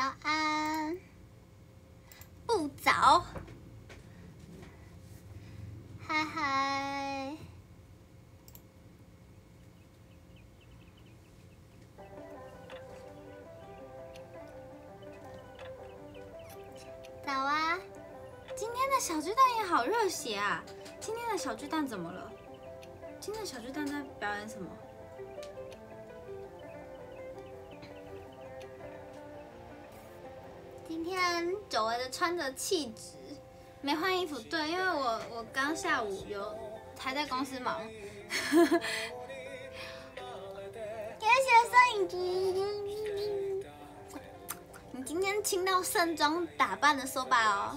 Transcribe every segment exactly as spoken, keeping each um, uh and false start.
早安，不早，嗨嗨，早啊！今天的小巨蛋也好热血啊！今天的小巨蛋怎么了？今天的小巨蛋在表演什么？今天久违的穿着气质，没换衣服。对，因为我我刚下午有还在公司忙。谢谢摄影机。你今天轻到盛装打扮的说吧哦。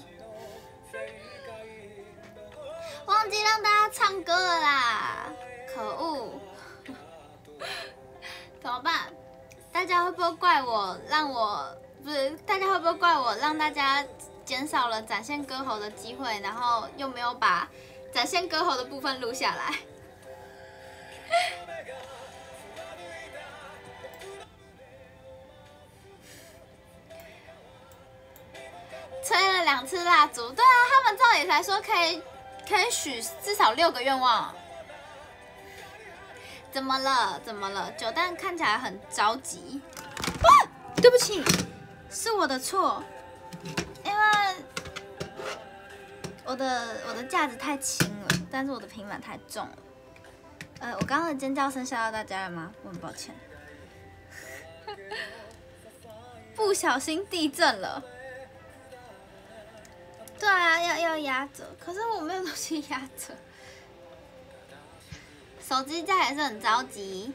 忘记让大家唱歌了啦，可恶！怎么办？大家会不会怪我？让我不是，大家会不会怪我？让大家减少了展现歌喉的机会，然后又没有把展现歌喉的部分录下来。吹了两次蜡烛，对啊，他们照理来说可以。可以许至少六个愿望。怎么了？怎么了？九蛋看起来很着急。啊！对不起，是我的错，因为我的我的架子太轻了，但是我的平板太重了。呃，我刚刚的尖叫声吓到大家了吗？我很抱歉。不小心地震了。对啊，要要压着，可是我没有东西压着。手机架也是很着急。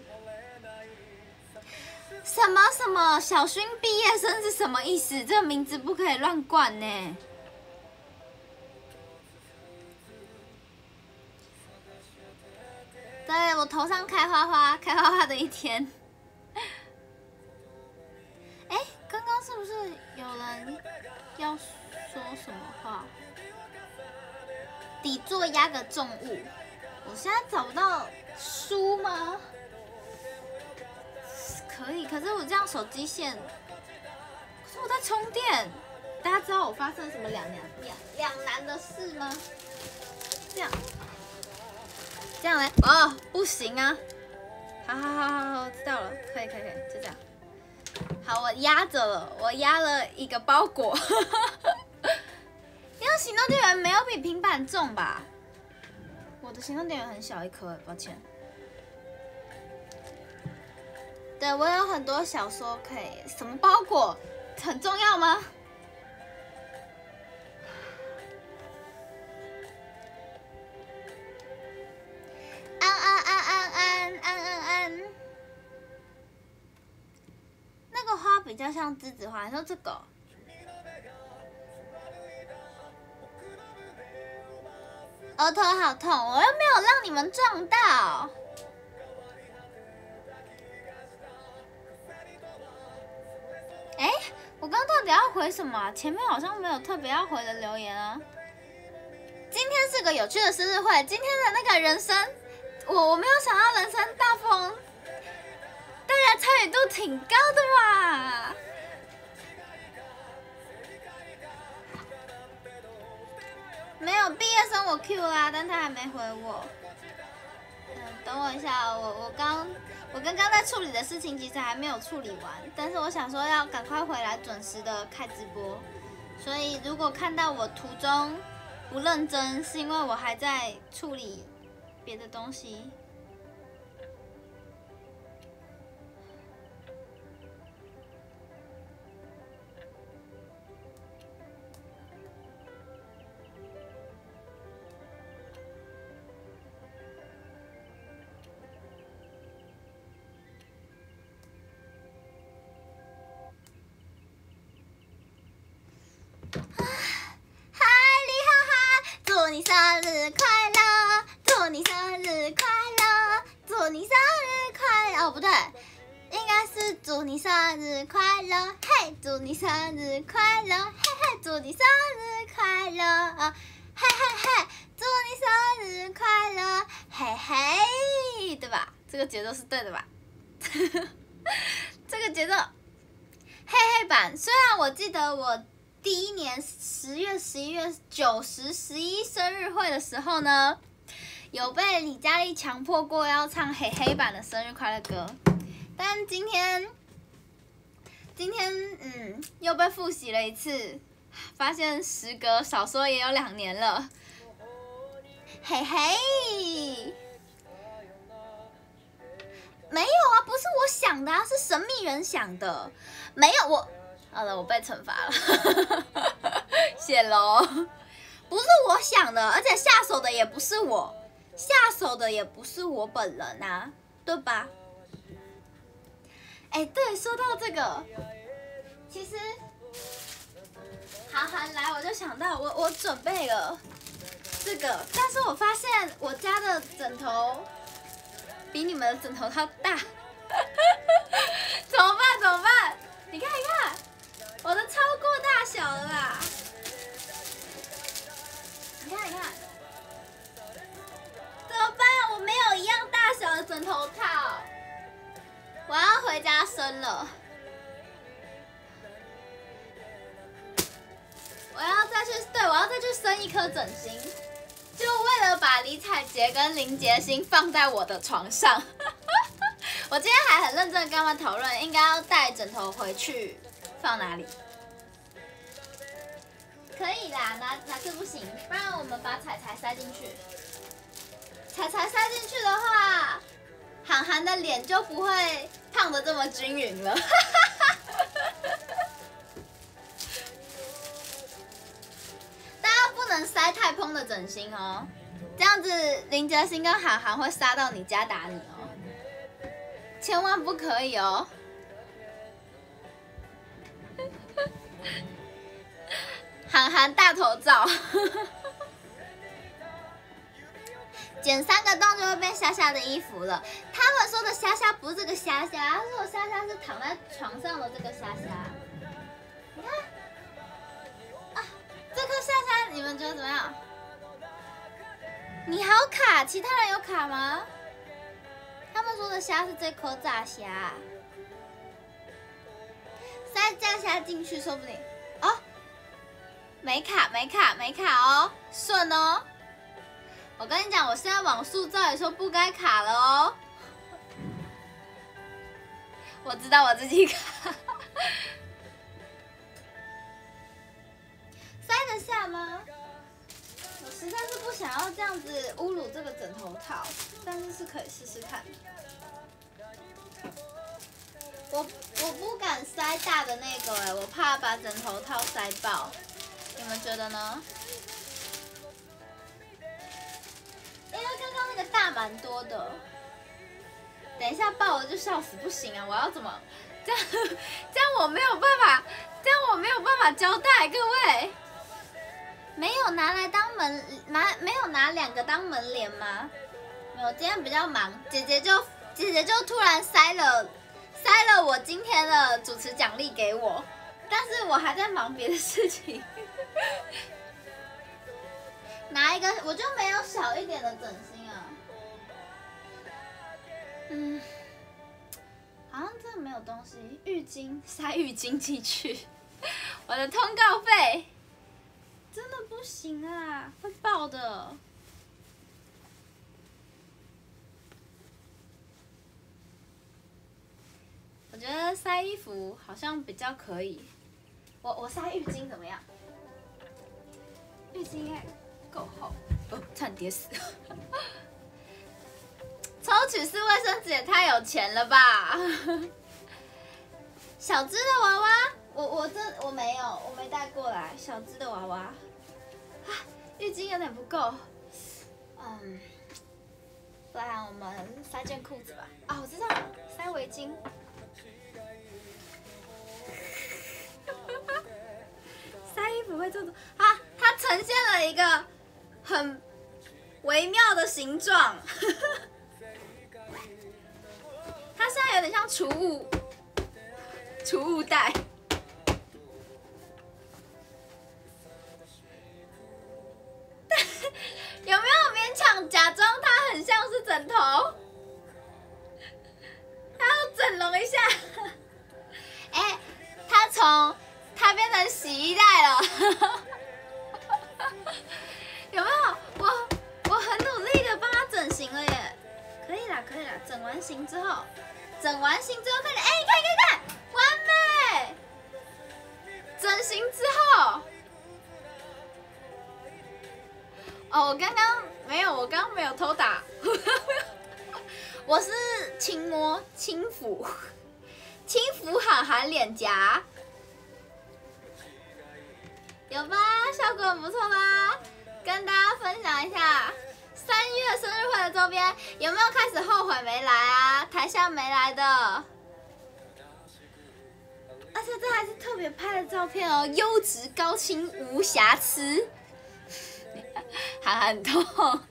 什么什么小勋毕业生是什么意思？这个名字不可以乱冠呢。对，我头上开花花，开花花的一天。哎，刚刚是不是有人要说什么话？底座压个重物，我现在找不到书吗？可以，可是我这样手机线，可是我在充电。大家知道我发生什么两两两两难的事吗？这样，这样嘞？哦，不行啊！好好好好好，知道了，可以可以可以，就这样。好，我压着了，我压了一个包裹。因为行动电源没有比平板重吧？我的行动电源很小一颗，抱歉。对，我有很多小说可以。什么包裹很重要吗？安安安安安安安安。那个花比较像栀子花，你说这个？额头好痛，我又没有让你们撞到。哎，我刚刚到底要回什么啊？前面好像没有特别要回的留言啊。今天是个有趣的生日会，今天的那个人生，我我没有想到人生大风，大家参与度挺高的嘛。没有毕业生我 Q 啦，但他还没回我。嗯，等我一下，我我刚我刚刚在处理的事情其实还没有处理完，但是我想说要赶快回来准时的开直播，所以如果看到我途中不认真，是因为我还在处理别的东西。你生日快乐，祝你生日快乐，祝你生日快乐。哦，不对，应该是祝你生日快乐，嘿，祝你生日快乐，嘿嘿，祝你生日快乐，嘿嘿嘿，祝你生日快乐，嘿嘿，对吧？这个节奏是对的吧？这个节奏，嘿黑版，虽然我记得我第一年十月、十一月、九十、十一生日会的时候呢，有被李佳丽强迫过要唱黑黑版的生日快乐歌，但今天今天嗯又被复习了一次，发现时隔少说也有两年了，嘿嘿。没有啊，不是我想的啊，是神秘人想的。没有我，好了，我被惩罚了，谢喽。不是我想的，而且下手的也不是我，下手的也不是我本人啊，对吧？哎，对，说到这个，其实韩寒来我就想到我我准备了这个，但是我发现我家的枕头比你们的枕头套大，怎么办？怎么办？你看，你看，我的超过大小了啦！你看，你看，怎么办？我没有一样大小的枕头套，我要回家生了。我要再去，对，我要再去生一颗枕芯。就为了把李彩洁跟林杰星放在我的床上，我今天还很认真的跟他们讨论，应该要带枕头回去放哪里？可以啦，哪哪次不行？不然我们把彩彩塞进去。彩彩塞进去的话，韩寒的脸就不会胖得这么均匀了。不能塞太蓬的枕芯哦，这样子林哲星跟韩寒会杀到你家打你哦，千万不可以哦。韩寒大头照，剪三个洞就会变虾虾的衣服了。他们说的虾虾不是这个虾虾，他说的虾虾是躺在床上的这个虾虾。你看。这颗虾虾你们觉得怎么样？你好卡，其他人有卡吗？他们说的虾是这颗炸虾，塞炸虾进去说不定哦，没卡没卡没卡哦，顺哦。我跟你讲，我现在网速照理说不该卡了哦。我知道我自己卡。塞得下吗？我实在是不想要这样子侮辱这个枕头套，但是是可以试试看。我我不敢塞大的那个哎，我怕把枕头套塞爆。你们觉得呢？因为刚刚那个大蛮多的，等一下爆了就笑死，不行啊！我要怎么这样？这样我没有办法，这样我没有办法交代各位。没有拿来当门拿，没有拿两个当门帘吗？没有，今天比较忙，姐姐就姐姐就突然塞了塞了我今天的主持奖励给我，但是我还在忙别的事情。拿一个，我就没有小一点的枕芯啊。嗯，好像真的没有东西。浴巾塞浴巾进去，我的通告费。真的不行啊，会爆的。我觉得塞衣服好像比较可以。我我塞浴巾怎么样？浴巾应该够厚。哦，差点跌死。抽取式卫生纸也太有钱了吧！小只的娃娃。我我这我没有，我没带过来小只的娃娃，啊，浴巾有点不够，嗯，不然我们塞件裤子吧。啊，我知道了，塞围巾。塞衣服会做的啊，它呈现了一个很微妙的形状，它现在有点像储物储物袋。有没有勉强假装它很像是枕头？它要整容一下。哎、欸，它抽从它变成洗衣袋了，有没有？我我很努力的帮它整形了耶，可以啦，可以啦，整完形之后，整完形之后看，哎、欸，看看看，完美！整形之后，哦，我刚刚没有，我刚刚没有偷打，我是轻摸轻抚，轻抚涵涵脸颊。有吧？效果很不错吧？跟大家分享一下，三月生日会的周边有没有开始后悔没来啊？台下没来的，而且这还是特别拍的照片哦，优质高清无瑕疵，还很痛，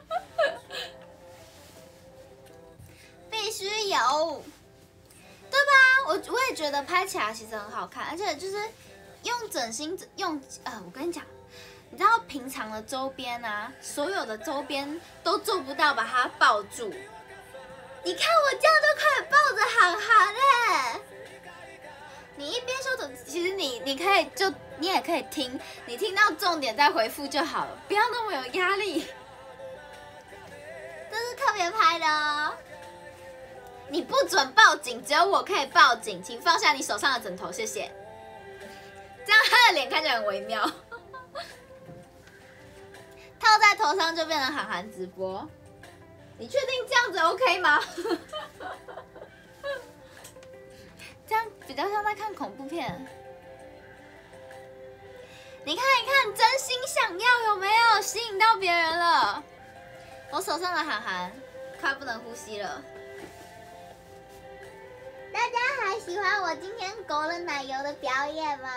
必须有，对吧？我我也觉得拍起来其实很好看，而且就是。用整形用呃，我跟你讲，你知道平常的周边啊，所有的周边都做不到把它抱住。你看我这样就可以抱着涵涵哎。你一边说着，其实你你可以就你也可以听，你听到重点再回复就好了，不要那么有压力。这是特别拍的哦。你不准报警，只有我可以报警，请放下你手上的枕头，谢谢。这样他的脸看起来很微妙，套在头上就变成涵涵直播。你确定这样子 OK 吗？这样比较像在看恐怖片。你看一看，真心想要有没有吸引到别人了？我手上的涵涵快不能呼吸了。大家还喜欢我今天勾了奶油的表演吗？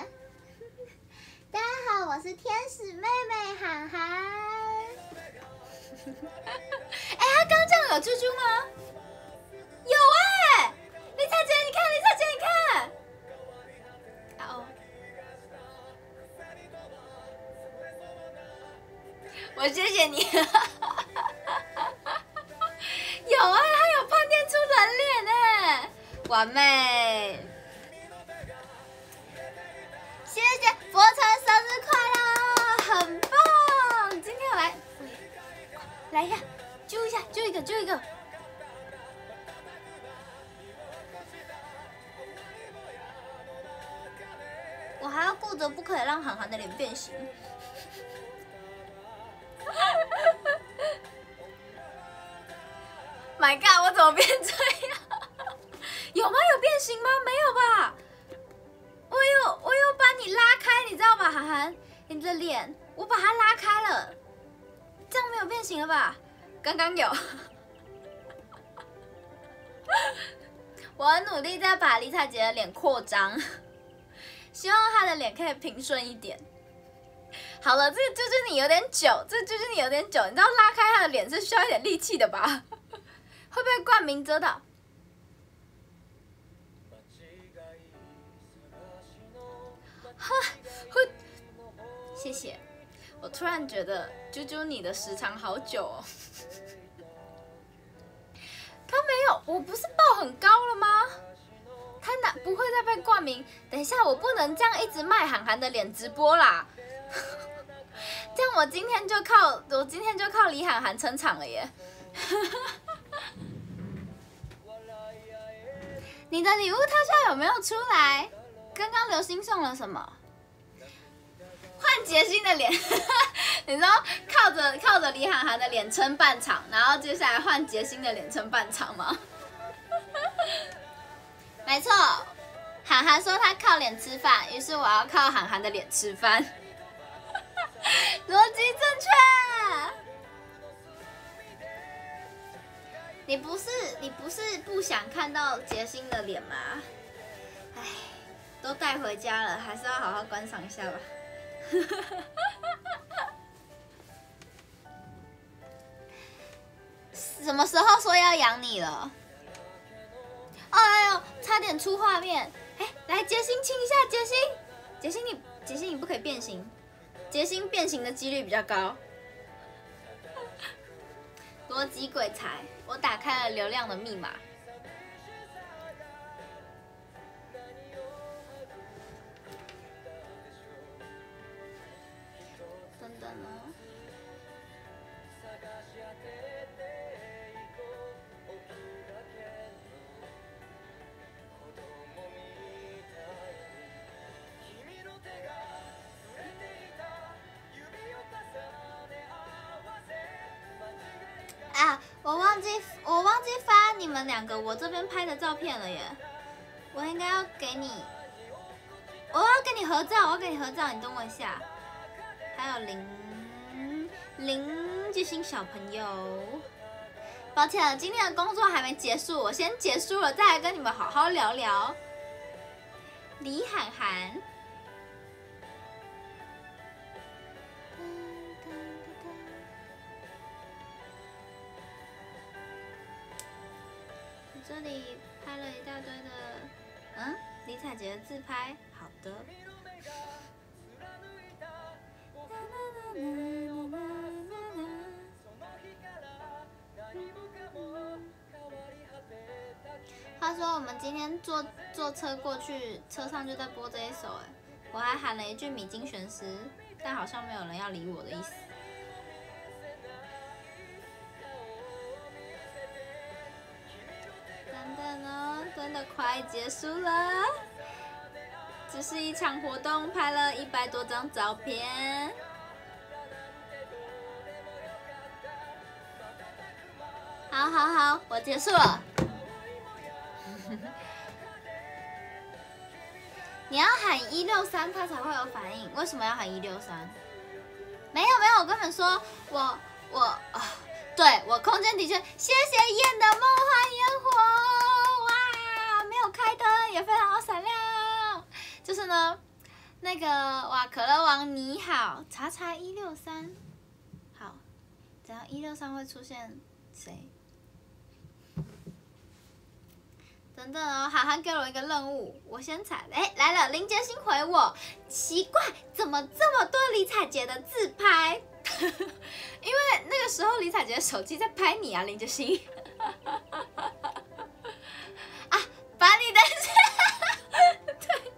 大家好，我是天使妹妹涵涵。哎、欸，他刚这样有啾啾吗？有哎、欸，丽莎姐，你看，丽莎姐，你看。好、哦，我谢谢你。有哎、欸，他有胖电出人脸哎。完美，谢谢博成生日快乐，很棒！今天我来，来一下，揪一下，揪一个，揪一个。我还要顾着不可以让涵涵的脸变形。My God， 我怎么变这样？有吗？有变形吗？没有吧。我有，我有把你拉开，你知道吧，涵涵？你的脸，我把它拉开了，这样没有变形了吧？刚刚有。我很努力在把丽莎姐的脸扩张，希望她的脸可以平顺一点。好了，这个啾啾你有点久，这个啾啾你有点久，你知道拉开她的脸是需要一点力气的吧？会不会冠名遮到？哈，谢谢。我突然觉得啾啾你的时长好久哦。他没有，我不是报很高了吗？他哪不会再被冠名？等一下，我不能这样一直卖涵涵的脸直播啦。这样我今天就靠我今天就靠李涵涵撑场了耶。你的礼物特效有没有出来？刚刚流星送了什么？换杰星的脸，你知道靠着靠着李涵涵的脸撑半场，然后接下来换杰星的脸撑半场吗？没错，涵涵说他靠脸吃饭，于是我要靠涵涵的脸吃饭，逻辑正确。你不是你不是不想看到杰星的脸吗？唉，都带回家了，还是要好好观赏一下吧。什么时候说要养你了？哎呦，差点出画面！哎，来杰星亲一下，杰星，杰星你杰星你不可以变形，杰星变形的几率比较高。逻辑鬼才，我打开了流量的密码。 啊，我忘记我忘记发你们两个我这边拍的照片了耶！我应该要给你，我要跟你合照，我要跟你合照，你等我一下。还有林林志新小朋友，抱歉了，今天的工作还没结束，我先结束了，再来跟你们好好聊聊。李涵涵。这里拍了一大堆的，嗯，李彩洁的自拍，好的。话说我们今天坐坐车过去，车上就在播这一首，哎，我还喊了一句米津玄师，但好像没有人要理我的意思。等等哦，真的快结束了，只是一场活动，拍了一百多张照片。好好好，我结束了。你要喊一六三，他才会有反应。为什么要喊一六三？没有没有，我跟你们说，我我啊。对我空间的确，谢谢燕的梦幻烟火，哇，没有开灯也非常的闪亮。就是呢，那个哇，可乐王你好，查查一六三，好，等下一六三会出现谁？等等哦，涵涵给我一个任务，我先踩，哎，来了，林杰星回我，奇怪，怎么这么多李彩洁的自拍？因为那个时候李彩洁的手机在拍你啊，林杰星。啊，把你的对，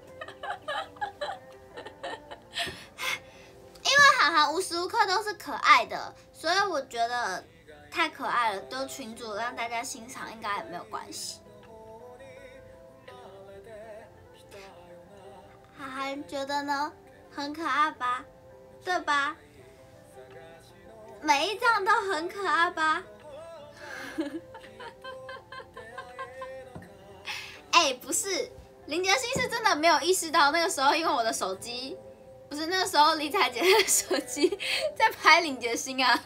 因为涵涵无时无刻都是可爱的，所以我觉得太可爱了，丢群组让大家欣赏应该也没有关系。涵涵觉得呢？很可爱吧？对吧？每一张都很可爱吧？哎、欸，不是，林杰星是真的没有意识到那个时候，因为我的手机不是那个时候李彩洁的手机在拍林杰星啊，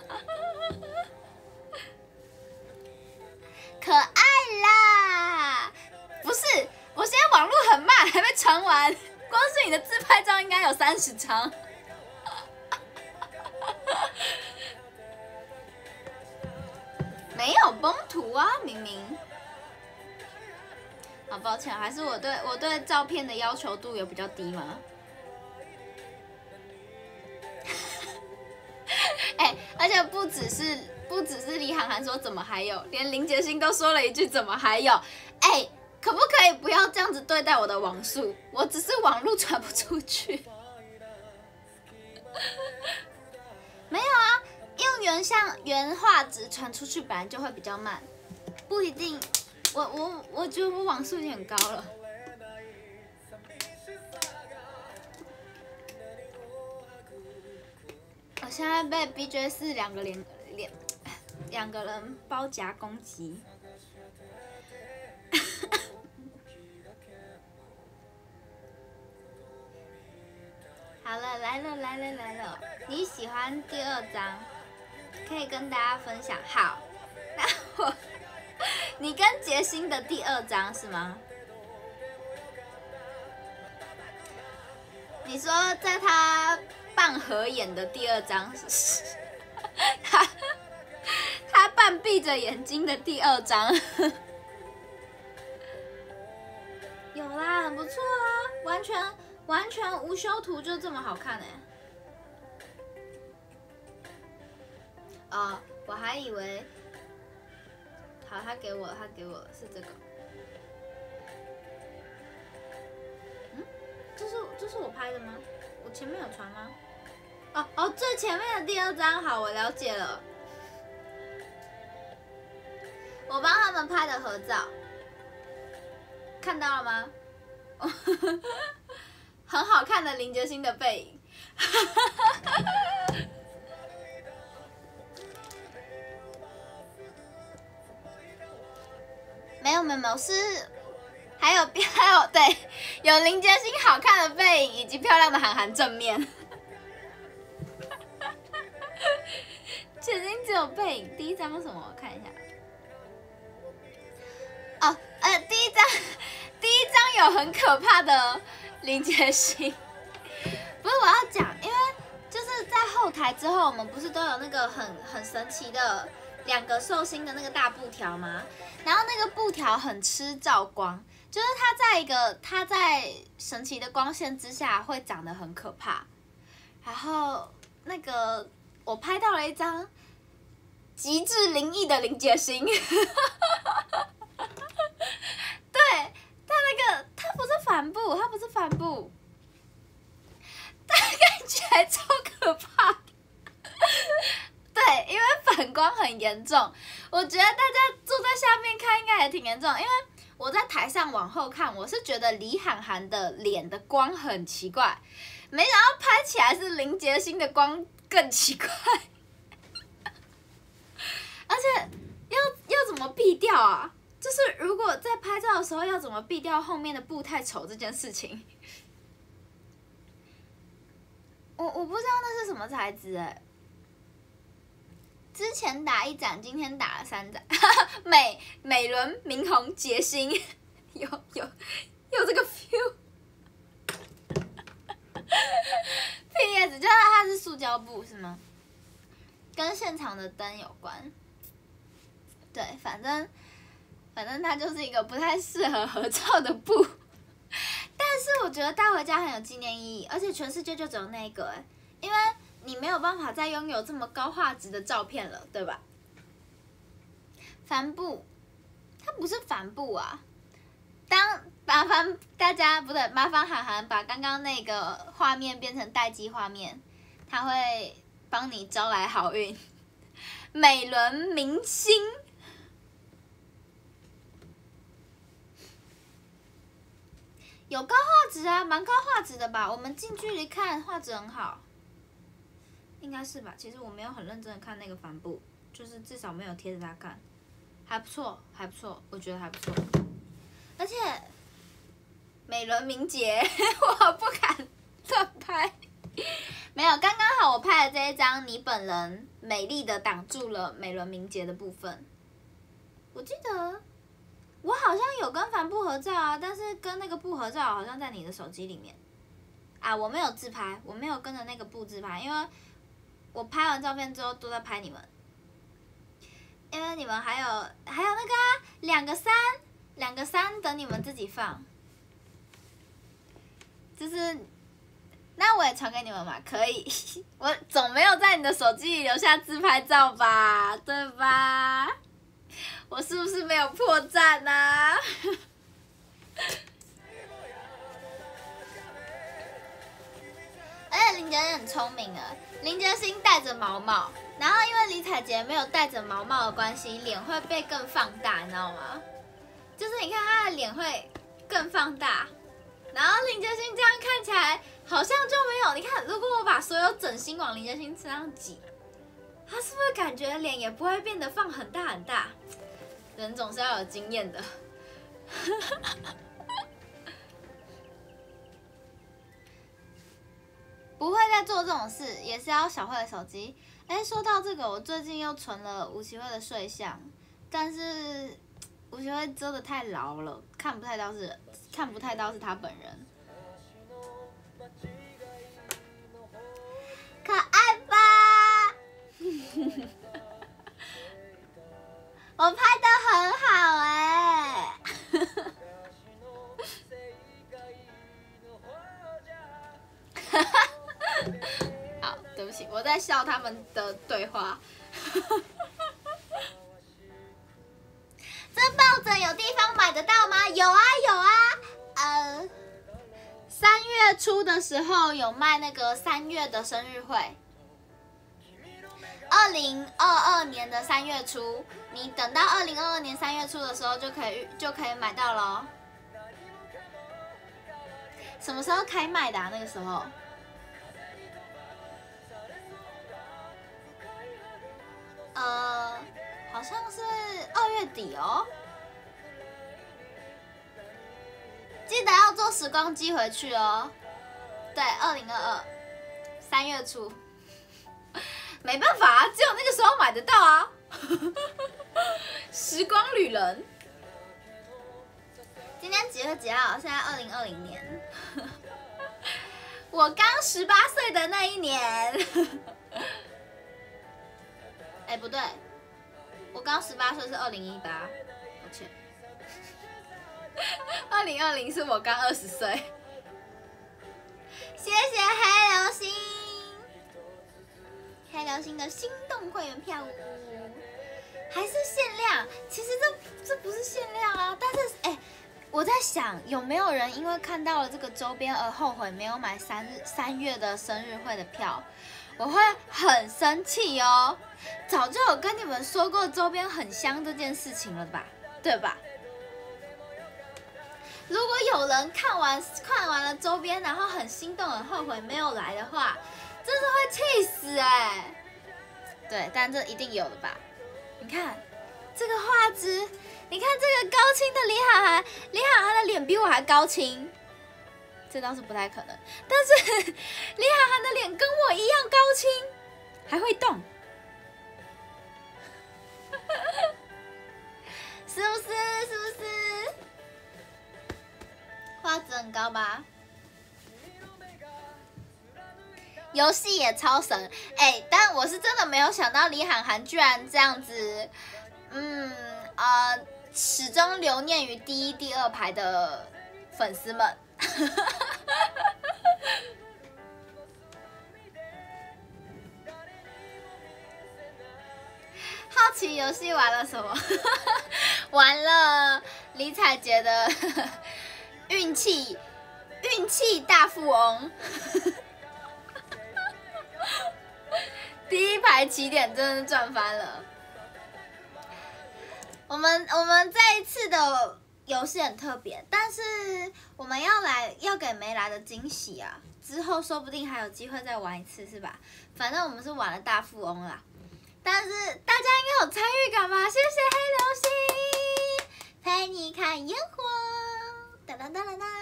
可爱啦！不是，我现在网络很慢，还没传完，光是你的自拍照应该有三十张。没有崩图啊，明明。啊，抱歉，还是我对我对照片的要求度有比较低吗？哎、欸，而且不只是不只是李涵涵说怎么还有，连林杰星都说了一句怎么还有？哎、欸，可不可以不要这样子对待我的网速？我只是网路传不出去。没有啊。用原像原画质传出去本来就会比较慢，不一定。我我我觉得我网速已经很高了。我现在被 B J 四两个连连两个人包夹攻击。好了，来了来了来了，你喜欢第二章？可以跟大家分享。好，那我，你跟杰星的第二章是吗？你说在他半合眼的第二章，他他半闭着眼睛的第二章，有啦，很不错啊，完全完全无修图就这么好看哎、欸。哦，我还以为，好，他给我，他给我是这个，嗯，这是这是我拍的吗？我前面有传吗？哦哦，最前面的第二张，好，我了解了。 我帮他们拍的合照，看到了吗？很好看的林杰星的背影。没有没有没有，是还有还有对，有林杰星好看的背影以及漂亮的韩寒正面。其实只有背影，第一张是什么？我看一下。哦，呃，第一张，第一张有很可怕的林杰星。不是我要讲，因为就是在后台之后，我们不是都有那个很很神奇的两个寿星的那个大布条吗？然后那个布条很吃照光，就是它在一个它在神奇的光线之下会长得很可怕。然后那个我拍到了一张极致灵异的林杰星。对，它那个它不是帆布，它不是帆布。但看起来超可怕的。对，因为反光很严重，我觉得大家坐在下面看应该也挺严重。因为我在台上往后看，我是觉得李涵涵的脸的光很奇怪，没想到拍起来是林杰星的光更奇怪。而且要要怎么避掉啊？就是如果在拍照的时候要怎么避掉后面的布太丑这件事情。我我不知道那是什么材质哎、欸，之前打一盏，今天打了三盏，美美轮明宏杰星，有有有这个 feel。P S 就是它是塑胶布是吗？跟现场的灯有关。对，反正反正它就是一个不太适合合照的布。但是我觉得带回家很有纪念意义，而且全世界就只有那一个哎，因为你没有办法再拥有这么高画质的照片了，对吧？帆布，它不是帆布啊。当麻烦大家不对，麻烦涵涵把刚刚那个画面变成待机画面，它会帮你招来好运。美轮明星。有高画质啊，蛮高画质的吧？我们近距离看画质很好，应该是吧？其实我没有很认真的看那个帆布，就是至少没有贴着它看，还不错，还不错，我觉得还不错。而且美轮明杰，我不敢乱拍，没有，刚刚好我拍的这一张，你本人美丽的挡住了美轮明杰的部分。我记得。我好像有跟帆布合照啊，但是跟那个布合照好像在你的手机里面啊，我没有自拍，我没有跟着那个布自拍，因为我拍完照片之后都在拍你们，因为你们还有还有那个啊，两个三两个三等你们自己放，就是那我也传给你们嘛，可以，我总没有在你的手机里留下自拍照吧，对吧？我是不是没有破绽啊？而且林杰很聪明啊，林杰星戴着毛毛，然后因为李彩洁没有戴着毛毛的关系，脸会被更放大，你知道吗？就是你看她的脸会更放大，然后林杰星这样看起来好像就没有。你看，如果我把所有整形往林杰星身上挤，他是不是感觉脸也不会变得放很大很大？人总是要有经验的。不会再做这种事，也是要小慧的手机。哎，说到这个，我最近又存了吴奇慧的睡相，但是吴奇慧遮得太牢了，看不太到是看不太到是他本人。可爱吧？我拍得很好哎、欸。好，对不起，我在笑他们的对话。这抱枕有地方买得到吗？有啊有啊，呃，三月初的时候有卖那个三月的生日会。二零二二年年的三月初，你等到二零二二年三月初的时候就可以就可以买到咯。什么时候开卖的啊？那个时候？呃，好像是二月底哦。记得要坐时光机回去哦。对，二零二二三月初。没办法啊，只有那个时候买得到啊。时光旅人。今天几月几号？现在二零二零年。我刚十八岁的那一年。哎、欸，不对，我刚十八岁是二零一八，抱歉。二零二零是我刚二十岁。谢谢黑流星，黑流星的心动会员票还是限量。其实这这不是限量啊，但是哎、欸，我在想有没有人因为看到了这个周边而后悔没有买三日三月的生日会的票？我会很生气哦。早就有跟你们说过周边很香这件事情了吧，对吧？如果有人看完看完了周边，然后很心动、很后悔没有来的话，真是会气死哎、欸！对，但这一定有的吧？你看这个画质，你看这个高清的李海涵，李海涵的脸比我还高清，这倒是不太可能。但是李海涵的脸跟我一样高清，还会动，是不是？是不是？画质很高吧？游戏也超神，哎、欸！但我是真的没有想到李涵涵居然这样子，嗯呃，始终留念于第一、第二排的粉丝们。好奇游戏玩了什么？玩了李彩洁的运气运气大富翁。第一排起点真的是赚翻了。我们我们这一次的游戏很特别，但是我们要来要给没来的惊喜啊！之后说不定还有机会再玩一次，是吧？反正我们是玩了大富翁啦。但是大家应该有参与感吧？谢谢黑流星，陪你看烟火，哒哒哒哒哒。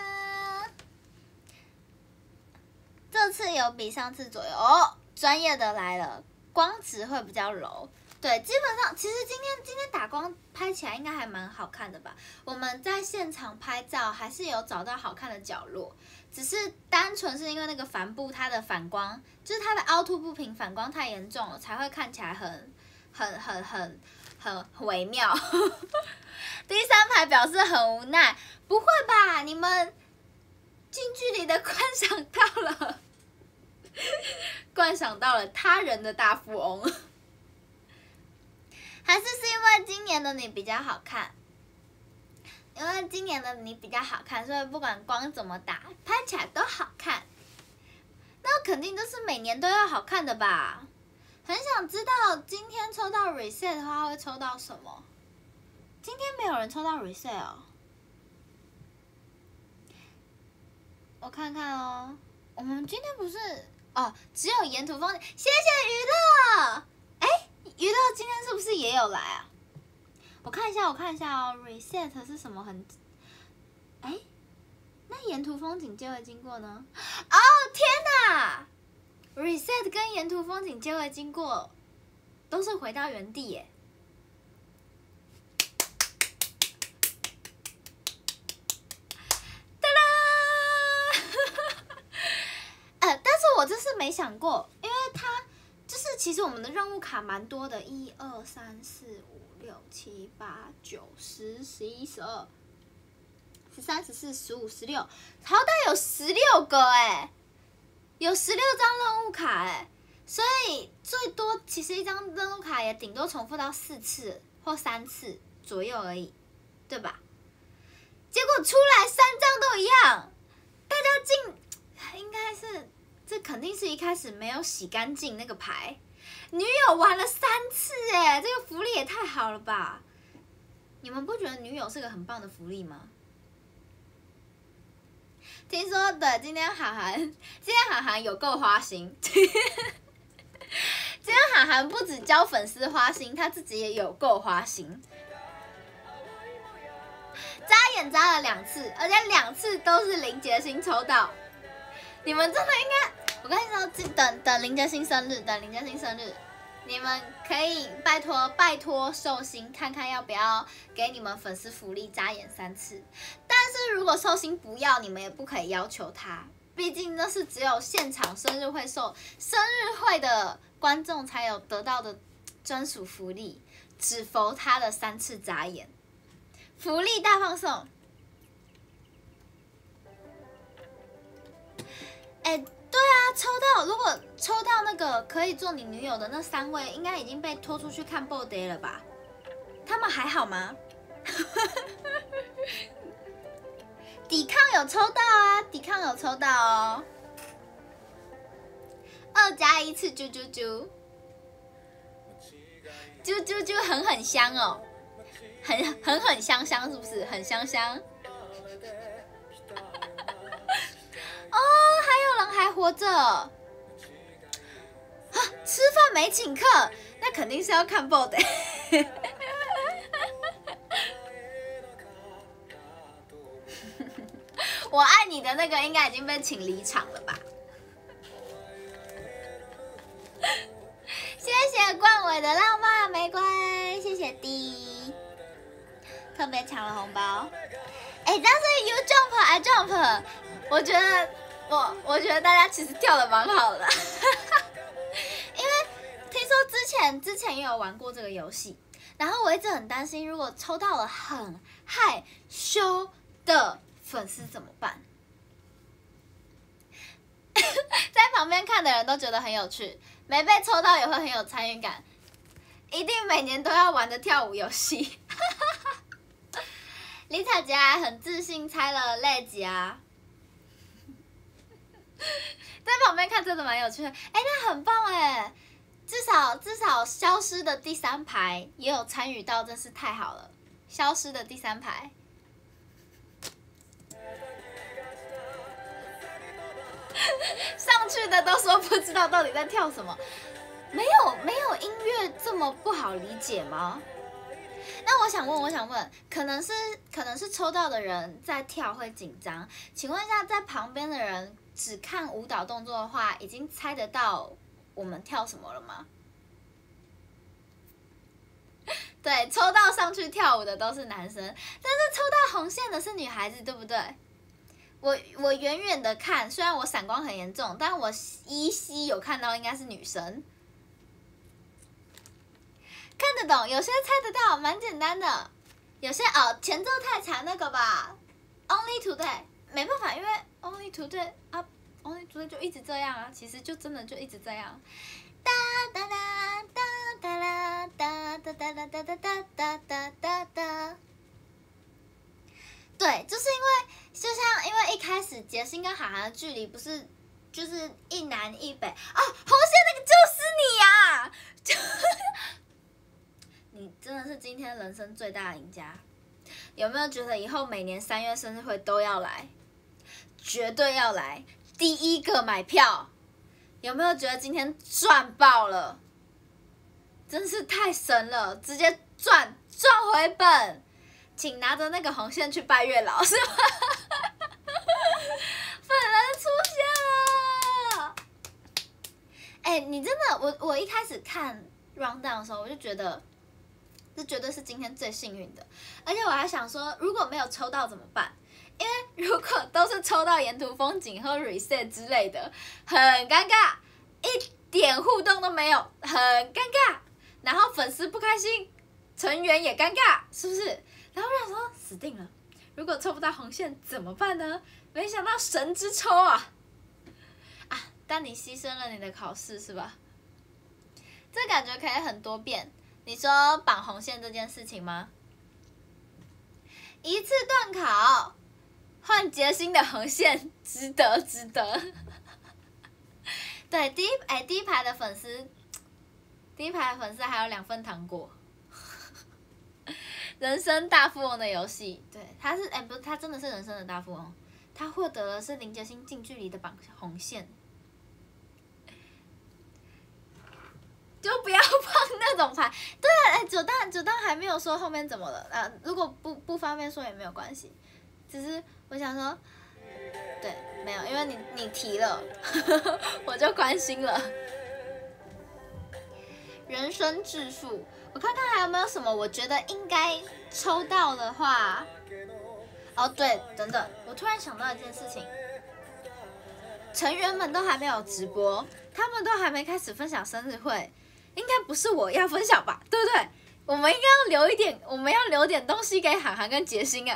这次有比上次左右哦，专业的来了，光质会比较柔。对，基本上其实今天今天打光拍起来应该还蛮好看的吧？我们在现场拍照还是有找到好看的角落，只是单纯是因为那个帆布它的反光，就是它的凹凸不平，反光太严重了，才会看起来很很很很很微妙。第三排表示很无奈，不会吧？你们近距离的观赏到了，观赏到了他人的大富翁。还是是因为今年的你比较好看，因为今年的你比较好看，所以不管光怎么打，拍起来都好看。那肯定都是每年都要好看的吧？很想知道今天抽到 reset 的话会抽到什么？今天没有人抽到 reset 哦。我看看哦，我们今天不是哦，只有沿途风景。谢谢娱乐。哎，娱乐今天是不是也有来啊？我看一下，我看一下哦 ，reset 是什么很？哎，那沿途风景皆为经过呢？哦天哪 ！reset 跟沿途风景皆为经过，都是回到原地耶。哒啦！呃，但是我这次没想过，因为它就是其实我们的任务卡蛮多的，一二三四五六七八九十十一十二十三十四十五十六，好歹有十六个哎，有十六张任务卡哎，所以最多其实一张任务卡也顶多重复到四次或三次左右而已，对吧？结果出来三张都一样，大家进应该是这肯定是一开始没有洗干净那个牌， 女友玩了三次哎，这个福利也太好了吧！你们不觉得女友是个很棒的福利吗？听说对，今天涵涵，今天涵涵有够花心。今天涵涵不止教粉丝花心，他自己也有够花心。眨眼眨了两次，而且两次都是林杰星抽到。你们真的应该，我跟你说，等等林杰星生日，等林杰星生日，你们可以拜托拜托寿星看看要不要给你们粉丝福利眨眼三次。但是如果寿星不要，你们也不可以要求他，毕竟那是只有现场生日会寿生日会的观众才有得到的专属福利，只否他的三次眨眼。福利大放送！哎、欸，对啊，抽到如果抽到那个可以做你女友的那三位，应该已经被拖出去看 body 了吧？他们还好吗？抵抗有抽到啊，抵抗有抽到哦。二加一次啾啾啾，啾啾啾很很香哦。很很很香香，是不是？很香香。哦，还有人还活着。啊，吃饭没请客，那肯定是要看 B O D。我爱你的那个应该已经被请离场了吧？谢谢冠伟的浪漫玫瑰，谢谢 D。特别抢了红包，哎、欸，但是 you jump I jump， 我觉得我我觉得大家其实跳的蛮好的，因为听说之前之前也有玩过这个游戏，然后我一直很担心，如果抽到了很害羞的粉丝怎么办？在旁边看的人都觉得很有趣，没被抽到也会很有参与感，一定每年都要玩的跳舞游戏。李彩杰还很自信猜了类吉啊，在旁边看真的蛮有趣的，哎、欸，那很棒哎，至少至少消失的第三排也有参与到，真是太好了。消失的第三排，上去的都说不知道到底在跳什么，没有没有音乐这么不好理解吗？那我想问，我想问，可能是可能是抽到的人在跳会紧张，请问一下，在旁边的人只看舞蹈动作的话，已经猜得到我们跳什么了吗？对，抽到上去跳舞的都是男生，但是抽到红线的是女孩子，对不对？我我远远的看，虽然我闪光很严重，但我依稀有看到应该是女生。看得懂，有些猜得到，蛮简单的。有些哦，前奏太长那个吧 ，Only Today 没办法，因为 Only Today 啊 ，Only Today 就一直这样啊，其实就真的就一直这样。哒哒哒哒哒啦哒哒哒哒哒哒哒哒哒哒。对，就是因为就像因为一开始杰星跟涵涵的距离不是就是一南一北啊，红线那个就是你呀、啊，就。你真的是今天人生最大的赢家，有没有觉得以后每年三月生日会都要来，绝对要来，第一个买票？有没有觉得今天赚爆了？真是太神了，直接赚赚回本，请拿着那个红线去拜月老，是吗？本人出现了！哎、欸，你真的，我我一开始看 round down 的时候，我就觉得。这绝对是今天最幸运的，而且我还想说，如果没有抽到怎么办？因为如果都是抽到沿途风景和 reset 之类的，很尴尬，一点互动都没有，很尴尬。然后粉丝不开心，成员也尴尬，是不是？然后我想说，死定了，如果抽不到红线怎么办呢？没想到神之抽啊！啊，但你牺牲了你的考试是吧？这感觉可以很多遍。你说绑红线这件事情吗？一次段考换杰星的红线，值得值得。对，第一哎第一排的粉丝， 第一排的粉丝还有两份糖果。人生大富翁的游戏，对，他是哎、欸、不是，他真的是人生的大富翁，他获得的是林杰星近距离的绑红线。就不要放那种牌。对啊，哎、欸，九蛋九蛋还没有说后面怎么了啊？如果不不方便说也没有关系，只是我想说，对，没有，因为你你提了，我就关心了。人生致富，我看看还有没有什么我觉得应该抽到的话。哦，对，等等，我突然想到一件事情，成员们都还没有直播，他们都还没开始分享生日会。应该不是我要分享吧，对不对？我们应该要留一点，我们要留点东西给涵涵跟杰星啊。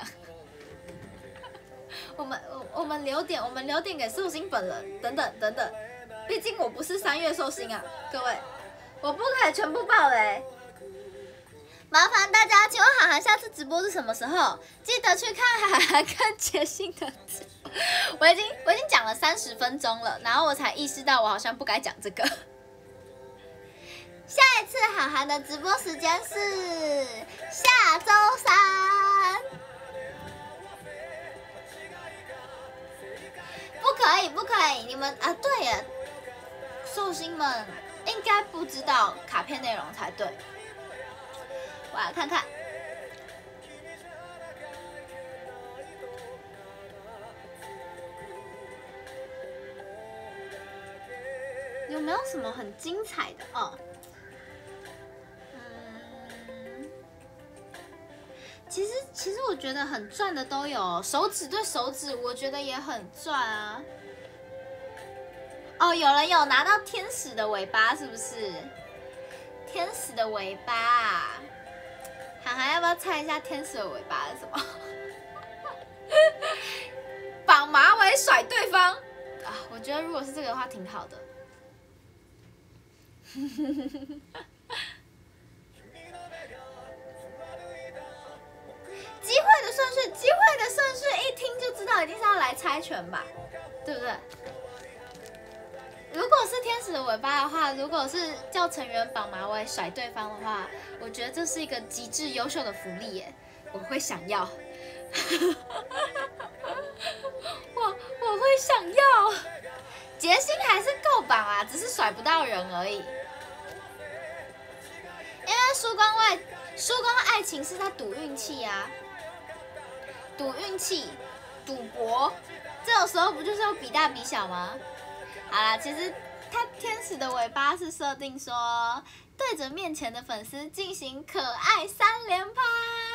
我们我我们留点，我们留点给寿星本人，等等等等。毕竟我不是三月寿星啊，各位，我不可以全部爆雷。麻烦大家，请问涵涵下次直播是什么时候？记得去看涵涵跟杰星的直播。我已经我已经讲了三十分钟了，然后我才意识到我好像不该讲这个。下一次涵涵的直播时间是下周三，不可以不可以，你们啊对耶，寿星们应该不知道卡片内容才对。我来看看，有没有什么很精彩的哦？其实，其实我觉得很赚的都有，手指对手指，我觉得也很赚啊。哦，有人有拿到天使的尾巴，是不是？天使的尾巴，涵涵要不要猜一下天使的尾巴是什么？绑马尾甩对方啊！我觉得如果是这个的话，挺好的。机会的顺序，机会的顺序一听就知道一定是要来猜拳吧，对不对？如果是天使的尾巴的话，如果是叫成员绑马尾甩对方的话，我觉得这是一个极致优秀的福利耶，我会想要。我我会想要。杰星还是够绑啊，只是甩不到人而已。因为输光外输光爱情是他赌运气啊。赌运气、赌博，这种时候不就是要比大比小吗？好啦，其实它天使的尾巴是设定说，对着面前的粉丝进行可爱三连拍。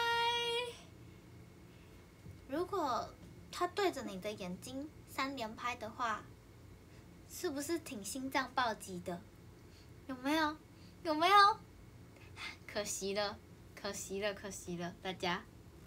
如果他对着你的眼睛三连拍的话，是不是挺心脏暴击的？有没有？有没有？可惜了，可惜了，可惜了，大家。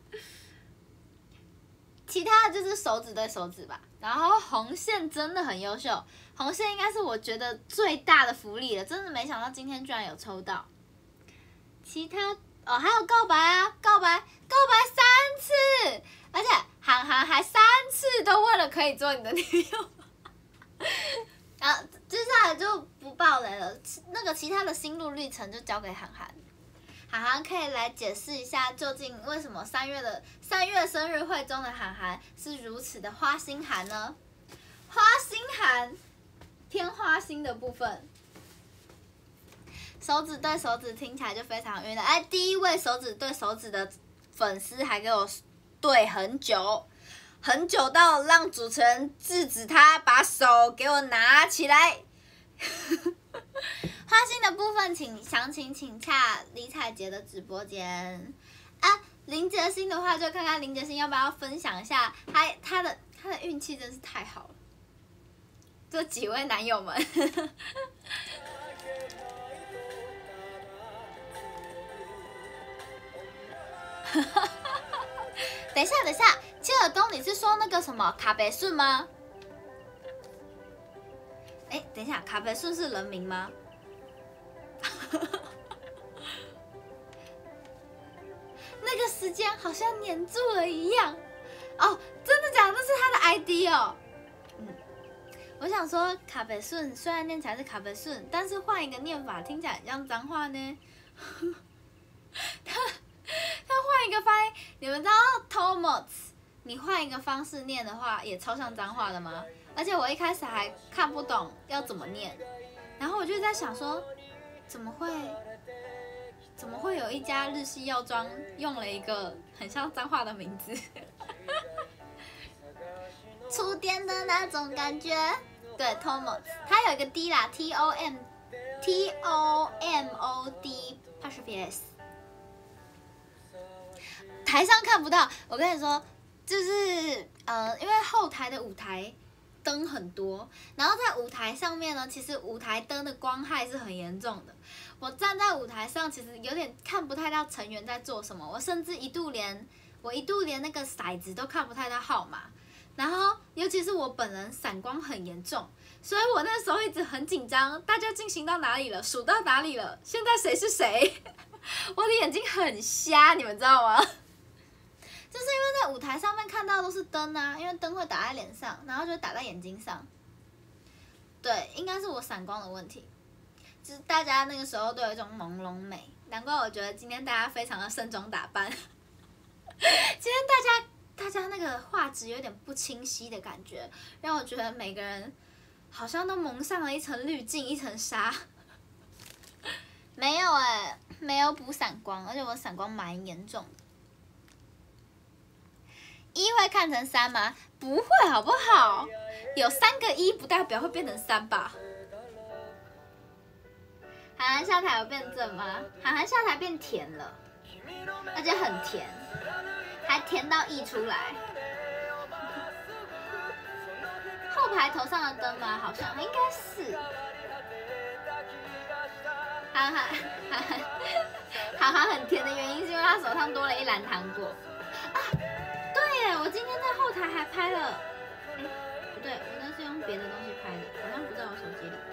其他的就是手指对手指吧，然后红线真的很优秀，红线应该是我觉得最大的福利了，真的没想到今天居然有抽到。其他哦还有告白啊，告白告白三次，而且涵涵还三次都为了可以做你的女友。然后接下来就不爆雷了，那个其他的心路历程就交给涵涵。涵涵可以来解释一下，究竟为什么三月的三月生日会中的涵涵是如此的花心涵呢？花心涵，偏花心的部分，手指对手指听起来就非常晕了。哎，第一位手指对手指的粉丝还给我对很久，很久到让主持人制止他把手给我拿起来。花心的部分请详情请洽李彩杰的直播间啊。林杰星的话，就看看林杰星要不要分享一下他他的他的运气真是太好了。这几位男友们，等一下等一下，切尔东你是说那个什么卡北顺吗？哎，等一下，卡北顺是人名吗？那个时间好像黏住了一样。哦，真的假的？那是他的 I D 哦。嗯， 我想说卡北顺虽然念起来是卡北顺，但是换一个念法听起来很像脏话呢。他他换一个发音，你们知道 Tomots， 你换一个方式念的话，也超像脏话的吗？而且我一开始还看不懂要怎么念，然后我就在想说，怎么会怎么会有一家日系药妆用了一个很像脏话的名字？触电的那种感觉，对 ，Tomots， 它有一个 D 啦 ，T O M T O M O D apostrophe S。台上看不到，我跟你说，就是呃，因为后台的舞台灯很多，然后在舞台上面呢，其实舞台灯的光害是很严重的。我站在舞台上，其实有点看不太到成员在做什么，我甚至一度连我一度连那个骰子都看不太到号码。然后，尤其是我本人散光很严重，所以我那时候一直很紧张，大家进行到哪里了，数到哪里了，现在谁是谁？我的眼睛很瞎，你们知道吗？就是因为在舞台上面看到都是灯啊，因为灯会打在脸上，然后就会打在眼睛上。对，应该是我散光的问题。就是大家那个时候都有一种朦胧美，难怪我觉得今天大家非常的盛装打扮。今天大家。大家那个画质有点不清晰的感觉，让我觉得每个人好像都蒙上了一层滤镜，一层纱。没有哎、欸，没有补散光，而且我散光蛮严重的。一会看成三吗？不会，好不好？有三个一不代表会变成三吧？韩寒下台有变正吗？韩寒下台变甜了，而且很甜。还甜到溢出来，后排头上的灯吗？好像应该是。韩寒，韩寒，韩寒很甜的原因是因为他手上多了一篮糖果。啊，对耶，我今天在后台还拍了，哎，不对，我那是用别的东西拍的，好像不在我手机里。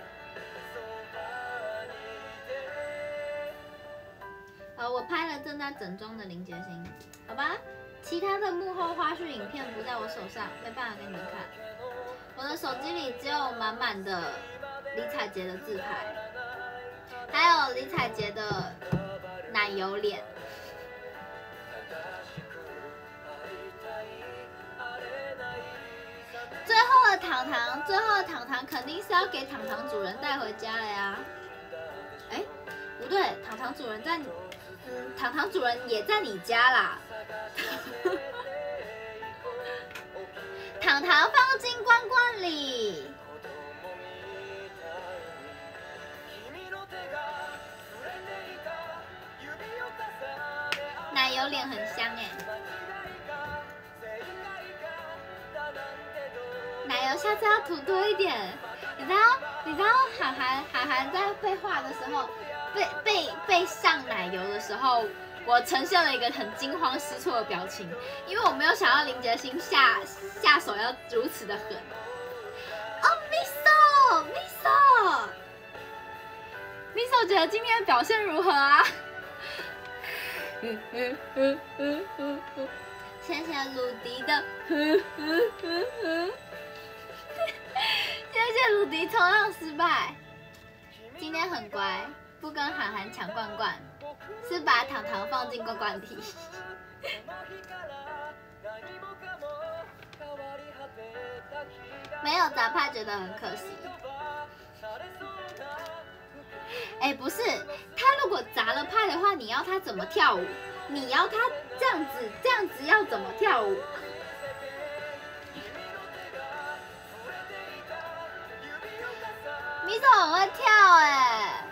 呃，我拍了正在整装的林杰星，好吧。其他的幕后花絮影片不在我手上，没办法给你们看。我的手机里只有满满的李彩洁的自拍，还有李彩洁的奶油脸。最后的糖糖，最后的糖糖肯定是要给糖糖主人带回家了呀。哎，不对，糖糖主人在你，嗯，糖糖主人也在你家啦。糖糖放进罐罐里，奶油脸很香哎，奶油下次要涂多一点。你知道，你知道韩寒韩寒在被画的时候，被被被上奶油的时候。我呈现了一个很惊慌失措的表情，因为我没有想到林杰星下下手要如此的狠。哦 ，Miso Miso Miso 觉得今天的表现如何啊？嗯嗯嗯嗯嗯嗯，谢谢鲁迪的，嗯嗯嗯嗯，谢谢鲁迪冲浪失败，今天很乖，不跟韩寒抢罐罐。是把糖糖放进罐罐里。没有砸派觉得很可惜。哎，不是，他如果砸了派的话，你要他怎么跳舞？你要他这样子，这样子要怎么跳舞？米索很会跳哎。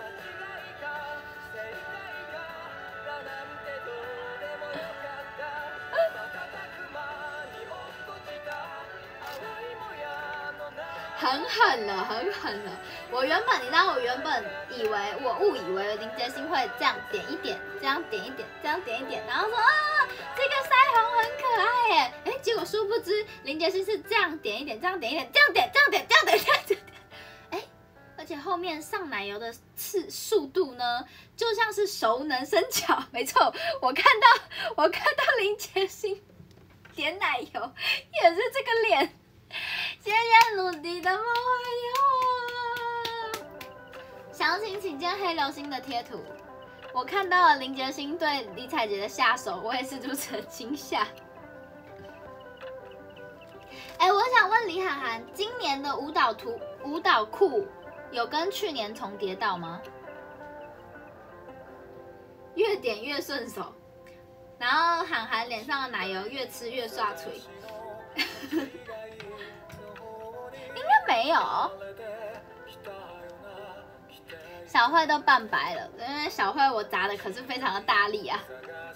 很狠了，很狠了！我原本，你知道，我原本以为，我误以为林杰星会这样点一点，这样点一点，这样点一点，然后说啊，这个腮红很可爱耶！哎，结果殊不知林杰星是这样点一点，这样点一点，这样点，这样点，这样点，这样点。哎，而且后面上奶油的次速度呢，就像是熟能生巧。没错，我看到，我看到林杰星点奶油也是这个脸。 谢谢鲁迪的梦幻药。详情请见黑流星的贴图。我看到了林杰星对李彩洁的下手，我也是如此的惊吓。哎、欸，我想问李涵涵，今年的舞蹈图舞蹈裤有跟去年重叠到吗？越点越顺手，然后涵涵脸上的奶油越吃越刷脆。应该没有，小慧都扮白了，因为小慧我砸的可是非常的大力啊。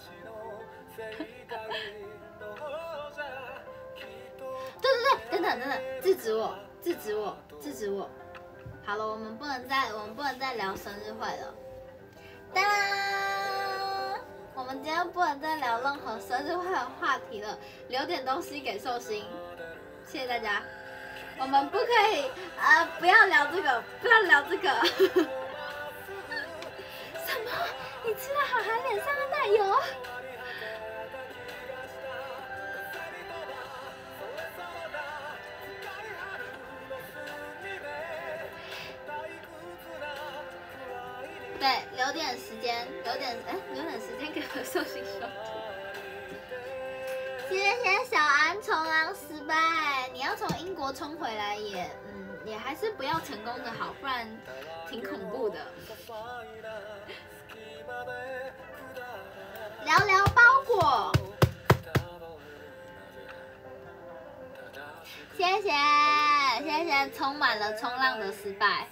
对对对，等等等等，制止我，制止我，制止我。好了，我们不能再，我们不能再聊生日会了。当然，我们今天不能再聊任何生日会的话题了，留点东西给寿星。谢谢大家。我们不可以啊、呃，不要聊这个，不要聊这个。什么？你吃了涵涵脸上的奶油？对，留点时间，留点哎，留点时间给我寿星收图。谢谢小安冲浪失败，你要从英国冲回来也，嗯，也还是不要成功的好，不然挺恐怖的。聊聊包裹，谢谢谢谢，充满了冲浪的失败。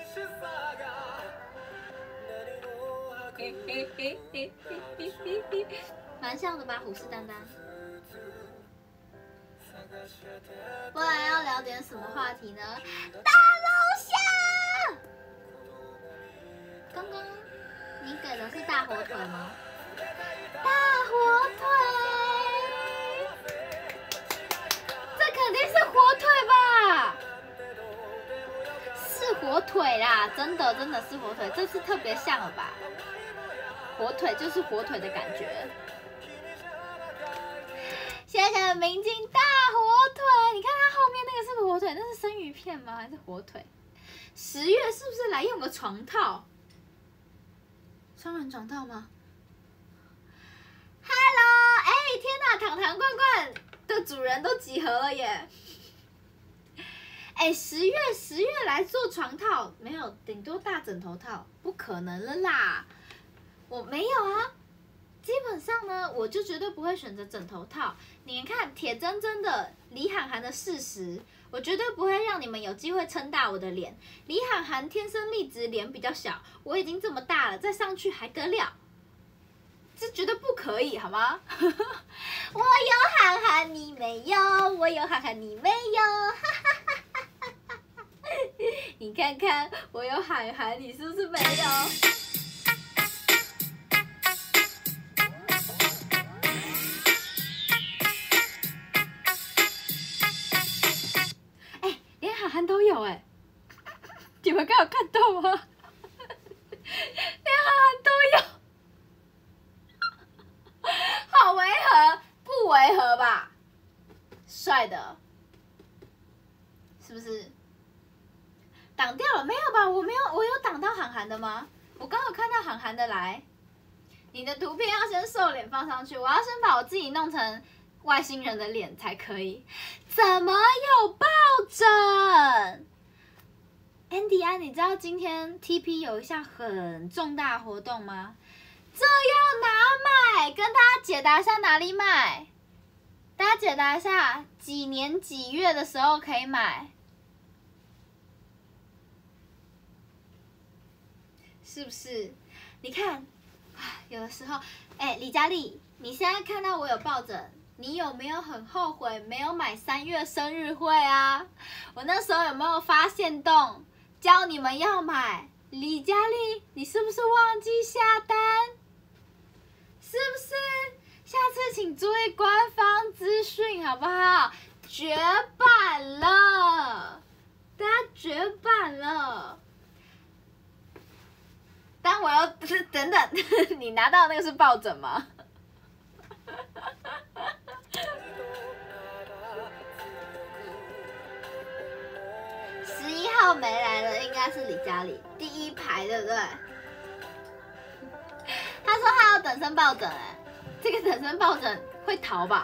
蛮像的吧，虎视眈眈。不然要聊点什么话题呢？大龙虾，刚刚你给的是大火腿吗？大火腿，这肯定是火腿吧？是火腿啦，真的真的是火腿，这次特别像了吧？火腿就是火腿的感觉。谢谢明镜大火腿，你看它后面那个是火腿，那是生鱼片吗？还是火腿？十月是不是来用个床套？双人床套吗 ？Hello， 哎、欸，天哪，糖糖罐罐的主人都集合了耶！哎、欸，十月十月来做床套，没有，顶多大枕头套，不可能了啦！我没有啊。基本上呢，我就绝对不会选择枕头套。你看，铁铮铮的李涵涵的事实，我绝对不会让你们有机会撑大我的脸。李涵涵天生丽质，脸比较小，我已经这么大了，再上去还得了？这绝对不可以，好吗？我有涵涵，你没有；我有涵涵，你没有。你看看，我有涵涵，你是不是没有？涵涵都有哎、欸，你们刚有看到吗？连涵涵都有，好违和，不违和吧？帅的，是不是？挡掉了没有吧？我没有，我有挡到涵涵的吗？我刚有看到涵涵的来。你的图片要先瘦脸放上去，我要先把我自己弄成外星人的脸才可以。怎么有抱枕 ？Andy 啊，你知道今天 T P 有一项很重大活动吗？这要哪买？跟大家解答一下哪里买？大家解答一下，几年几月的时候可以买？是不是？你看，有的时候，哎、欸，李佳丽，你现在看到我有抱枕。你有没有很后悔没有买三月生日会啊？我那时候有没有发现动教你们要买？李佳丽，你是不是忘记下单？是不是？下次请注意官方资讯好不好？绝版了，大家绝版了。但我要等等，你拿到的那个是抱枕吗？ 号没来的应该是李佳丽，第一排对不对？他说他要等身抱枕，哎，这个等身抱枕会逃吧？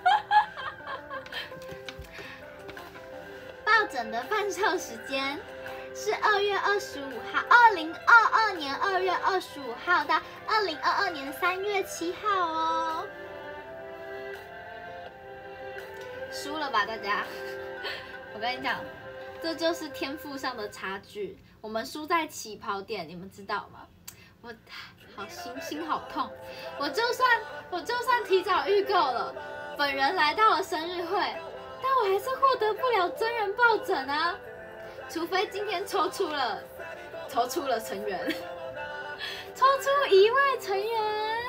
抱枕的贩售时间是二月二十五号，二零二二年二月二十五号到二零二二年三月七号哦。输了吧，大家！我跟你讲，这就是天赋上的差距。我们输在起跑点，你们知道吗？我好心心好痛。我就算我就算提早预购了，本人来到了生日会，但我还是获得不了真人抱枕啊！除非今天抽出了抽出了成员，抽出一位成员。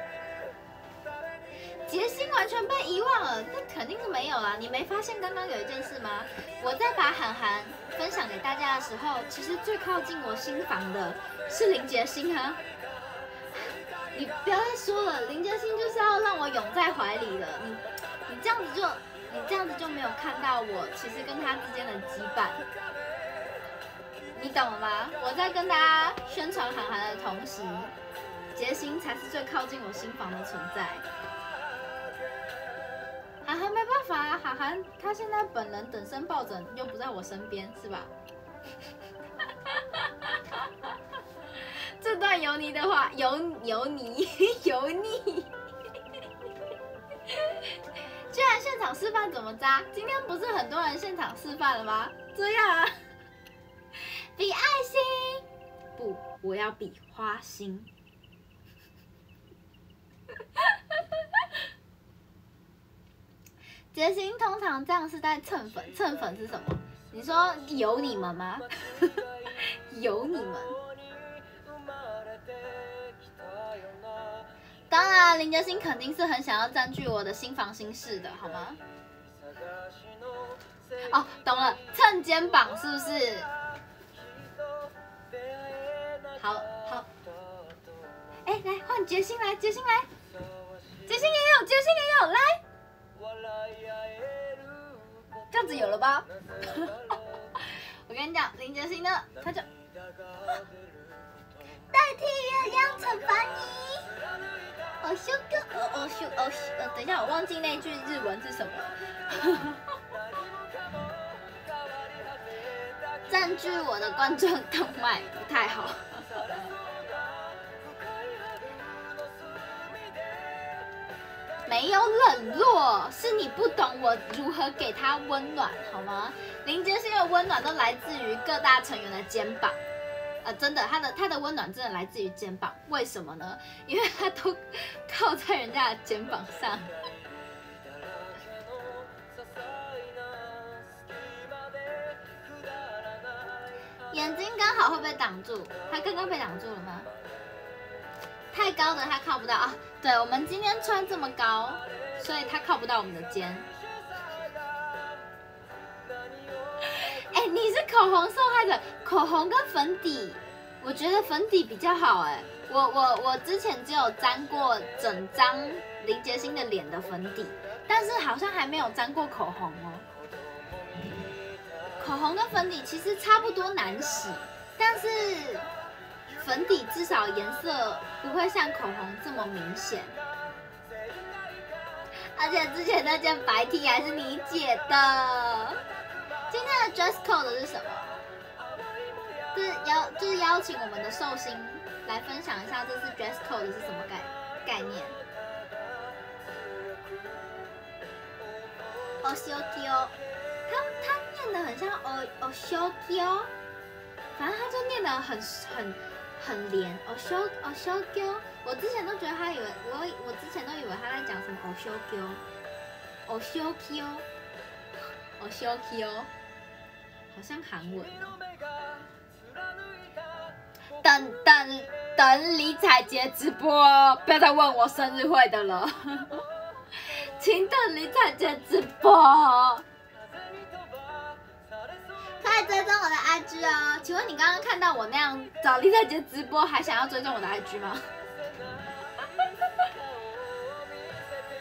杰星完全被遗忘了，那肯定是没有啦。你没发现刚刚有一件事吗？我在把韩寒分享给大家的时候，其实最靠近我心房的是林杰星啊。你不要再说了，林杰星就是要让我拥在怀里的。你你这样子就你这样子就没有看到我其实跟他之间的羁绊，你懂了吗？我在跟大家宣传韩寒的同时，杰星才是最靠近我心房的存在。韩寒没办法啊，韩寒他现在本人等身抱枕又不在我身边，是吧？这段油泥的话，油油泥油腻，居然现场示范怎么扎？今天不是很多人现场示范了吗？这样啊，比爱心，不，我要比花心。杰星通常这样是在蹭粉，蹭粉是什么？你说有你们吗？有你们。当然，林杰星肯定是很想要占据我的心房心事的，好吗？哦，懂了，蹭肩膀是不是？好好。哎，来换杰星来，杰星来，杰星也有，杰星也有，来。这样子有了吧？我跟你讲，林杰星呢，他就代替月亮惩罚你。哦修哥，哦哦修哦呃，等一下，我忘记那句日文是什么。占据我的冠状动脉不太好。没有冷落，是你不懂我如何给他温暖，好吗？林杰星的温暖都来自于各大成员的肩膀，呃，真的，他的他的温暖真的来自于肩膀。为什么呢？因为他都靠在人家的肩膀上。眼睛刚好会被挡住，他刚刚被挡住了吗？太高的他靠不到啊！对，我们今天穿这么高，所以他靠不到我们的肩。哎、欸，你是口红受害者，口红跟粉底，我觉得粉底比较好哎、欸。我我我之前只有沾过整张林杰星的脸的粉底，但是好像还没有沾过口红哦。口红跟粉底其实差不多难洗，但是粉底至少颜色不会像口红这么明显。而且之前那件白 T 还是你解的。今天的 dress code 是什么？就是邀就是邀请我们的寿星来分享一下这次 dress code 是什么概概念。哦修 Q， 他他念的很像哦哦修 Q， 反正他就念的很很很连哦修哦修 Q。我之前都觉得他以为我我之前都以为他在讲什么哦修 Q， 哦修 Q， 哦修 Q， 好像韩文哦。等等等李彩杰直播，不要再问我生日会的了，请等李彩杰直播。快追踪我的 I G 哦！请问你刚刚看到我那样找李彩杰直播，还想要追踪我的 I G 吗？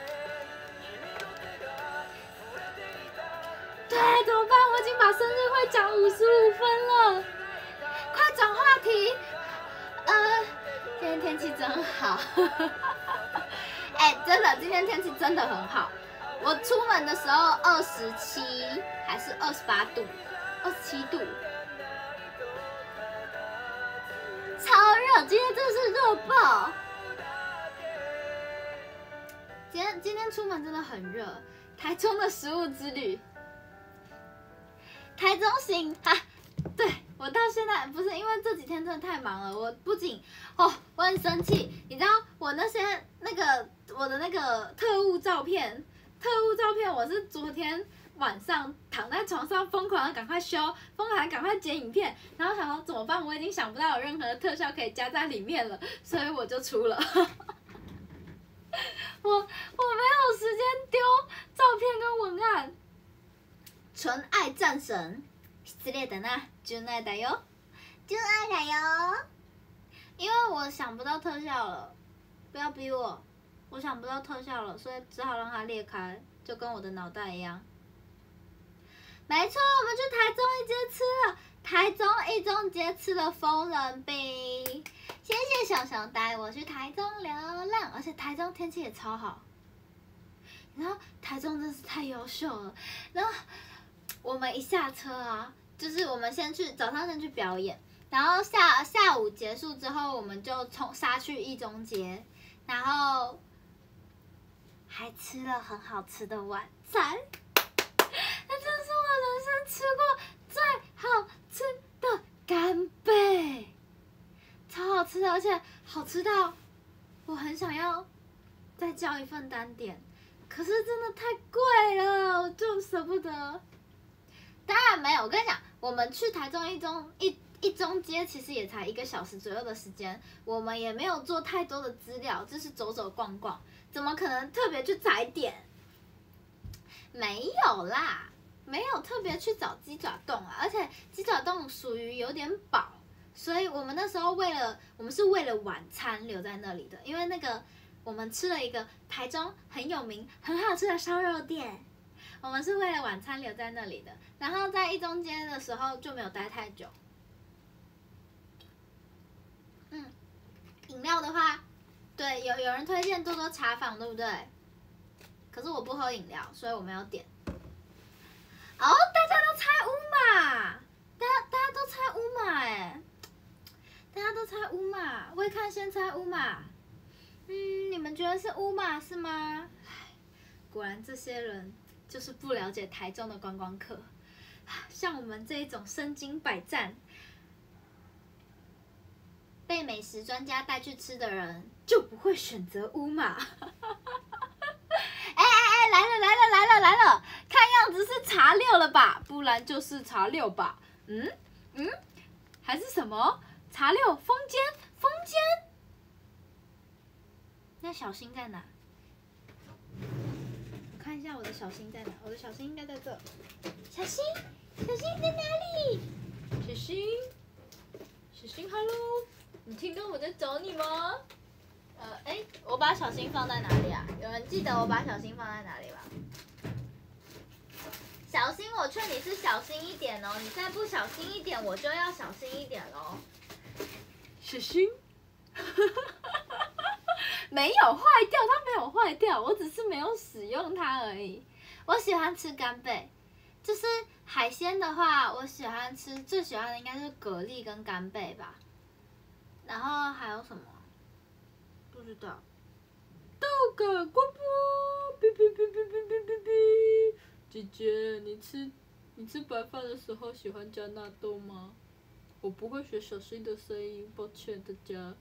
对，怎么办？我已经把生日会讲五十五分了，快转话题。呃，今天天气真好。哎、欸，真的，今天天气真的很好。我出门的时候二十七还是二十八度，二十七度，超热！今天真的是热爆。今天今天出门真的很热。台中的食物之旅，台中行啊！对，我到现在不是因为这几天真的太忙了，我不仅哦，我很生气，你知道我那些那个我的那个特务照片，特务照片我是昨天晚上躺在床上疯狂的赶快修，疯狂的赶快剪影片，然后想说怎么办？我已经想不到有任何的特效可以加在里面了，所以我就出了。我我没有时间丢照片跟文案。纯爱战神，失礼だな、純愛だよ，純愛だよ。因为我想不到特效了，不要逼我，我想不到特效了，所以只好让它裂开，就跟我的脑袋一样。没错，我们去台中一街吃了，台中一中街吃了疯人饼。谢谢小熊带我去台中流浪，而且台中天气也超好。然后台中真是太优秀了。然后我们一下车啊，就是我们先去早上先去表演，然后下下午结束之后，我们就冲杀去一中街，然后还吃了很好吃的晚餐。那真是我人生吃过最好吃的干贝。超好吃的，而且好吃到我很想要再叫一份单点，可是真的太贵了，我就舍不得。当然没有，我跟你讲，我们去台中一中一一中街其实也才一个小时左右的时间，我们也没有做太多的资料，就是走走逛逛，怎么可能特别去踩点？没有啦，没有特别去找鸡爪冻啊，而且鸡爪冻属于有点饱。所以我们那时候为了，我们是为了晚餐留在那里的，因为那个我们吃了一个台中很有名、很好吃的烧肉店，我们是为了晚餐留在那里的。然后在一中街的时候就没有待太久。嗯，饮料的话，对，有有人推荐多多茶坊，对不对？可是我不喝饮料，所以我没有点。哦，大家都猜乌马，大家大家都猜乌马哎。大家都猜乌马，未看先猜乌马。嗯，你们觉得是乌马是吗？果然这些人就是不了解台中的观光客。像我们这一种身经百战、被美食专家带去吃的人，就不会选择乌马。哎哎哎，来了来了来了来了！看样子是茶六了吧？不然就是茶六吧？嗯嗯，还是什么？茶六风间，风间，那小新在哪？我看一下我的小新在哪？我的小新应该在这。小新，小新在哪里？小新，小新 ，Hello， 你听到我在找你吗？呃，哎，我把小新放在哪里啊？有人记得我把小新放在哪里吗？小新，我劝你是小心一点哦，你再不小心一点，我就要小心一点喽。小心，没有坏掉，它没有坏掉，我只是没有使用它而已。我喜欢吃干贝，就是海鲜的话，我喜欢吃，最喜欢的应该是蛤蜊跟干贝吧。然后还有什么？不知道。豆干呱呱，哔哔哔哔哔哔哔哔。姐姐，你吃你吃白饭的时候喜欢加纳豆吗？我不会学小新的声音，抱歉大家。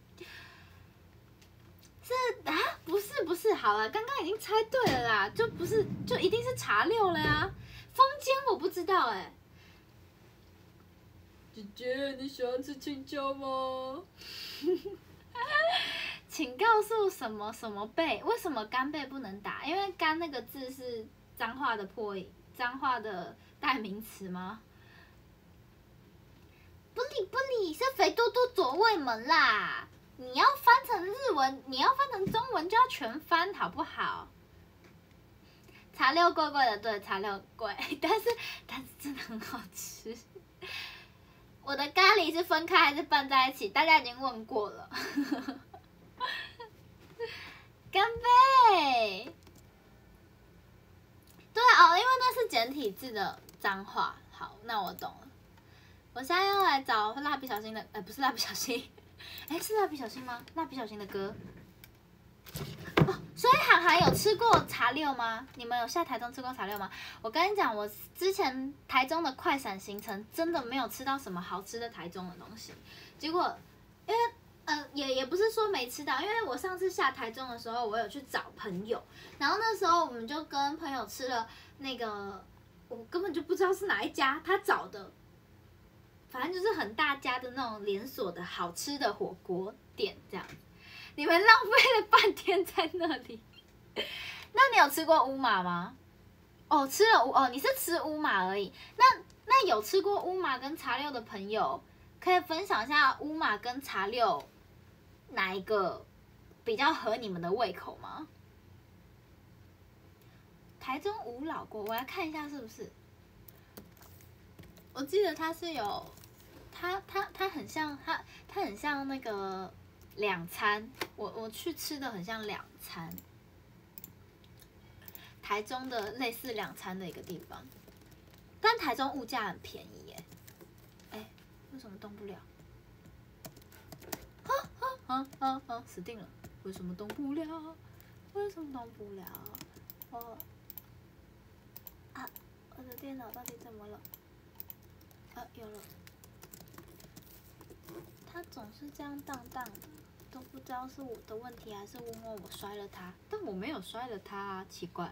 是啊，不是不是，好了，刚刚已经猜对了啦，就不是，就一定是茶六了呀。风间我不知道哎、欸。姐姐，你喜欢吃青椒吗？请告诉什么什么贝？为什么干贝不能打？因为干那个字是脏话的破音，脏话的代名词吗？不理不理，是肥多多左卫门啦！你要翻成日文，你要翻成中文就要全翻，好不好？ 茶六贵贵的，对，茶六贵，但是但是真的很好吃。我的咖喱是分开还是拌在一起？大家已经问过了。干杯！对哦，因为那是简体字的脏话。好，那我懂了。我现在要来找蜡笔小新的，呃，不是蜡笔小新，哎，是蜡笔小新吗？蜡笔小新的歌。哦，所以涵涵有吃过茶六吗？你们有下台中吃过茶六吗？我跟你讲，我之前台中的快闪行程真的没有吃到什么好吃的台中的东西，结果因为呃也也不是说没吃到，因为我上次下台中的时候，我有去找朋友，然后那时候我们就跟朋友吃了那个我根本就不知道是哪一家他找的，反正就是很大家的那种连锁的好吃的火锅店这样。你们浪费了半天在那里。那你有吃过乌马吗？哦，吃了乌哦，你是吃乌马而已。那那有吃过乌马跟茶六的朋友，可以分享一下乌马跟茶六哪一个比较合你们的胃口吗？台中五老锅，我来看一下是不是。我记得它是有，它它它很像它它很像那个。两餐，我我去吃的很像两餐，台中的类似两餐的一个地方，但台中物价很便宜耶。哎，为什么动不了？啊啊啊啊啊！死定了！为什么动不了？为什么动不了？我啊，我的电脑到底怎么了？啊，有了。它总是这样荡荡的。都不知道是我的问题还是因为我摔了它，但我没有摔了它啊，奇怪。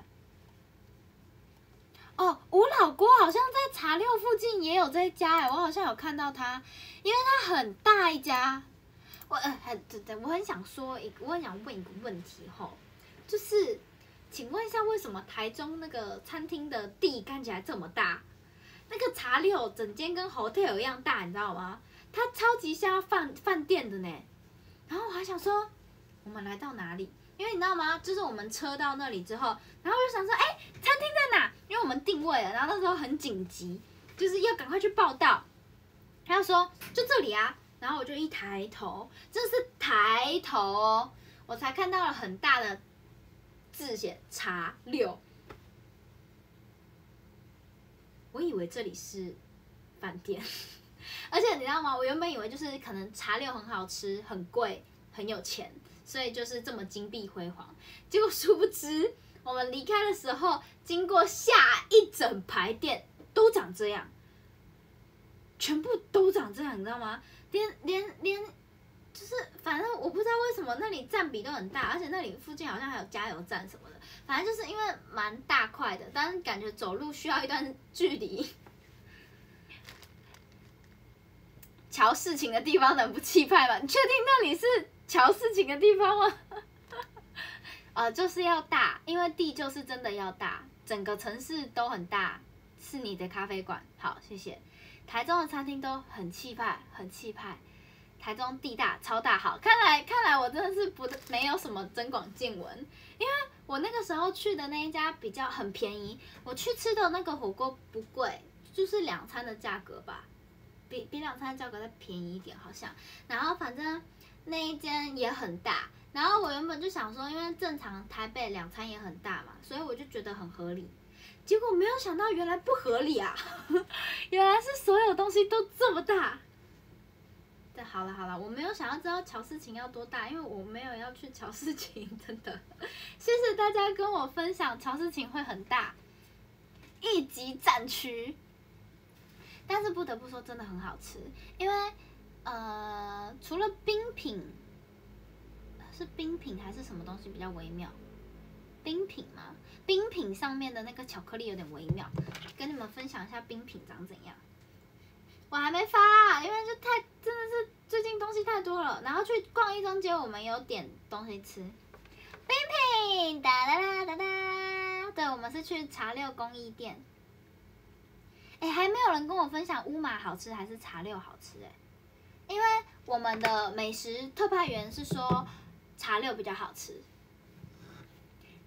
哦，吴老锅好像在茶六附近也有这家哎，我好像有看到它，因为它很大一家。我呃，很对对，我很想说一个，我很想问一个问题吼，就是，请问一下，为什么台中那个餐厅的地看起来这么大？那个茶六整间跟 hotel 一样大，你知道吗？它超级像饭饭店的呢。然后我还想说，我们来到哪里？因为你知道吗？就是我们车到那里之后，然后我就想说，哎、欸，餐厅在哪？因为我们定位了，然后那时候很紧急，就是要赶快去报到。他就说就这里啊，然后我就一抬头，这是抬头哦，我才看到了很大的字写茶六。我以为这里是饭店。而且你知道吗？我原本以为就是可能茶六很好吃、很贵、很有钱，所以就是这么金碧辉煌。结果殊不知，我们离开的时候，经过下一整排店都长这样，全部都长这样，你知道吗？连连连，就是反正我不知道为什么那里占比都很大，而且那里附近好像还有加油站什么的。反正就是因为蛮大块的，但是感觉走路需要一段距离。瞧事情的地方能不气派吗？你确定那里是瞧事情的地方吗？呃，就是要大，因为地就是真的要大，整个城市都很大，是你的咖啡馆。好，谢谢。台中的餐厅都很气派，很气派。台中地大超大，好，看来看来我真的是不没有什么增广见闻，因为我那个时候去的那一家比较很便宜，我去吃的那个火锅不贵，就是两餐的价格吧。比比两餐价格再便宜一点好像，然后反正那一间也很大，然后我原本就想说，因为正常台北两餐也很大嘛，所以我就觉得很合理，结果没有想到原来不合理啊，原来是所有东西都这么大。对，好了好了，我没有想要知道乔事情要多大，因为我没有要去乔事情，真的。谢谢大家跟我分享乔事情会很大，一级战区。但是不得不说，真的很好吃，因为呃，除了冰品，是冰品还是什么东西比较微妙？冰品吗？冰品上面的那个巧克力有点微妙，跟你们分享一下冰品长怎样。我还没发、啊，因为就太真的是最近东西太多了，然后去逛一中街，我们有点东西吃。冰品哒哒哒哒哒，对，我们是去茶六工艺店。哎，还没有人跟我分享乌马好吃还是茶六好吃哎，因为我们的美食特派员是说茶六比较好吃。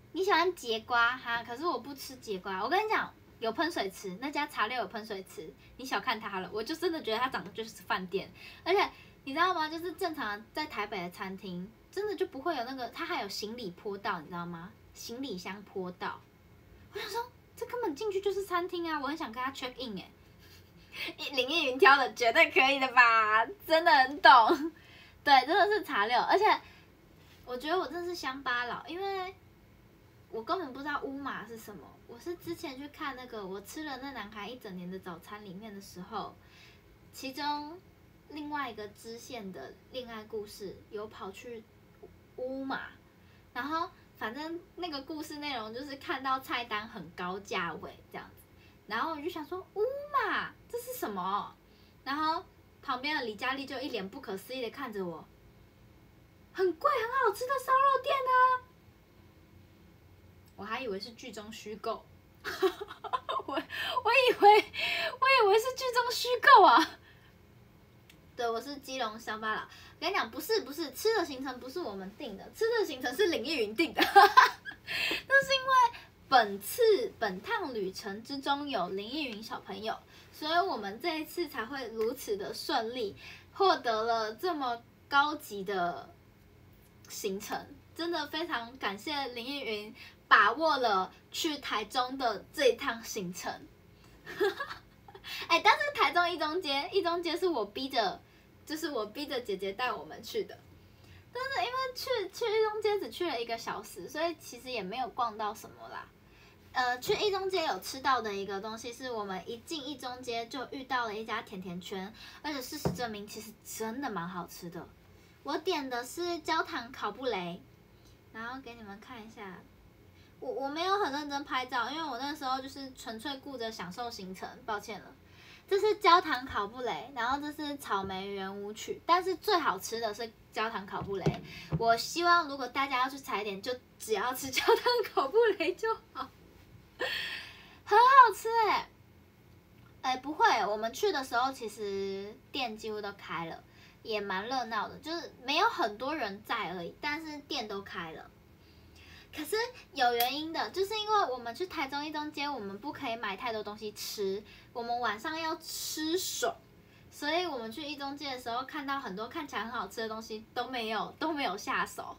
你喜欢节瓜哈？可是我不吃节瓜。我跟你讲，有喷水池，那家茶六有喷水池，你小看它了。我就真的觉得它长得就是饭店，而且你知道吗？就是正常在台北的餐厅，真的就不会有那个，它还有行李坡道，你知道吗？行李箱坡道。我想说，这根本进去就是餐厅啊！我很想跟他 check in 哎、欸，林依云挑的绝对可以的吧？真的很懂，对，真的是茶六，而且我觉得我真的是乡巴佬，因为我根本不知道乌马是什么。我是之前去看那个我吃了那男孩一整年的早餐里面的时候，其中另外一个支线的恋爱故事有跑去乌马，然后反正那个故事内容就是看到菜单很高价位这样子，然后我就想说乌马这是什么？然后旁边的李佳丽就一脸不可思议的看着我，很贵很好吃的烧肉店啊！我还以为是剧中虚构，我我以为我以为是剧中虚构啊。对，我是基隆乡巴佬。我跟你讲，不是不是，吃的行程不是我们定的，吃的行程是林依云定的。那是因为本次本趟旅程之中有林依云小朋友，所以我们这一次才会如此的顺利，获得了这么高级的行程。真的非常感谢林依云把握了去台中的这一趟行程。哎、欸，但是台中一中街，一中街是我逼着，就是我逼着姐姐带我们去的。但是因为去去一中街只去了一个小时，所以其实也没有逛到什么啦。呃，去一中街有吃到的一个东西，是我们一进一中街就遇到了一家甜甜圈，而且事实证明其实真的蛮好吃的。我点的是焦糖烤布雷，然后给你们看一下。我我没有很认真拍照，因为我那时候就是纯粹顾着享受行程，抱歉了。这是焦糖烤布雷，然后这是草莓圆舞曲，但是最好吃的是焦糖烤布雷。我希望如果大家要去踩点，就只要吃焦糖烤布雷就好，很好吃哎、欸！哎、欸，不会，我们去的时候其实店几乎都开了，也蛮热闹的，就是没有很多人在而已，但是店都开了。可是有原因的，就是因为我们去台中一中街，我们不可以买太多东西吃，我们晚上要吃爽，所以我们去一中街的时候，看到很多看起来很好吃的东西都没有都没有下手。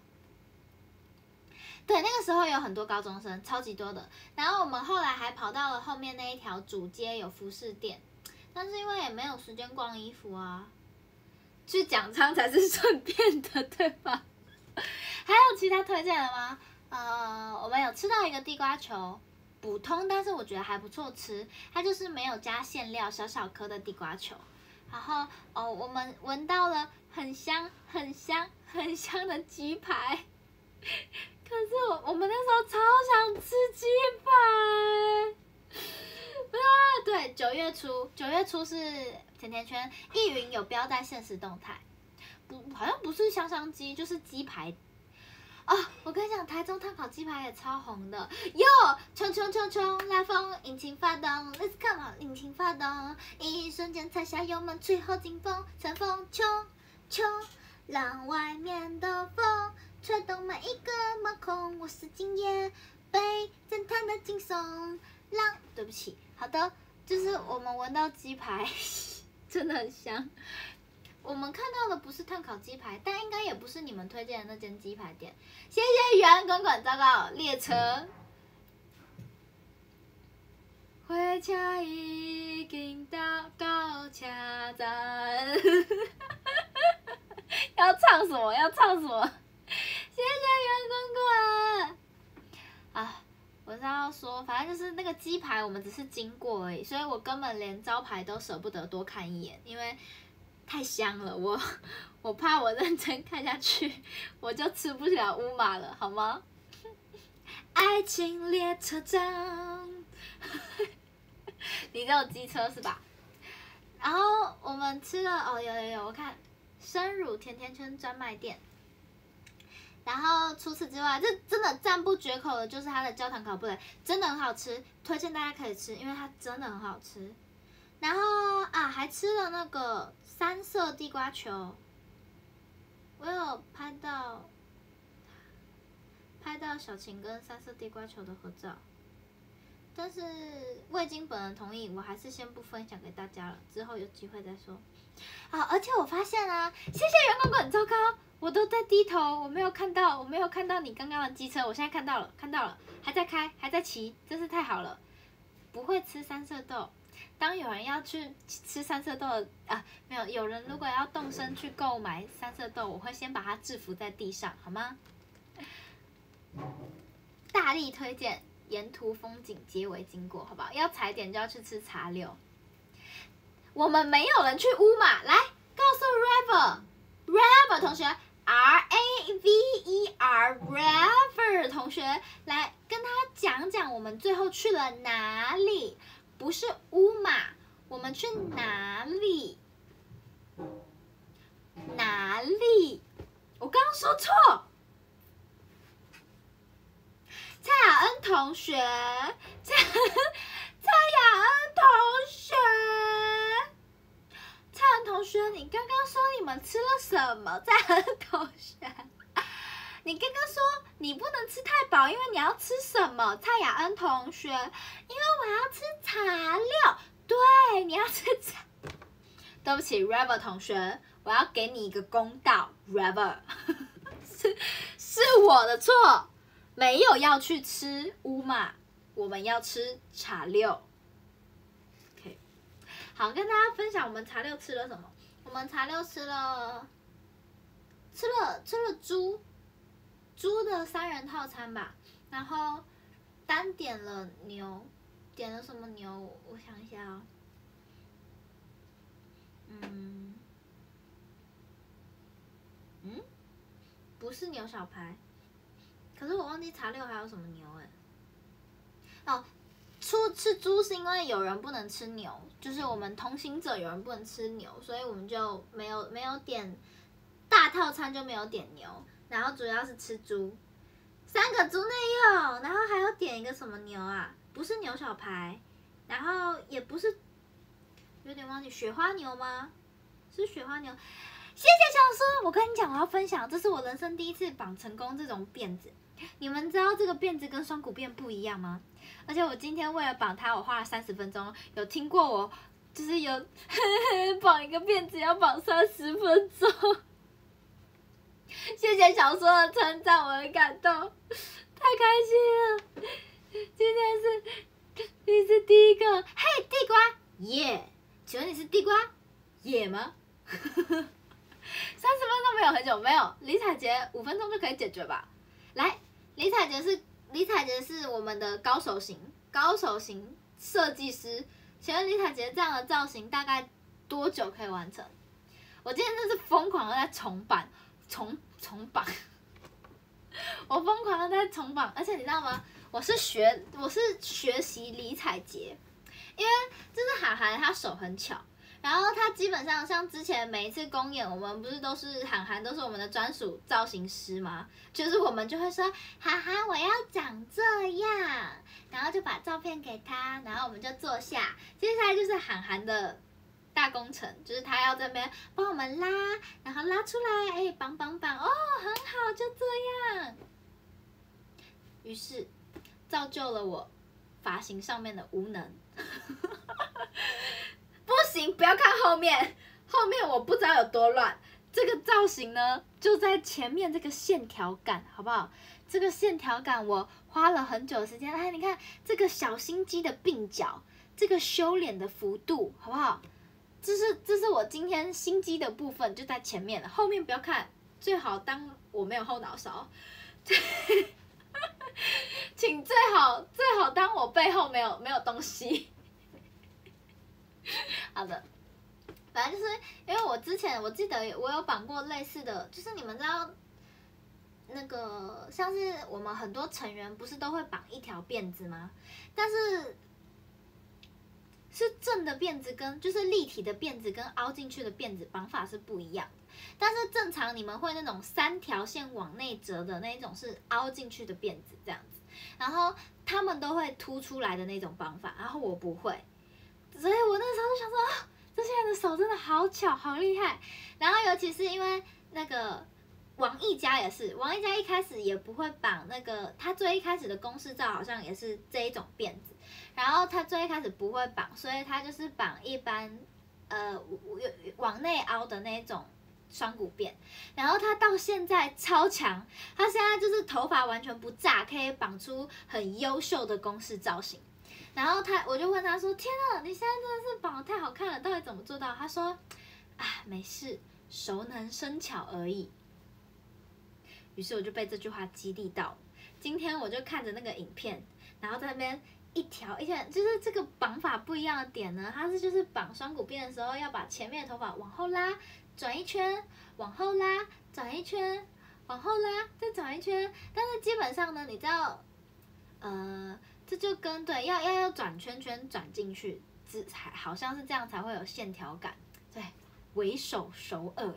对，那个时候有很多高中生，超级多的。然后我们后来还跑到了后面那一条主街，有服饰店，但是因为也没有时间逛衣服啊，去奖仓才是顺便的，对吧？还有其他推荐的吗？呃，我们有吃到一个地瓜球，普通，但是我觉得还不错吃。它就是没有加馅料，小小颗的地瓜球。然后哦，我们闻到了很香、很香、很香的鸡排。可是我我们那时候超想吃鸡排。啊，对，九月初，九月初是甜甜圈，易云有标在限时动态，不，好像不是香香鸡，就是鸡排。哦，我跟你讲，台中炭烤鸡排也超红的，哟，冲冲冲冲，拉风，引擎发动 ，Let's come on， 引擎发动，一瞬间踩下油门，吹后劲风，乘风冲冲，让外面的风吹动每一个毛孔，我是今夜被侦探的惊悚，让，对不起，好的，就是我们闻到鸡排，真的很香。我们看到的不是炭烤鸡排，但应该也不是你们推荐的那间鸡排店。谢谢圆滚滚，糟糕，列车。火车已经到高车站。要唱什么？要唱什么？谢谢圆滚滚。啊，我是要说，反正就是那个鸡排，我们只是经过而已，所以我根本连招牌都舍不得多看一眼，因为太香了，我我怕我认真看下去，我就吃不了乌马了，好吗？爱情列车长，你只有机车是吧？然后我们吃了哦，有有有，我看生乳甜甜圈专卖店。然后除此之外，这真的赞不绝口的就是它的焦糖烤布雷，真的很好吃，推荐大家可以吃，因为它真的很好吃。然后啊，还吃了那个三色地瓜球，我有拍到， 拍到小晴跟三色地瓜球的合照，但是未经本人同意，我还是先不分享给大家了，之后有机会再说。啊，而且我发现啊，谢谢员工很糟糕，我都在低头，我没有看到，我没有看到你刚刚的机车，我现在看到了，看到了，还在开，还在骑，真是太好了。不会吃三色豆。当有人要去吃三色豆的啊，没有，有人如果要动身去购买三色豆，我会先把它制服在地上，好吗？大力推荐沿途风景皆为经过，好不好？要踩点就要去吃茶柳。我们没有人去乌马，来告诉 Rever，Rever 同学 ，R A V E R，Rever 同学来跟他讲讲我们最后去了哪里。不是乌马，我们去哪里？哪里？我刚刚说错。蔡雅恩同学，蔡蔡雅恩同学，蔡雅恩同学，你刚刚说你们吃了什么？蔡雅恩同学，你刚刚说你不能吃太饱，因为你要吃什么？蔡雅恩同学，因为我要吃茶六。对，你要吃茶。对不起 ，Rever 同学，我要给你一个公道 ，Rever， 是是我的错，没有要去吃乌马，我们要吃茶六。OK， 好，跟大家分享我们茶六吃了什么？我们茶六吃了，吃了吃了猪。猪的三人套餐吧，然后单点了牛，点了什么牛？我想一下哦，嗯嗯，不是牛小排，可是我忘记茶六还有什么牛哎、欸。哦，出吃猪是因为有人不能吃牛，就是我们同行者有人不能吃牛，所以我们就没有没有点大套餐，就没有点牛。然后主要是吃猪，三个猪内用，然后还要点一个什么牛啊？不是牛小排，然后也不是，有点忘记雪花牛吗？是雪花牛。谢谢小叔，我跟你讲，我要分享，这是我人生第一次绑成功这种辫子。你们知道这个辫子跟双股辫不一样吗？而且我今天为了绑它，我花了三十分钟。有听过我就是有绑一个辫子要绑三十分钟。谢谢小说的称赞，我很感动，太开心了。今天是你是第一个，嘿，地瓜耶！ Yeah. 请问你是地瓜耶吗？三十分钟没有很久，没有李彩杰五分钟就可以解决吧？来，李彩杰是李彩杰是我们的高手型高手型设计师，请问李彩杰这样的造型大概多久可以完成？我今天真是疯狂的在重版。重重绑，我疯狂的在重绑，而且你知道吗？我是学我是学习李彩杰，因为就是涵涵他手很巧，然后他基本上像之前每一次公演，我们不是都是涵涵都是我们的专属造型师吗？就是我们就会说涵涵我要长这样，然后就把照片给他，然后我们就坐下，接下来就是涵涵的大工程，就是他要这边帮我们拉，然后拉出来，哎，绑绑绑，哦，很好，就这样。于是造就了我发型上面的无能。不行，不要看后面，后面我不知道有多乱。这个造型呢，就在前面这个线条感，好不好？这个线条感我花了很久的时间。来，你看这个小心机的鬓角，这个修脸的幅度，好不好？这是这是我今天心机的部分，就在前面了，后面不要看，最好当我没有后脑勺，请最好最好当我背后没有没有东西。好的，反正就是因为我之前我记得我有绑过类似的，就是你们知道那个像是我们很多成员不是都会绑一条辫子吗？但是。是正的辫子跟就是立体的辫子跟凹进去的辫子绑法是不一样的，但是正常你们会那种三条线往内折的那一种是凹进去的辫子这样子，然后他们都会凸出来的那种绑法，然后我不会，所以我那时候就想说，啊，这些人的手真的好巧好厉害，然后尤其是因为那个王一家也是，王一家一开始也不会绑那个，他最一开始的公式照好像也是这一种辫子，然后他最一开始不会绑，所以他就是绑一般呃往内凹的那种双股辫，然后他到现在超强，他现在就是头发完全不炸，可以绑出很优秀的公式造型。然后他我就问他说：“天啊，你现在真的是绑得太好看了，到底怎么做到？”他说：“啊，没事，熟能生巧而已。”于是我就被这句话激励到，今天我就看着那个影片，然后在那边一条一条，就是这个绑法不一样的点呢，它是就是绑双股辫的时候要把前面的头发往后拉，转一圈，往后拉，转一圈，往后拉，再转一圈。但是基本上呢，你知道，呃，这就跟对要要要转圈圈转进去，只才好像是这样才会有线条感。对，为手熟耳。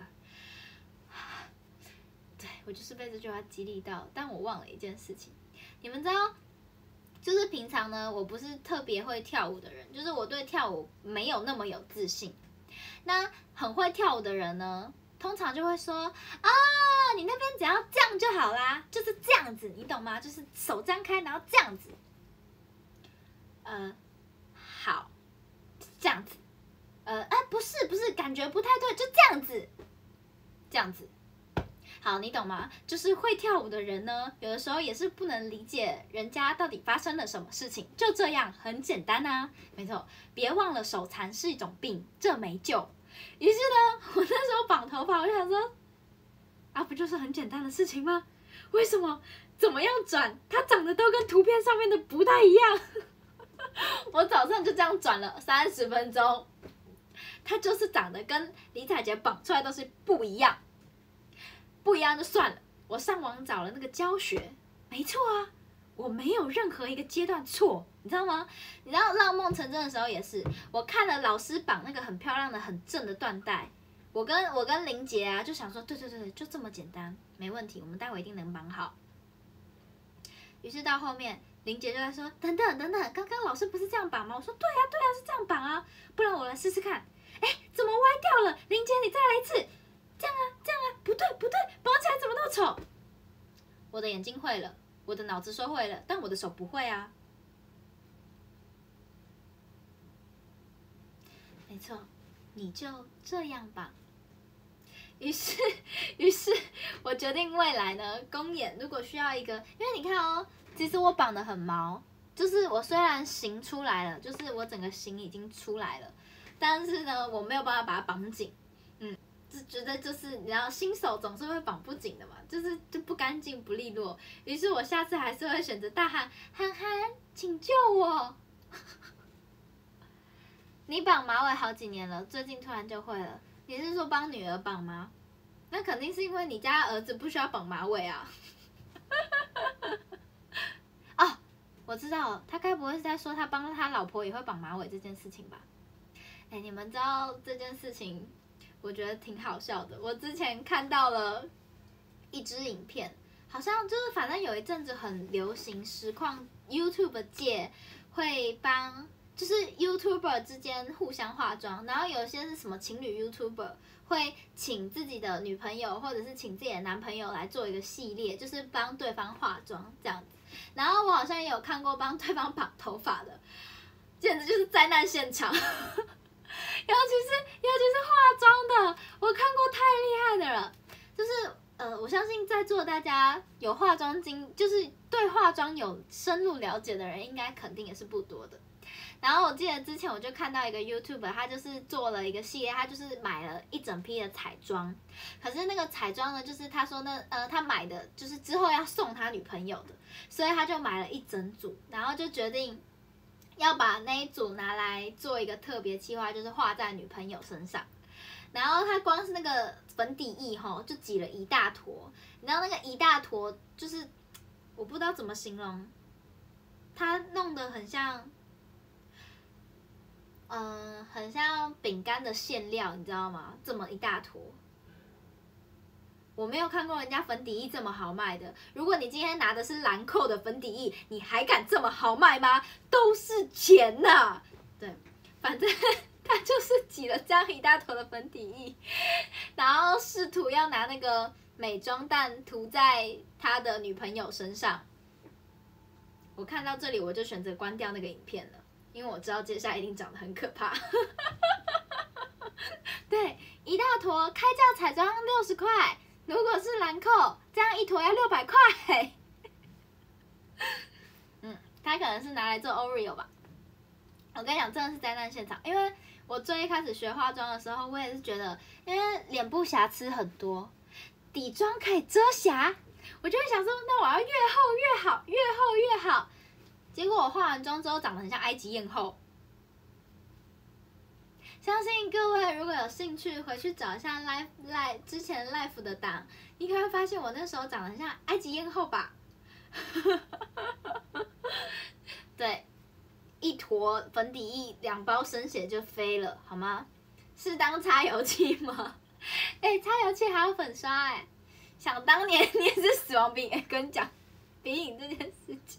对，我就是被这句话激励到，但我忘了一件事情，你们知道，就是平常呢，我不是特别会跳舞的人，就是我对跳舞没有那么有自信。那很会跳舞的人呢，通常就会说啊，你那边只要这样就好啦，就是这样子，你懂吗？就是手张开，然后这样子，呃，好，这样子，呃，哎，不是不是，感觉不太对，就这样子，这样子。好，你懂吗？就是会跳舞的人呢，有的时候也是不能理解人家到底发生了什么事情，就这样，很简单啊，没错。别忘了手残是一种病，这没救。于是呢，我那时候绑头发，我就想说，啊，不就是很简单的事情吗？为什么怎么样转，它长得都跟图片上面的不太一样？我早上就这样转了三十分钟，它就是长得跟李彩洁绑出来都是不一样。不一样就算了，我上网找了那个教学，没错啊，我没有任何一个阶段错，你知道吗？你知道浪梦成真的时候也是，我看了老师绑那个很漂亮的、很正的缎带，我跟我跟林杰啊就想说，对对对对，就这么简单，没问题，我们待会一定能绑好。于是到后面，林杰就在说，等等等等，刚刚老师不是这样绑吗？我说对啊对啊，是这样绑啊，不然我来试试看。哎，怎么歪掉了？林杰，你再来一次。这样啊，这样啊，不对不对，绑起来怎么那么丑？我的眼睛会了，我的脑子说会了，但我的手不会啊。没错，你就这样绑。于是，于是我决定未来呢，公演如果需要一个，因为你看哦，其实我绑得很毛，就是我虽然形出来了，就是我整个形已经出来了，但是呢，我没有办法把它绑紧，嗯。就觉得就是你知道新手总是会绑不紧的嘛，就是就不干净不利落。于是我下次还是会选择大喊涵涵，请救我！你绑马尾好几年了，最近突然就会了。你是说帮女儿绑吗？那肯定是因为你家儿子不需要绑马尾啊。哦，我知道了，他该不会是在说他帮他老婆也会绑马尾这件事情吧？哎，你们知道这件事情？我觉得挺好笑的。我之前看到了一支影片，好像就是反正有一阵子很流行实况 YouTube 界会帮，就是 YouTuber 之间互相化妆，然后有些是什么情侣 YouTuber 会请自己的女朋友或者是请自己的男朋友来做一个系列，就是帮对方化妆这样子。然后我好像也有看过帮对方绑头发的，简直就是灾难现场。尤其是尤其是化妆的，我看过太厉害的了。就是呃，我相信在座大家有化妆经，就是对化妆有深入了解的人，应该肯定也是不多的。然后我记得之前我就看到一个 YouTuber， 他就是做了一个系列，他就是买了一整批的彩妆。可是那个彩妆呢，就是他说呢，呃，他买的就是之后要送他女朋友的，所以他就买了一整组，然后就决定要把那一组拿来做一个特别企划，就是画在女朋友身上。然后他光是那个粉底液吼，就挤了一大坨。你知道那个一大坨，就是我不知道怎么形容，他弄得很像，嗯、呃，很像饼干的馅料，你知道吗？这么一大坨。我没有看过人家粉底液这么豪卖的。如果你今天拿的是兰蔻的粉底液，你还敢这么豪卖吗？都是钱呐、啊！对，反正他就是挤了这样一大坨的粉底液，然后试图要拿那个美妆蛋涂在他的女朋友身上。我看到这里，我就选择关掉那个影片了，因为我知道接下来一定长得很可怕。对，一大坨开价彩妆六十块，如果是兰蔻，这样一坨要六百块。嗯，他可能是拿来做 Oreo 吧。我跟你讲，真的是灾难现场，因为我最一开始学化妆的时候，我也是觉得，因为脸部瑕疵很多，底妆可以遮瑕，我就会想说，那我要越厚越好，越厚越好。结果我化完妆之后，长得很像埃及艳后。相信各位如果有兴趣，回去找一下 live live 之前 live 的档，应该会发现我那时候长得很像埃及艳后吧？对。一坨粉底液，两包生血就飞了，好吗？是当擦油器吗？哎、欸，擦油器还有粉刷哎、欸！想当年你也是死亡笔哎、欸，跟你讲，鼻影这件事情，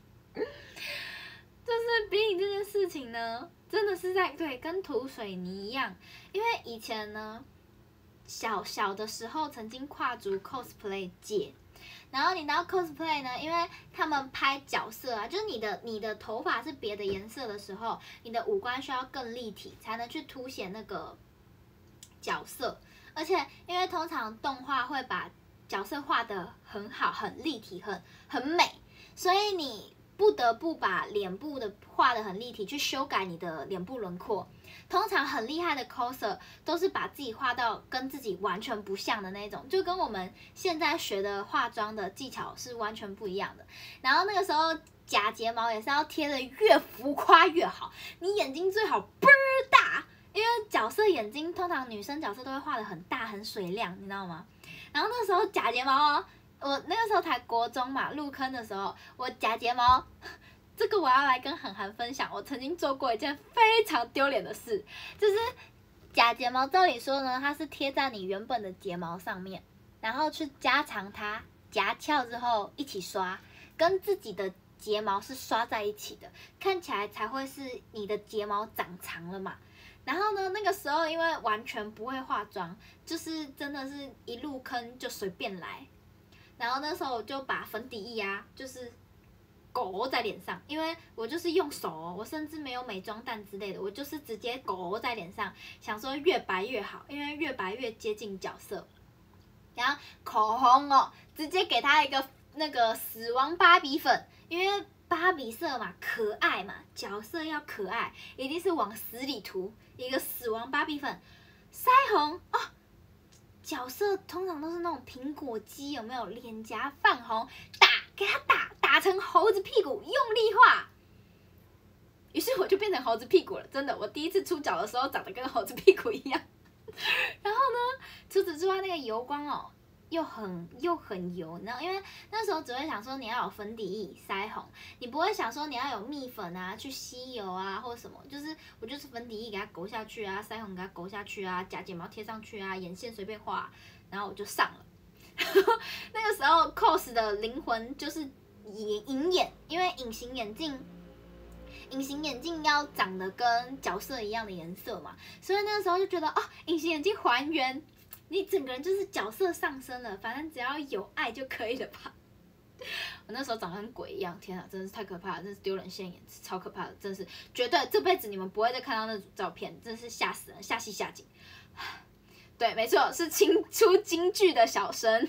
就是鼻影这件事情呢，真的是在对跟涂水泥一样，因为以前呢，小小的时候曾经跨足 cosplay 界。然后你到 cosplay 呢，因为他们拍角色啊，就是你的你的头发是别的颜色的时候，你的五官需要更立体，才能去凸显那个角色。而且因为通常动画会把角色画得很好、很立体、很很美，所以你不得不把脸部的画得很立体，去修改你的脸部轮廓。通常很厉害的 coser 都是把自己画到跟自己完全不像的那种，就跟我们现在学的化妆的技巧是完全不一样的。然后那个时候假睫毛也是要贴的越浮夸越好，你眼睛最好倍儿大，因为角色眼睛通常女生角色都会画得很大很水亮，你知道吗？然后那时候假睫毛哦，我那个时候才国中嘛，入坑的时候，我假睫毛。这个我要来跟涵涵分享，我曾经做过一件非常丢脸的事，就是假睫毛。照理说呢，它是贴在你原本的睫毛上面，然后去加长它，夹翘之后一起刷，跟自己的睫毛是刷在一起的，看起来才会是你的睫毛长长了嘛。然后呢，那个时候因为完全不会化妆，就是真的是一入坑就随便来，然后那时候我就把粉底液啊，就是。勾在脸上，因为我就是用手哦，我甚至没有美妆蛋之类的，我就是直接勾在脸上，想说越白越好，因为越白越接近角色。然后口红哦，直接给它一个那个死亡芭比粉，因为芭比色嘛，可爱嘛，角色要可爱，一定是往死里涂一个死亡芭比粉。腮红哦，角色通常都是那种苹果肌，有没有？脸颊泛红，打给它打。打成猴子屁股，用力画，于是我就变成猴子屁股了。真的，我第一次出脚的时候长得跟猴子屁股一样。然后呢，除此之外，那个油光哦，又很又很油，你知道，因为那时候只会想说你要有粉底液、腮红，你不会想说你要有蜜粉啊，去吸油啊或什么。就是我就是粉底液给它勾下去啊，腮红给它勾下去啊，假睫毛贴上去啊，眼线随便画，然后我就上了。那个时候 cos 的灵魂就是。隐眼，因为隐形眼镜，隐形眼镜要长得跟角色一样的颜色嘛，所以那个时候就觉得哦，隐形眼镜还原，你整个人就是角色上身了，反正只要有爱就可以了吧。我那时候长得跟鬼一样，天啊，真的是太可怕了，真是丢人现眼，超可怕的，真是绝对这辈子你们不会再看到那组照片，真是吓死人，吓戏吓景。对，没错，是清出京剧的小生。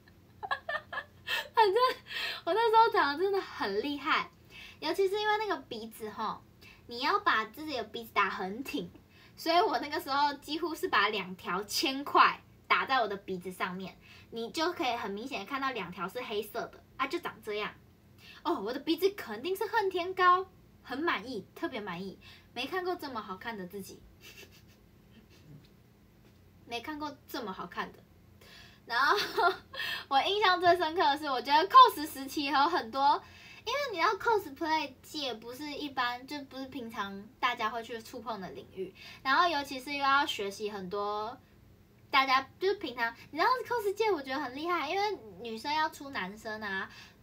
反正我那时候长得真的很厉害，尤其是因为那个鼻子哈，你要把自己的鼻子打很挺，所以我那个时候几乎是把两条铅块打在我的鼻子上面，你就可以很明显的看到两条是黑色的啊，就长这样。哦，我的鼻子肯定是恨天高，很满意，特别满意，没看过这么好看的自己，没看过这么好看的。然后我印象最深刻的是，我觉得 cos 时期有很多，因为你知道 cosplay 界不是一般，就不是平常大家会去触碰的领域，然后尤其是又要学习很多，大家就是平常你知道 cos 界我觉得很厉害，因为女生要出男生啊，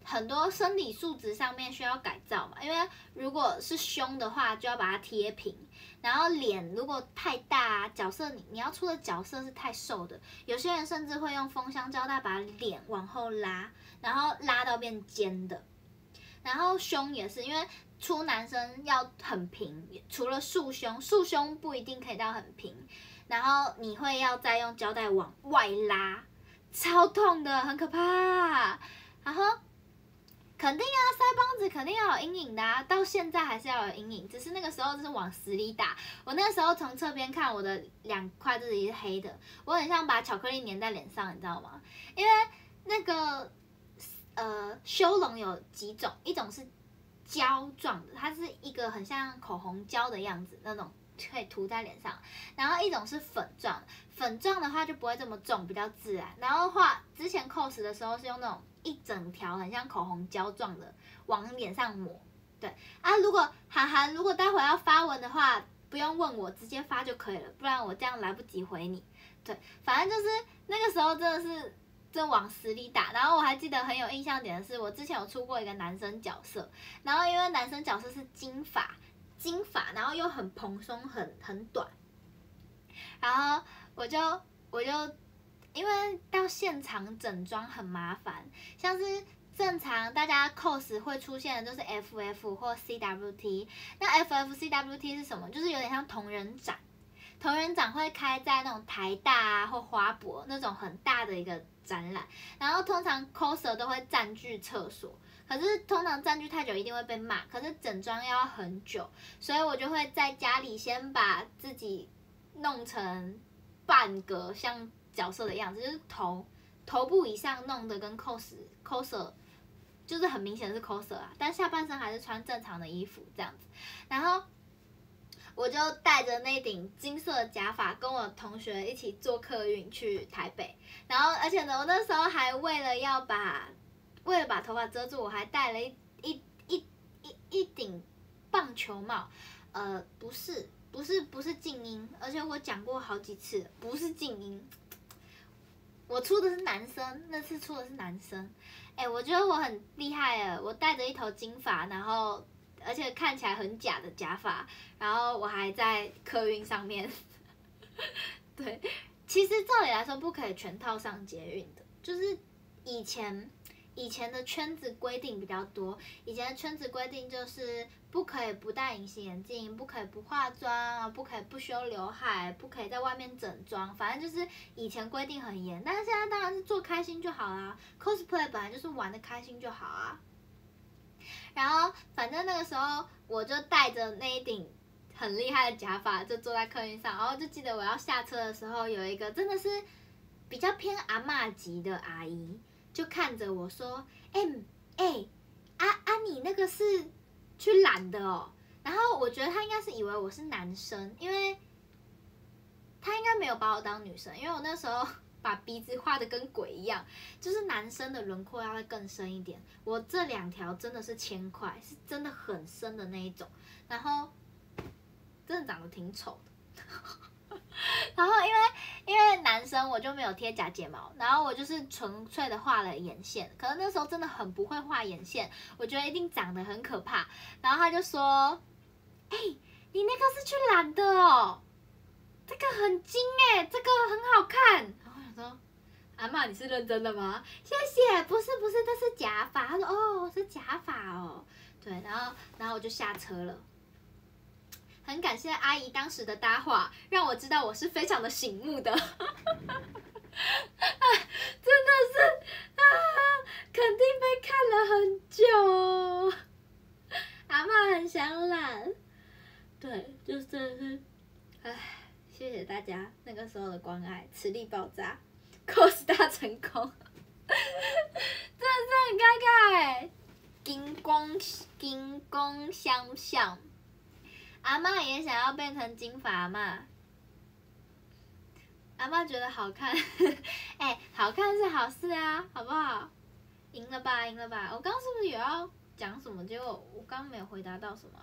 很多生理素质上面需要改造嘛，因为如果是胸的话，就要把它贴平，然后脸如果太大啊，角色你你要出的角色是太瘦的，有些人甚至会用封箱胶带把脸往后拉，然后拉到变尖的。然后胸也是，因为出男生要很平，除了束胸，束胸不一定可以到很平，然后你会要再用胶带往外拉，超痛的，很可怕。然后肯定啊，腮帮子肯定要有阴影的啊，到现在还是要有阴影，只是那个时候就是往死里打。我那个时候从侧边看，我的两块这里是黑的，我很像把巧克力粘在脸上，你知道吗？因为那个呃修容有几种，一种是胶状的，它是一个很像口红胶的样子那种，可以涂在脸上。然后一种是粉状，粉状的话就不会这么重，比较自然。然后画之前 cos 的时候是用那种一整条很像口红胶状的往脸上抹。对啊，如果涵涵如果待会要发文的话，不用问我，直接发就可以了，不然我这样来不及回你。对，反正就是那个时候真的是。真往死里打，然后我还记得很有印象点的是，我之前有出过一个男生角色，然后因为男生角色是金发，金发，然后又很蓬松，很很短，然后我就我就因为到现场整装很麻烦，像是正常大家 cos 会出现的就是 F F 或 C W T， 那 F F C W T 是什么？就是有点像同人展。同人展会开在那种台大啊或花博那种很大的一个展览，然后通常 coser 都会占据厕所，可是通常占据太久一定会被骂，可是整装要很久，所以我就会在家里先把自己弄成半个像角色的样子，就是头头部以上弄得跟 cos coser 就是很明显是 coser 啊，但下半身还是穿正常的衣服这样子，然后。我就戴着那顶金色的假发，跟我同学一起坐客运去台北。然后，而且呢，我那时候还为了要把，为了把头发遮住，我还戴了一一一一一顶棒球帽。呃，不是，不是，不是静音，而且我讲过好几次，不是静音。我出的是男生，那次出的是男生。哎，我觉得我很厉害了，我戴着一头金发，然后。而且看起来很假的假发，然后我还在客运上面。对，其实照理来说不可以全套上捷运的，就是以前以前的圈子规定比较多，以前的圈子规定就是不可以不戴隐形眼镜，不可以不化妆，不可以不修刘海，不可以在外面整装，反正就是以前规定很严，但是现在当然是做开心就好啦 ，cosplay 本来就是玩的开心就好啊。然后，反正那个时候我就戴着那一顶很厉害的假发，就坐在客运上。然后就记得我要下车的时候，有一个真的是比较偏阿嬷级的阿姨，就看着我说：“哎、欸、哎、欸，啊啊，你那个是去染的哦？”然后我觉得她应该是以为我是男生，因为她应该没有把我当女生，因为我那时候。把鼻子画的跟鬼一样，就是男生的轮廓要再更深一点。我这两条真的是铅块，是真的很深的那一种，然后真的长得挺丑的。然后因为因为男生我就没有贴假睫毛，然后我就是纯粹的画了眼线，可是那时候真的很不会画眼线，我觉得一定长得很可怕。然后他就说：“哎、欸，你那个是去染的哦，这个很精哎，这个很好看。”说阿嬷，你是认真的吗？谢谢，不是不是，这是假发。他说哦，是假发哦，对，然后然后我就下车了。很感谢阿姨当时的搭话，让我知道我是非常的醒目的。啊，真的是啊，肯定被看了很久。阿嬷很想懒，对，就真的是，唉，谢谢大家那个时候的关爱，磁力爆炸。cos 大成功，真的是很尴尬哎！金光金光相向，阿嬷也想要变成金发阿嬷，阿嬷觉得好看，哎、欸，好看是好事啊，好不好？赢了吧，赢了吧！我刚刚是不是有要讲什么？结果我刚没有回答到什么。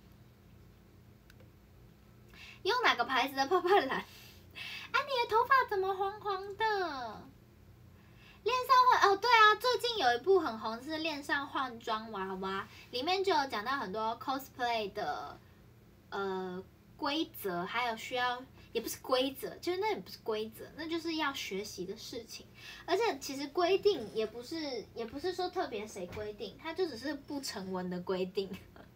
用哪个牌子的泡泡染？啊，你的头发怎么黄黄的？ 恋上换哦，对啊，最近有一部很红是《恋上换装娃娃》，里面就有讲到很多 cosplay 的呃规则，还有需要也不是规则，就是那也不是规则，那就是要学习的事情。而且其实规定也不是也不是说特别谁规定，它就只是不成文的规定。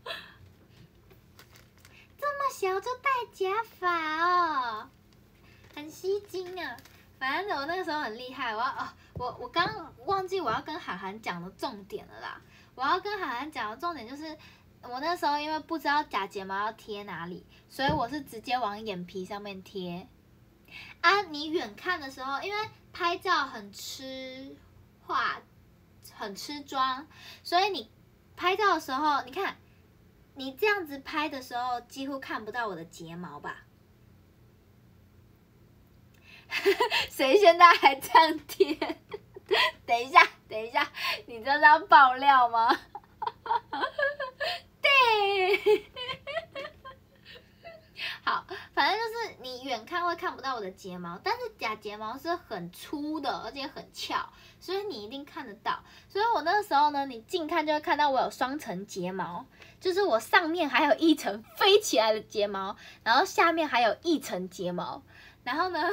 这么小就戴假发哦，很吸睛啊！反正我那个时候很厉害，我要哦，我我刚忘记我要跟涵涵讲的重点了啦。我要跟涵涵讲的重点就是，我那时候因为不知道假睫毛要贴哪里，所以我是直接往眼皮上面贴。啊，你远看的时候，因为拍照很吃画，很吃妆，所以你拍照的时候，你看你这样子拍的时候，几乎看不到我的睫毛吧？谁现在还这样贴？等一下，等一下，你这是要爆料吗？对，好，反正就是你远看会看不到我的睫毛，但是假睫毛是很粗的，而且很翘，所以你一定看得到。所以我那个时候呢，你近看就会看到我有双层睫毛，就是我上面还有一层飞起来的睫毛，然后下面还有一层睫毛。然后呢，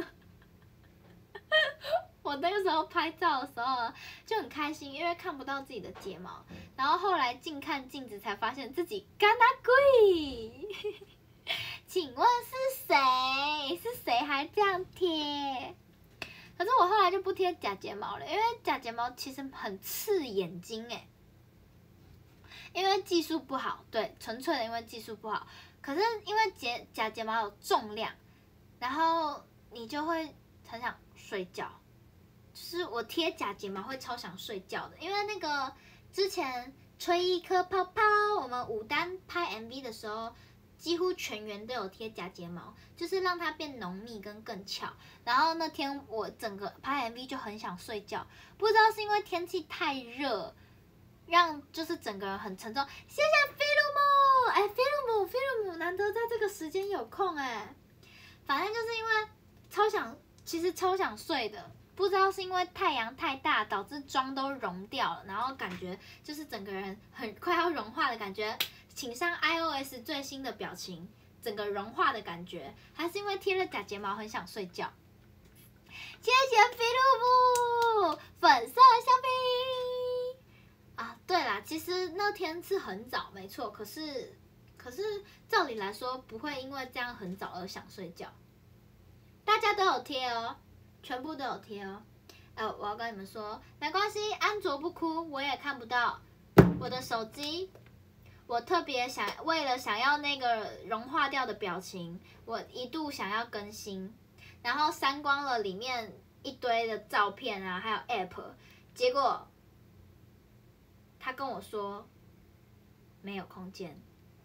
我那个时候拍照的时候就很开心，因为看不到自己的睫毛。然后后来近看镜子才发现自己干那鬼。请问是谁？是谁还这样贴？可是我后来就不贴假睫毛了，因为假睫毛其实很刺眼睛哎。因为技术不好，对，纯粹的因为技术不好。可是因为睫假睫毛有重量。然后你就会很想睡觉，就是我贴假睫毛会超想睡觉的，因为那个之前吹一颗泡泡，我们舞担拍 M V 的时候，几乎全员都有贴假睫毛，就是让它变浓密跟更翘。然后那天我整个拍 M V 就很想睡觉，不知道是因为天气太热，让就是整个人很沉重。谢谢菲鲁姆，哎，菲鲁姆，菲鲁姆难得在这个时间有空哎。反正就是因为超想，其实超想睡的，不知道是因为太阳太大导致妆都融掉了，然后感觉就是整个人很快要融化的感觉，请上 iOS 最新的表情，整个融化的感觉，还是因为贴了假睫毛很想睡觉。谢谢菲鲁布粉色香槟啊，对啦，其实那天是很早，没错，可是。可是照理来说不会因为这样很早而想睡觉，大家都有贴哦，全部都有贴哦。呃，我要跟你们说，没关系，安卓不哭，我也看不到我的手机。我特别想为了想要那个融化掉的表情，我一度想要更新，然后删光了里面一堆的照片啊，还有 App， 结果他跟我说没有空间。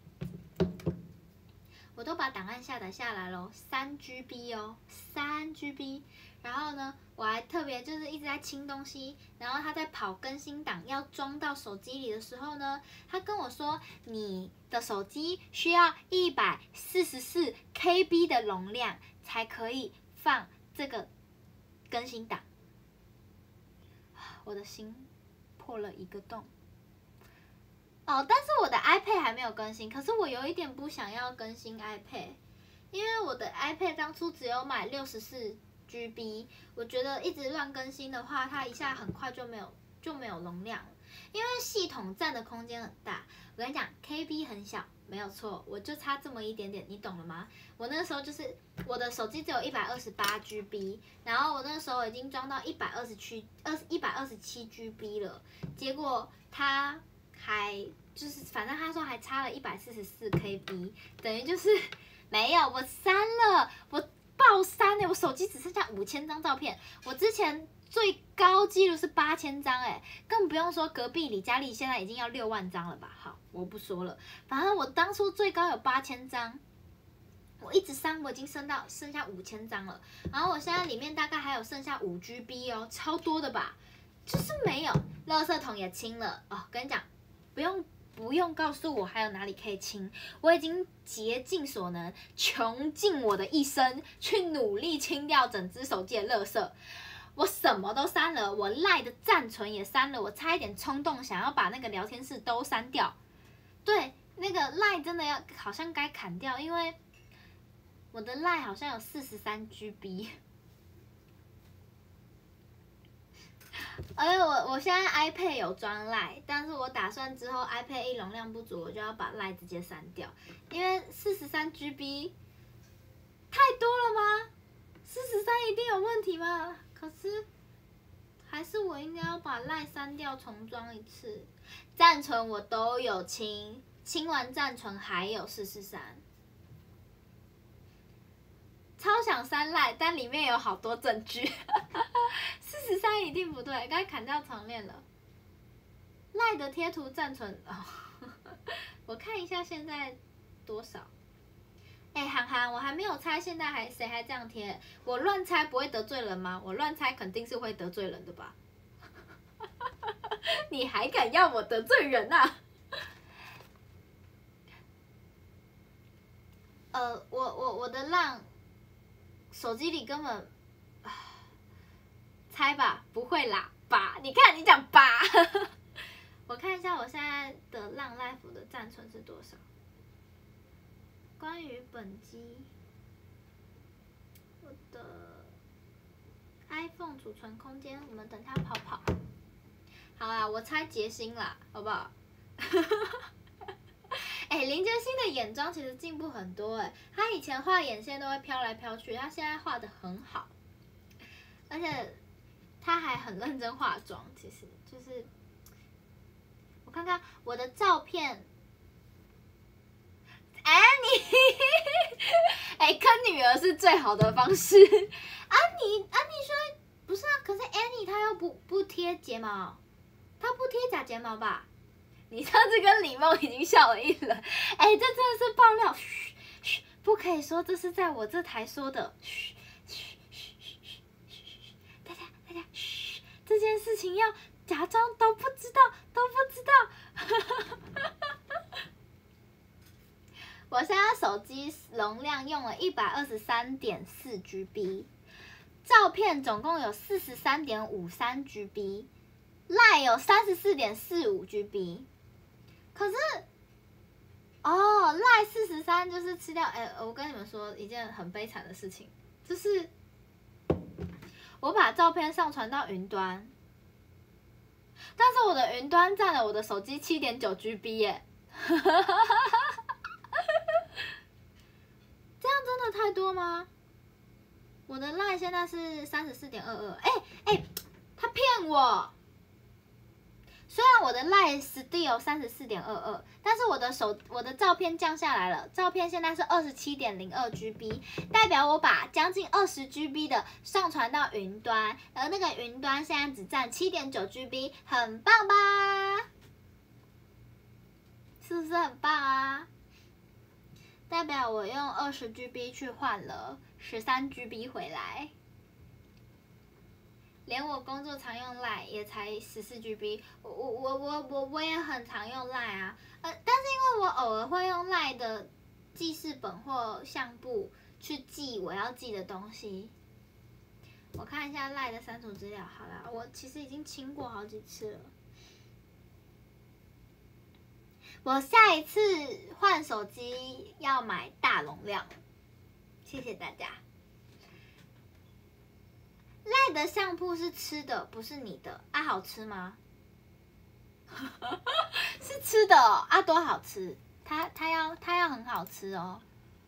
我都把档案下载下来咯，三 G B 哦，三 G B。然后呢，我还特别就是一直在清东西，然后他在跑更新档要装到手机里的时候呢，他跟我说你的手机需要一百四十四 K B 的容量才可以放这个更新档。我的心破了一个洞。哦，但是我的 iPad 还没有更新，可是我有一点不想要更新 iPad， 因为我的 iPad 当初只有买六十四 G B， 我觉得一直乱更新的话，它一下很快就没有就没有容量了，因为系统占的空间很大。我跟你讲 ，K B 很小，没有错，我就差这么一点点，你懂了吗？我那时候就是我的手机只有一百二十八 G B， 然后我那时候已经装到一百二十七二一百二十七 G B 了，结果它还就是反正他说还差了一百四十四 K B， 等于就是没有，我删了，我爆删哎、欸，我手机只剩下五千张照片，我之前最高纪录是八千张哎，更不用说隔壁李佳丽现在已经要六万张了吧？好，我不说了，反正我当初最高有八千张。我一直删，我已经升到剩下五千张了，然后我现在里面大概还有剩下五 G B 哦，超多的吧？就是没有，垃圾桶也清了哦。跟你讲，不用不用告诉我还有哪里可以清，我已经竭尽所能，穷尽我的一生去努力清掉整只手机的垃圾。 我什么都删了，我赖的暂存也删了，我差一点冲动想要把那个聊天室都删掉。对，那个赖真的要好像该砍掉，因为我的赖好像有四十三 G B。而且我我现在 iPad 有装赖，但是我打算之后 iPad 一容量不足，我就要把赖直接删掉，因为四十三 G B 太多了吗？四十三一定有问题吗？可是还是我应该要把赖删掉，重装一次。暂存我都有清，清完暂存还有四十三。超想删赖，但里面有好多证据。四十三一定不对，该砍掉重练了。赖的贴图暂存哦，我看一下现在多少。哎、欸，涵涵，我还没有猜，现在还谁还这样贴？我乱猜不会得罪人吗？我乱猜肯定是会得罪人的吧？你还敢要我得罪人啊？呃，我我我的浪。手机里根本，猜吧，不会啦，吧？你看你讲吧，我看一下我现在的浪 life 的暂存是多少。关于本机，我的 iPhone 储存空间，我们等它跑跑。好啦，我猜杰星啦，好不好？哎、欸，林杰星的眼妆其实进步很多哎、欸，他以前画眼线都会飘来飘去，他现在画的很好，而且他还很认真化妆。其实就是我看看我的照片，哎、欸、你，哎、欸、坑女儿是最好的方式。安妮，安妮说不是啊，可是 Annie 她又不不贴睫毛，她不贴假睫毛吧？你上次跟李梦已经笑了一轮，哎、欸，这真的是爆料，嘘嘘，不可以说这是在我这台说的，嘘嘘嘘嘘嘘嘘，大家大家嘘，这件事情要假装都不知道，都不知道。我现在手机容量用了一百二十三点四 G B， 照片总共有四十三点五三 G B， 赖有三十四点四五 G B。可是，哦，赖四十三就是吃掉。哎、欸，我跟你们说一件很悲惨的事情，就是我把照片上传到云端，但是我的云端占了我的手机七点九 G B 耶，这样真的太多吗？我的赖现在是三十四点二二，哎哎，他骗我。虽然我的 Line still 三十四点二二，但是我的手我的照片降下来了，照片现在是二十七点零二 G B， 代表我把将近二十 G B 的上传到云端，而那个云端现在只占七点九 G B， 很棒吧？是不是很棒啊？代表我用二十 G B 去换了十三 G B 回来。连我工作常用 Line 也才十四 G B， 我我我我我我也很常用 Line 啊，呃，但是因为我偶尔会用 Line 的记事本或相簿去记我要记的东西。我看一下 Line 的删除资料，好啦，我其实已经清过好几次了。我下一次换手机要买大容量，谢谢大家。赖的相扑是吃的，不是你的啊？好吃吗？是吃的哦，啊，多好吃！它它要它要很好吃哦，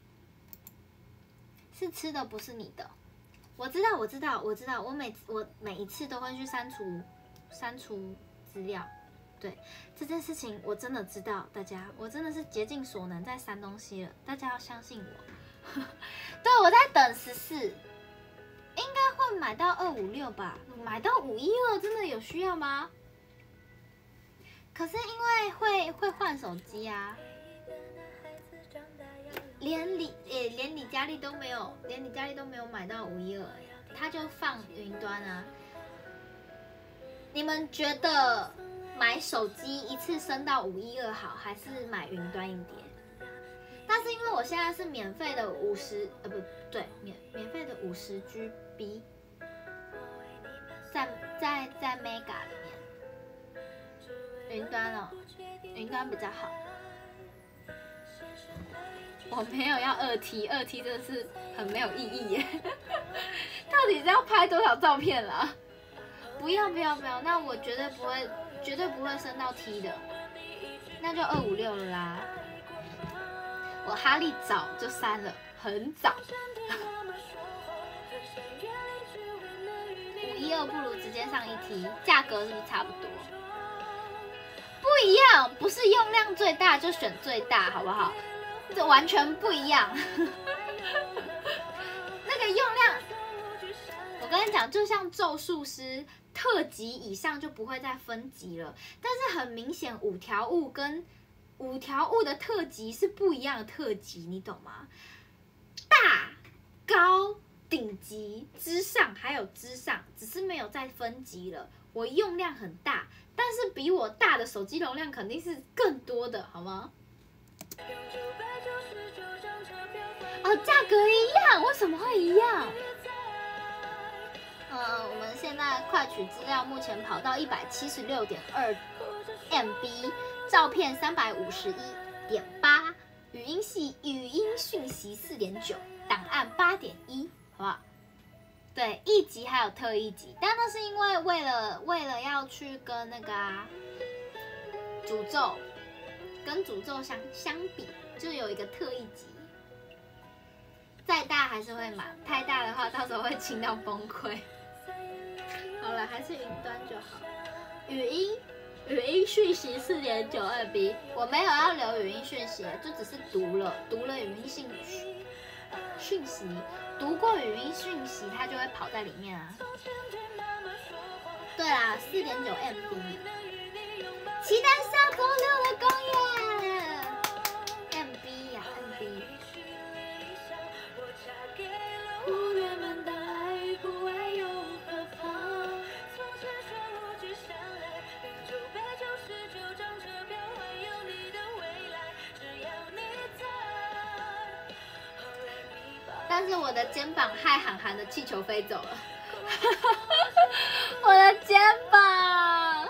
是吃的，不是你的。我知道，我知道，我知道，我每我每一次都会去删除删除资料。对这件事情，我真的知道，大家，我真的是竭尽所能在删东西了，大家要相信我。对，我在等十四。应该会买到二五六吧，买到五一二真的有需要吗？可是因为会会换手机啊，连李诶、欸、连李佳丽都没有，连李佳丽都没有买到五一二，他就放云端啊。你们觉得买手机一次升到五一二好，还是买云端硬碟？但是因为我现在是免费的五十，呃不对，免免费的五十 G B， 在在在 Mega 里面，云端哦，云端比较好。我没有要二 T， 二 T 真的是很没有意义耶。到底是要拍多少照片啦？不要不要不要，那我绝对不会，绝对不会升到 T 的，那就二五六了啦。我哈利早就删了，很早。五一二不如直接上一 T， 价格是不是差不多？不一样，不是用量最大就选最大，好不好？这完全不一样。那个用量，我跟你讲，就像咒术师特级以上就不会再分级了，但是很明显五条悟跟五条悟的特级是不一样的特级，你懂吗？大、高、顶级、之上还有之上，只是没有再分级了。我用量很大，但是比我大的手机容量肯定是更多的，好吗？哦，价格一样，为什么会一样？呃，我们现在快取资料目前跑到一百七十六点二 M B， 照片三百五十一点八，语音系语音讯息四点九，档案八点一，好不好？对，一级还有特一级，但那是因为为了为了要去跟那个啊诅咒，跟诅咒相相比，就有一个特一级。再大还是会满，太大的话到时候会清到崩溃。好了，还是云端就好。语音语音讯息四点九 M B， 我没有要留语音讯息，就只是读了读了语音讯讯息，读过语音讯息，它就会跑在里面啊。对啦，四点九 M B， 期待下周六的公演。M B 呀 ，M B。但是我的肩膀害韩寒的气球飞走了，我的肩膀。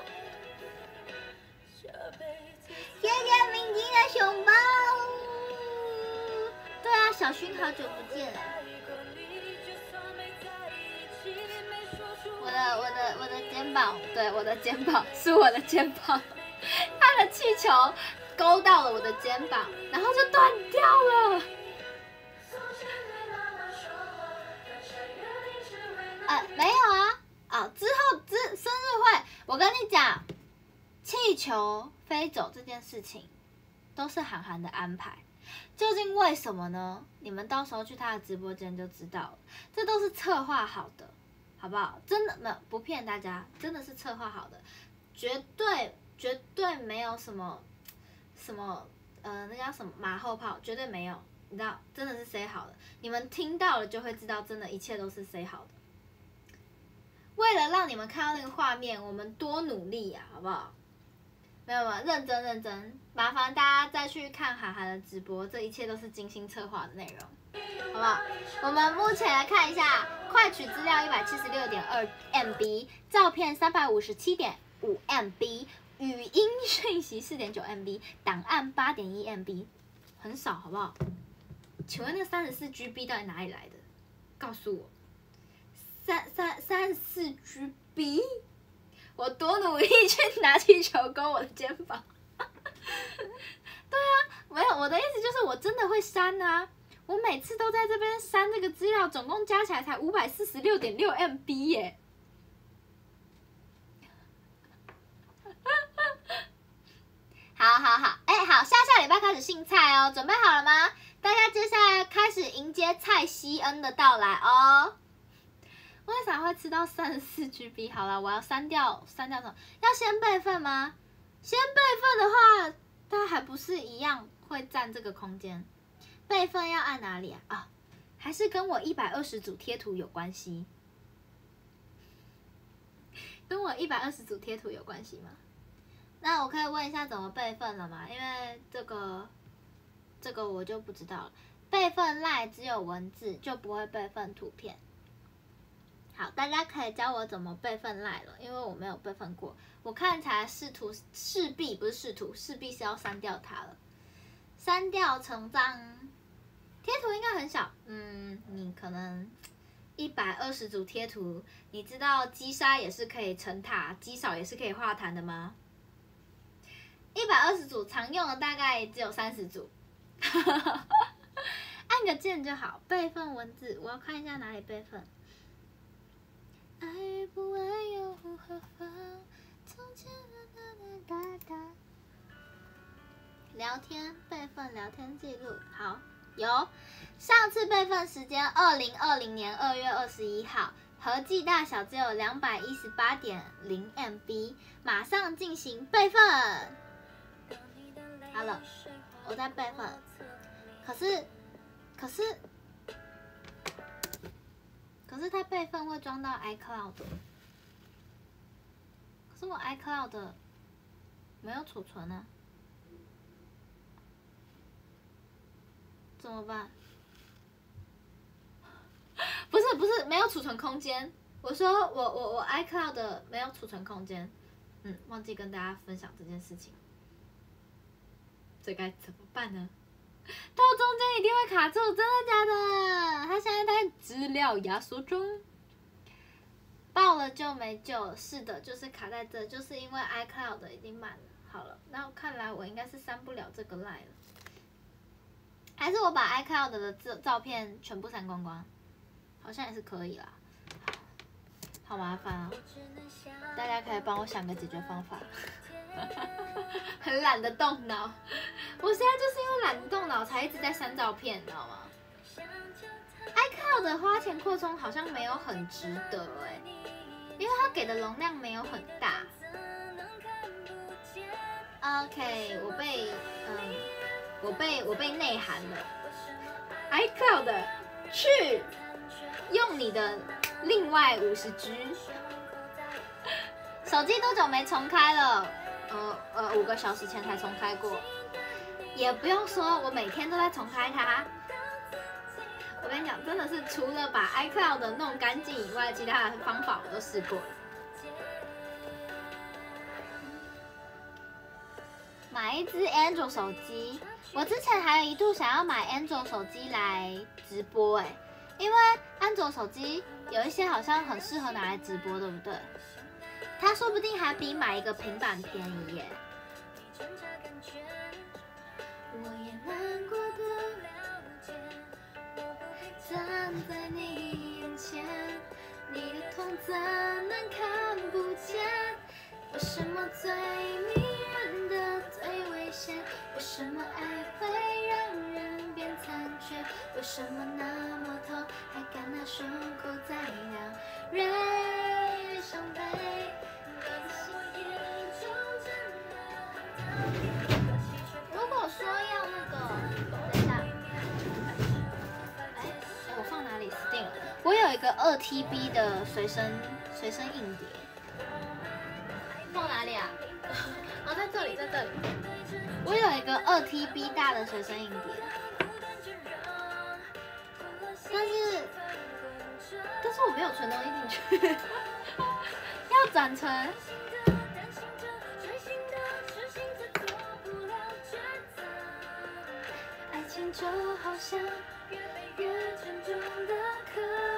谢谢明晶的熊抱。对啊，小薰好久不见了。我的我的我的肩膀，对，我的肩膀是我的肩膀，他的气球勾到了我的肩膀，然后就断掉了。呃，没有啊，哦，之后之生日会，我跟你讲，气球飞走这件事情都是韩寒的安排，究竟为什么呢？你们到时候去他的直播间就知道了，这都是策划好的，好不好？真的没有不骗大家，真的是策划好的，绝对绝对没有什么什么呃那叫什么马后炮，绝对没有，你知道，真的是 say 好的，你们听到了就会知道，真的一切都是 say 好的。为了让你们看到那个画面，我们多努力呀、啊，好不好？没有没有，认真认真，麻烦大家再去看韩寒的直播，这一切都是精心策划的内容，好不好？我们目前来看一下，快取资料一百七十六点二 M B， 照片三百五十七点五 M B， 语音讯息四点九 M B， 档案八点一 M B， 很少，好不好？请问那三十四 G B 到底哪里来的？告诉我。三三三四 G B， 我多努力去拿气球勾我的肩膀。对啊，没有，我的意思就是我真的会删啊，我每次都在这边删这个资料，总共加起来才五百四十六点六 M B 耶。好好好，哎、欸，好，下下礼拜开始姓蔡哦，准备好了吗？大家接下来开始迎接蔡希恩的到来哦。为啥会吃到三十四 G B？ 好了，我要删掉删掉什么？要先备份吗？先备份的话，它还不是一样会占这个空间。备份要按哪里啊？啊、哦，还是跟我一百二十组贴图有关系？跟我一百二十组贴图有关系吗？那我可以问一下怎么备份了吗？因为这个这个我就不知道了。备份 LINE 只有文字，就不会备份图片。 好，大家可以教我怎么备份赖了，因为我没有备份过。我看起来视图势必不是视图，势必是要删掉它了。删掉成张贴图应该很小，嗯，你可能一百二十组贴图，你知道击杀也是可以成塔，击扫也是可以画弹的吗？一百二十组常用的大概只有三十组，按个键就好。备份文字，我要看一下哪里备份。爱与不爱又何妨？从前的哒哒哒。聊天备份聊天记录，好，有。上次备份时间二零二零年二月二十一号，合计大小只有两百一十八点零 M B， 马上进行备份。好了，我在备份。可是，可是。可是它备份会装到 iCloud， 可是我 iCloud 没有储存啊，怎么办？不是不是没有储存空间，我说我我我 iCloud 没有储存空间，嗯，忘记跟大家分享这件事情，这该怎么办呢？到中间一定会卡住，真的假的？它现在在资料压缩中，爆了就没救。是的，就是卡在这，就是因为 iCloud 已经满了。好了，那看来我应该是删不了这个 line 了，还是我把 iCloud 的照照片全部删光光？好像也是可以啦。好麻烦啊！大家可以帮我想个解决方法。很懒得动脑，我现在就是因为懒得动脑，才一直在删照片，你知道吗 ？iCloud 的花钱扩充好像没有很值得哎、欸，因为它给的容量没有很大。OK， 我被嗯，我被我被内涵了。iCloud 去用你的另外五十 G， 手机多久没重开了？呃呃，五个小时前才重开过，也不用说，我每天都在重开它。我跟你讲，真的是除了把 iCloud 弄干净以外，其他的方法我都试过了。买一支 Android 手机，我之前还有一度想要买 Android 手机来直播、欸，哎，因为安卓手机有一些好像很适合拿来直播，对不对？它说不定还比买一个平板便宜耶。我也难过的了解，站在你眼前，你的痛怎能看不见？为什么最迷人的最危险？为什么爱会让人变残缺？为什么那么痛还敢拿胸口再让人伤悲？如果说要那个，等一下，哎，我放哪里？死定了！我有一个二 T B 的随身随身硬碟，放哪里啊？哦，在这里，在这里。我有一个二 T B 大的随身硬碟，但是但是我没有存东西进去，要转成。爱情就好像越来越沉重的壳。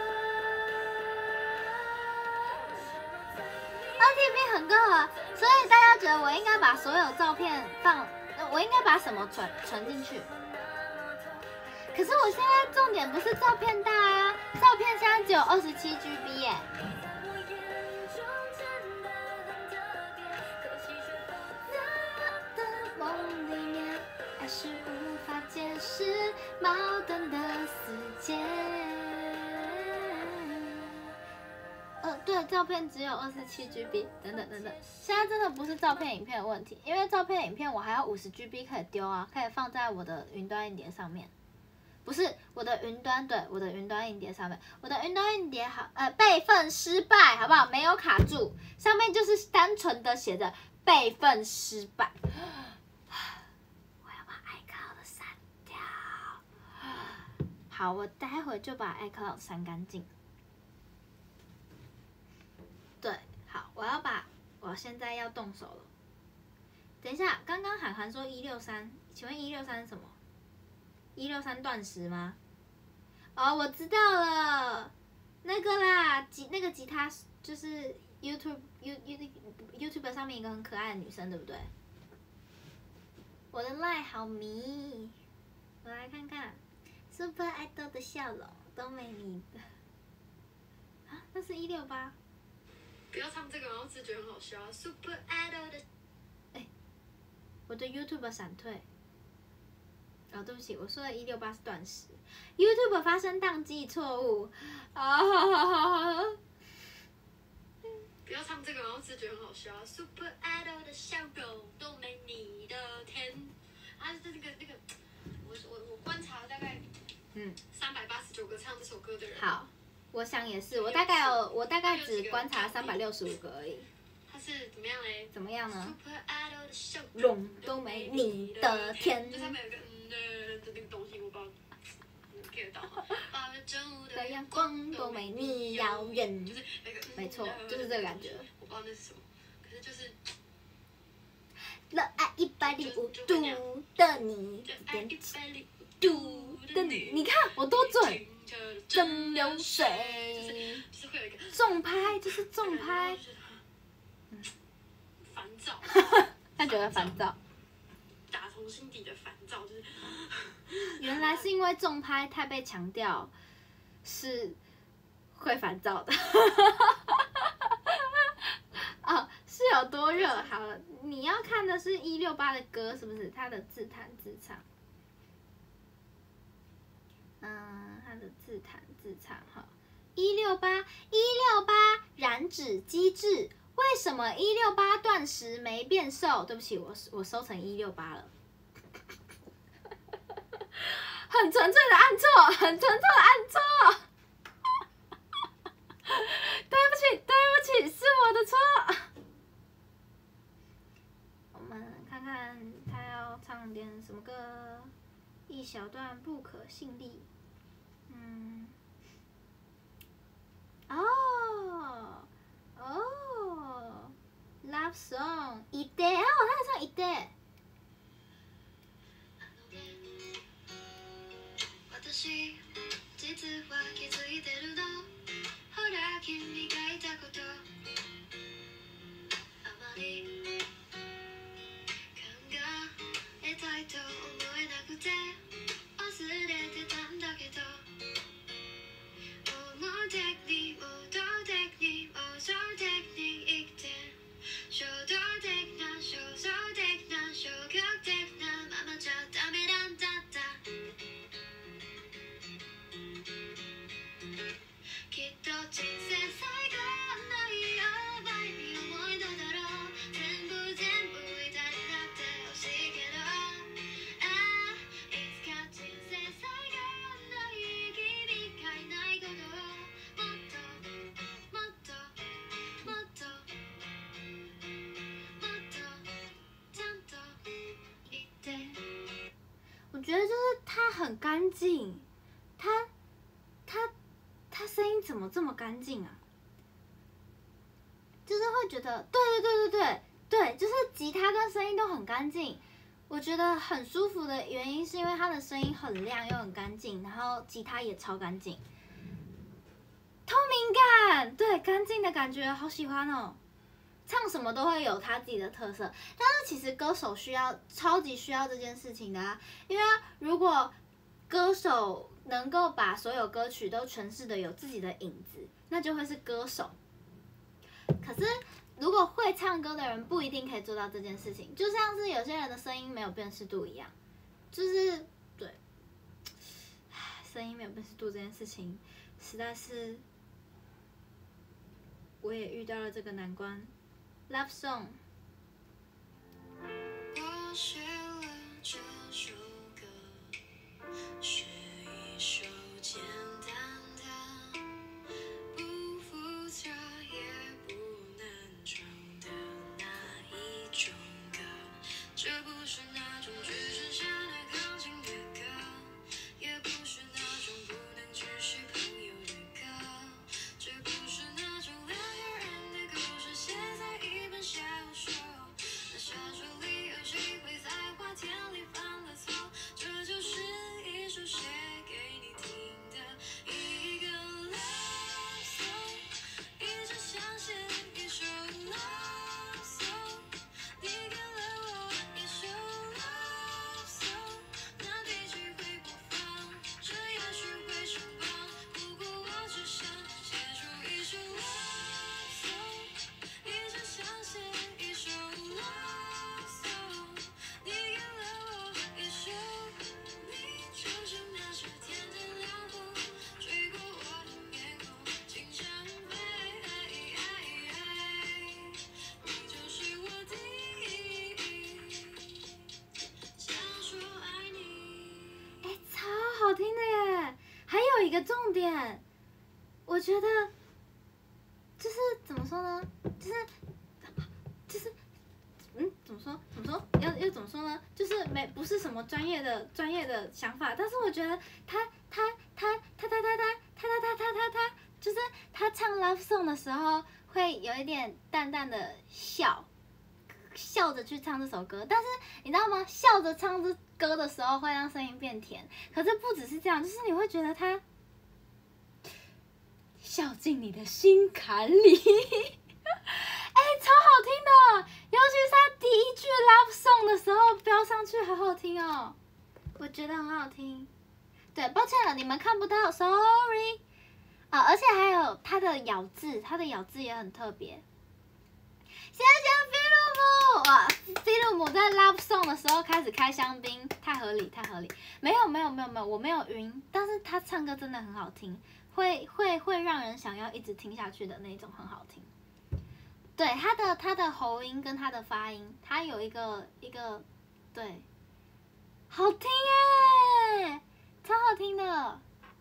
二 T B 很够了，所以大家觉得我应该把所有照片放，我应该把什么存存进去？可是我现在重点不是照片大啊，照片现在只有二十七 G B 耶。梦里面还是无法解释矛盾的世界。呃，对，照片只有二十七 G B， 等等等等。现在真的不是照片、影片的问题，因为照片、影片我还要五十 G B 可以丢啊，可以放在我的云端硬碟上面。不是我的云端，对，我的云端硬碟上面，我的云端硬碟好，呃，备份失败，好不好？没有卡住，上面就是单纯的写着备份失败。我要把 iCloud 删掉。好，我待会就把 iCloud 删干净。 我现在要动手了。等一下，刚刚涵涵说一六三，请问一六三是什么？一六三断食吗？哦，我知道了，那个啦，吉那个吉他就是 YouTube You You YouTube 上面一个很可爱的女生，对不对？我的赖好迷，我来看看 Super Idol 的笑容都没你的啊，那是一六八。 不要唱这个，我只是觉得很好笑。Super Idol 的， 哎，我的 YouTube 闪退。哦，对不起，我说的一六八是断食。YouTube 发生宕机错误啊！ 不要唱这个，我只是觉得很好笑。Super Idol 的笑容都没你的甜。啊，是那个那个，我我我观察了大概嗯三百八十九个唱这首歌的人。 好，我想也是，我大概有我大概只观察三百六十五个而已。 他是怎么样嘞？ 怎么样呢？ Super Idol 的笑容都没你的甜。 就上面有个嗯的那个东西，我不知道。get 到吗？八月正午的阳光都没你耀眼，就是那个， 没错，就是这个感觉。 我不知道那是什么，可是就是热爱一百零五度的你，点度的你，你看我多准，蒸馏水， 就是会有一个重拍，就是重拍， 嗯，烦躁， 他觉得烦躁， 打从心底的烦躁，就是。 原来是因为重拍太被强调是会烦躁的，哦，是有多热？好了，你要看的是一六八的歌是不是？他的自弹自唱，嗯，他的自弹自唱哈，一六八一六八燃脂机制，为什么一六八断食没变瘦？对不起，我我收成一六八了。很纯粹的按错，很纯粹的按错。对不起，对不起，是我的错。我们看看他要唱点什么歌，一小段不可信力。嗯，哦哦 ，Love Song，一代哦，他在唱一代。 私実は気づいてるのほら君がいたことあまり考えたいと思えなくて忘れてたんだけど表に戻ってに襲ってに生きて衝動的な衝動的な消極的なままじゃダメなんだったきっと人生最後の日を前に思い出だろう全部全部至りなくて欲しいけどああいつか人生最後の日君がいないことをもっともっともっともっとちゃんと言って我觉得就是他很干净，他他。他声音怎么这么干净啊？就是会觉得，对对对对对对，就是吉他跟声音都很干净。我觉得很舒服的原因是因为他的声音很亮又很干净，然后吉他也超干净，透明感，对，干净的感觉，好喜欢哦。唱什么都会有他自己的特色，但是其实歌手需要超级需要这件事情的啊，因为如果歌手能够把所有歌曲都诠释的有自己的影子，那就会是歌手。可是如果会唱歌的人不一定可以做到这件事情，就像是有些人的声音没有辨识度一样，就是对，声音没有辨识度这件事情，实在是我也遇到了这个难关。Love Song。 我写了这首歌，是一首简单的、不复杂也不难唱的那一种歌。这不是那种只剩下那钢琴的歌，也不是那种不能只是朋友的歌，这不是那种两个人的故事写在一本小好听的耶。还有一个重点，我觉得就是怎么说呢？就是就是嗯，怎么说？怎么说？要要怎么说呢？就是没不是什么专业的专业的想法，但是我觉得他他他他他他他他他他他他他，就是他唱 love song 的时候会有一点淡淡的笑。笑着去唱这首歌，但是你知道吗？笑着唱这歌的时候会让声音变甜。可是不只是这样，就是你会觉得他笑进你的心坎里，哎、欸，超好听的！尤其是他第一句 love song 的时候飙上去，好好听哦，我觉得很好听。对，抱歉了，你们看不到 ，sorry。啊，而且还有他的咬字，他的咬字也很特别。谢谢菲鲁姆，哇，菲鲁姆在 Love Song 的时候开始开香槟，太合理，太合理。没有，没有，没有，没有，我没有晕，但是他唱歌真的很好听，会会会让人想要一直听下去的那种，很好听。对，他的他的喉音跟他的发音，他有一个一个，对，好听耶，超好听的。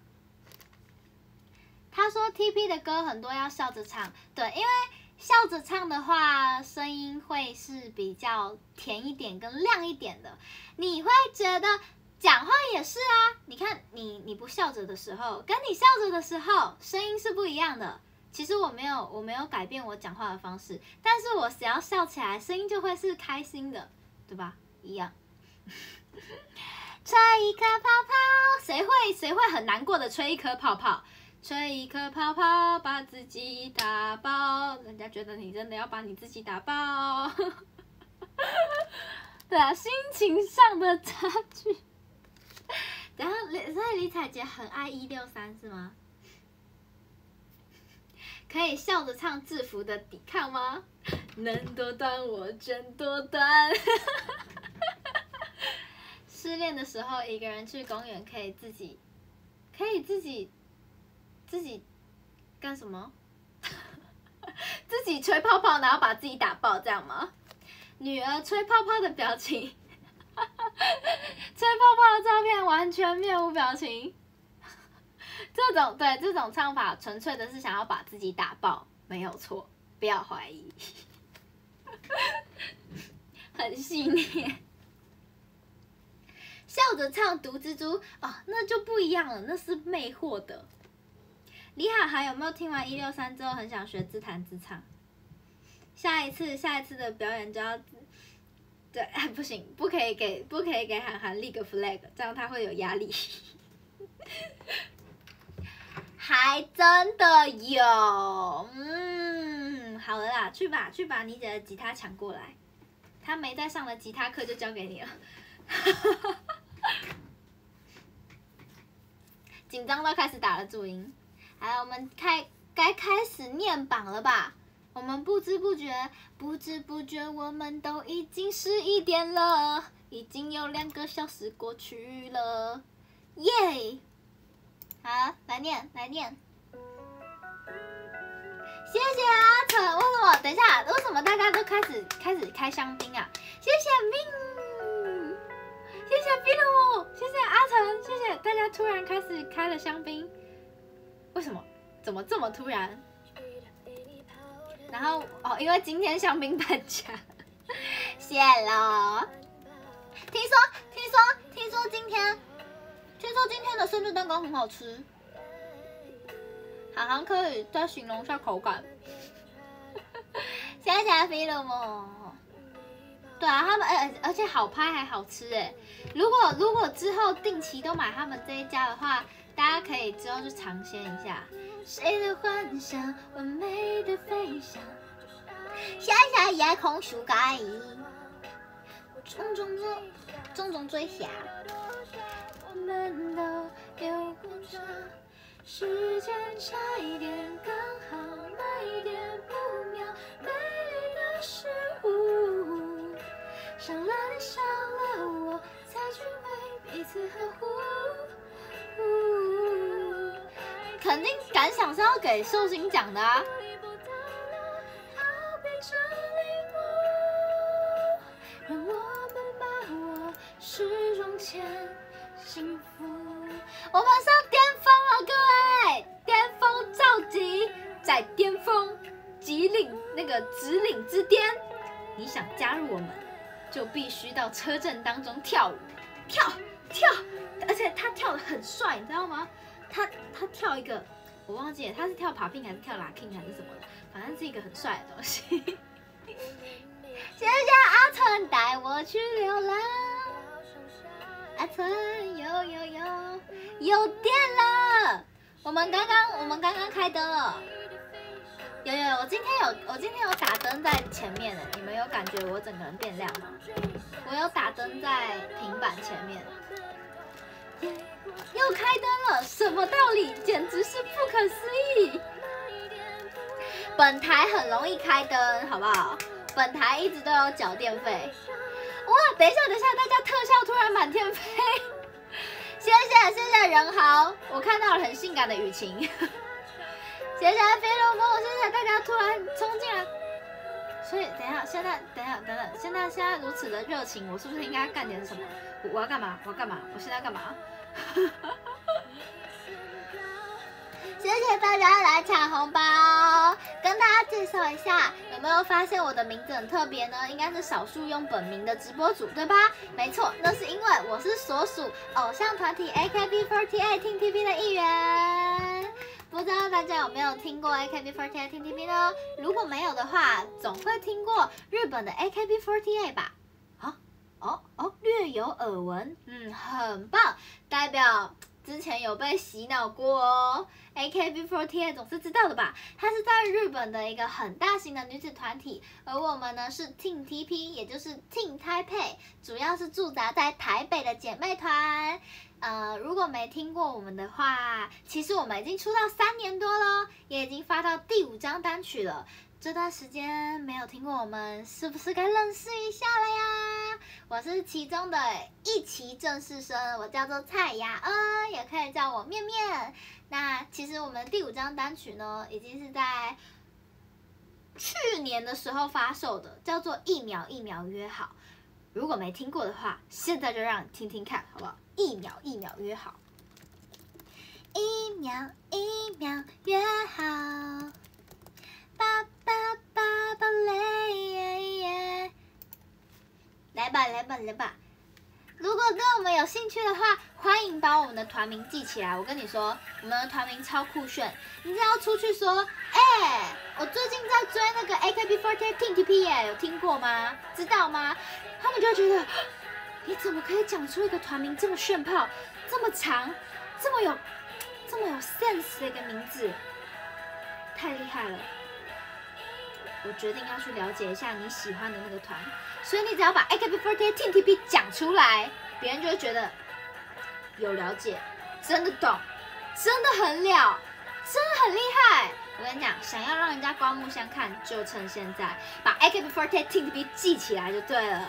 他说 T P 的歌很多要笑着唱，对，因为。笑着唱的话，声音会是比较甜一点跟亮一点的。你会觉得讲话也是啊，你看你你不笑着的时候，跟你笑着的时候，声音是不一样的。其实我没有我没有改变我讲话的方式，但是我只要笑起来，声音就会是开心的，对吧？一样。吹一颗泡泡，谁会谁会很难过的吹一颗泡泡？吹一颗泡泡，把自己打爆，人家觉得你真的要把你自己打爆。对啊，心情上的差距。然后，所以李彩洁很爱一六三是吗？可以笑着唱制服的抵抗吗？能多短我真多短。失恋的时候，一个人去公园可以自己，可以自己。自己干什么？自己吹泡泡，然后把自己打爆，这样吗？女儿吹泡泡的表情，吹泡泡的照片完全面无表情。这种对这种唱法，纯粹的是想要把自己打爆，没有错，不要怀疑。很细腻。笑着唱毒蜘蛛哦，那就不一样了，那是魅惑的。李海涵有没有听完一六三之后很想学自弹自唱？下一次下一次的表演就要，对，不行，不可以给不可以给涵涵立个 flag， 这样他会有压力。还真的有，嗯，好了啦，去吧去把你姐的吉他抢过来，他没在上的吉他课就交给你了。紧张到开始打了注音。好，我们开该开始念榜了吧？我们不知不觉，不知不觉，我们都已经十一点了，已经有两个小时过去了，耶！好，来念，来念。谢谢阿成，为什么？等一下，为什么大家都开始开始开香槟啊？谢谢 Min， 谢谢 Bilu， 谢谢阿成，谢谢大家突然开始开了香槟。为什么？怎么这么突然？然后哦，因为今天香槟半价，谢喽。听说，听说，听说今天，听说今天的生日蛋糕很好吃，好像可以再形容一下口感。谢谢菲鲁姆。对啊，他们而而且好拍还好吃哎。如果如果之后定期都买他们这一家的话。大家可以之后就尝鲜一下。谁的幻想，完美的飞翔，下下夜空树盖，种种追，种种追霞。我们都有过这时间差一点，刚好那一点不妙，美丽的事物，伤了你，伤了我，才去为彼此呵护。肯定感想是要给寿星讲的啊！让我们把握时钟前幸福。 我们上巅峰了，各位，巅峰召集，在巅峰极岭那个直岭之巅，你想加入我们，就必须到车阵当中跳舞，跳跳，而且他跳得很帅，你知道吗？他他跳一个，我忘记了，他是跳 popping 还是跳 locking 还是什么的，反正是一个很帅的东西。谢谢阿春带我去流浪，阿春有有有有电了，我们刚刚我们刚刚开灯了，有有有，我今天有我今天有打灯在前面的，你们有感觉我整个人变亮吗？我有打灯在平板前面，又开灯了，什么道理？简直是不可思议！本台很容易开灯，好不好？本台一直都有缴电费。哇，等一下，等一下，大家特效突然满天飞，谢谢谢谢任豪，我看到了很性感的雨晴，谢谢飞龙风，谢谢大家突然冲进来。所以等一下，现在等一下，等等，现在现在如此的热情，我是不是应该干点什么？我我要干嘛？我要干嘛？我现在干嘛？谢谢大家来抢红包，跟大家介绍一下，有没有发现我的名字很特别呢？应该是少数用本名的直播主，对吧？没错，那是因为我是所属偶像团体 A K B 四十八 Team T P 的一员。不知道大家有没有听过 A K B 四十八 Team T P 呢？如果没有的话，总会听过日本的 A K B 四十八吧？啊，哦哦，略有耳闻，嗯，很棒，代表之前有被洗脑过哦。A K B 四十八 总是知道的吧？它是在日本的一个很大型的女子团体，而我们呢是 Team T P， 也就是 Team Taipei， 主要是驻扎在台北的姐妹团。呃，如果没听过我们的话，其实我们已经出道三年多了，也已经发到第五张单曲了。这段时间没有听过我们，是不是该认识一下了呀？我是其中的一期正式生，我叫做蔡雅恩，也可以叫我面面。那其实我们第五张单曲呢，已经是在去年的时候发售的，叫做《一秒一秒约好》。如果没听过的话，现在就让你听听看，好不好？一秒一秒约好，一秒一秒约好，爸爸爸爸嘞，来吧来吧来吧！如果对我们有兴趣的话，欢迎把我们的团名记起来。我跟你说，我们的团名超酷炫，你只要出去说，哎、欸，我最近在追那个 A K B 四十八 Team T P 耶，有听过吗？知道吗？他们就会觉得，你怎么可以讲出一个团名这么炫炮、这么长、这么有、这么有 sense 的一个名字？太厉害了！我决定要去了解一下你喜欢的那个团，所以你只要把 A K B 四十八 Team T P 讲出来，别人就会觉得有了解，真的懂，真的很了，真的很厉害。我跟你讲，想要让人家刮目相看，就趁现在把 A K B 四十八 Team T P 记起来就对了。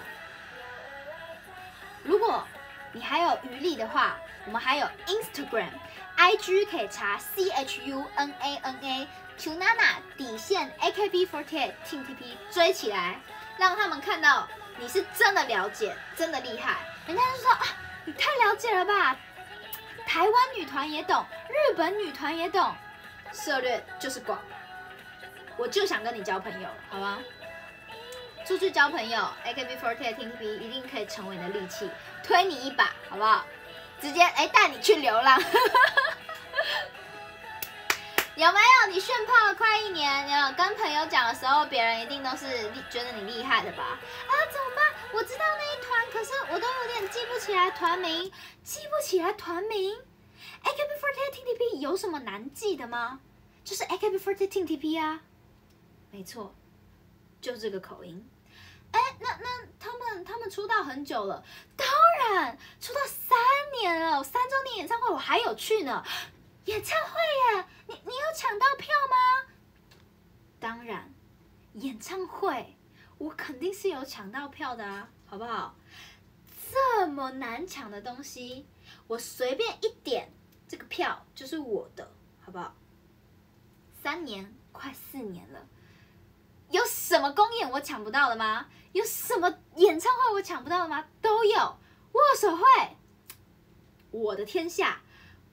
如果你还有余力的话，我们还有 Instagram、I G 可以查 C H U N A N A Chunana 底线 A K B 四十八 Team T P 追起来，让他们看到你是真的了解，真的厉害。人家就说啊，你太了解了吧，台湾女团也懂，日本女团也懂，涉猎就是广。我就想跟你交朋友，好吗？出去交朋友 ，A K B 四十八 Team T P 一定可以成为你的利器，推你一把，好不好？直接哎带你去流浪。有没有你炫炮了快一年？有跟朋友讲的时候，别人一定都是觉得你厉害的吧？啊，怎么办？我知道那一团，可是我都有点记不起来团名，记不起来团名。A K B 四十八 Team T P 有什么难记的吗？就是 A K B 四十八 Team T P 啊，没错，就这个口音。哎，那那他们他们出道很久了，当然出道三年了，三周年演唱会我还有去呢。演唱会耶，你你有抢到票吗？当然，演唱会我肯定是有抢到票的啊，好不好？这么难抢的东西，我随便一点，这个票就是我的，好不好？三年快四年了，有什么公演我抢不到的吗？有什么演唱会我抢不到的吗？都有。握手会，我的天下。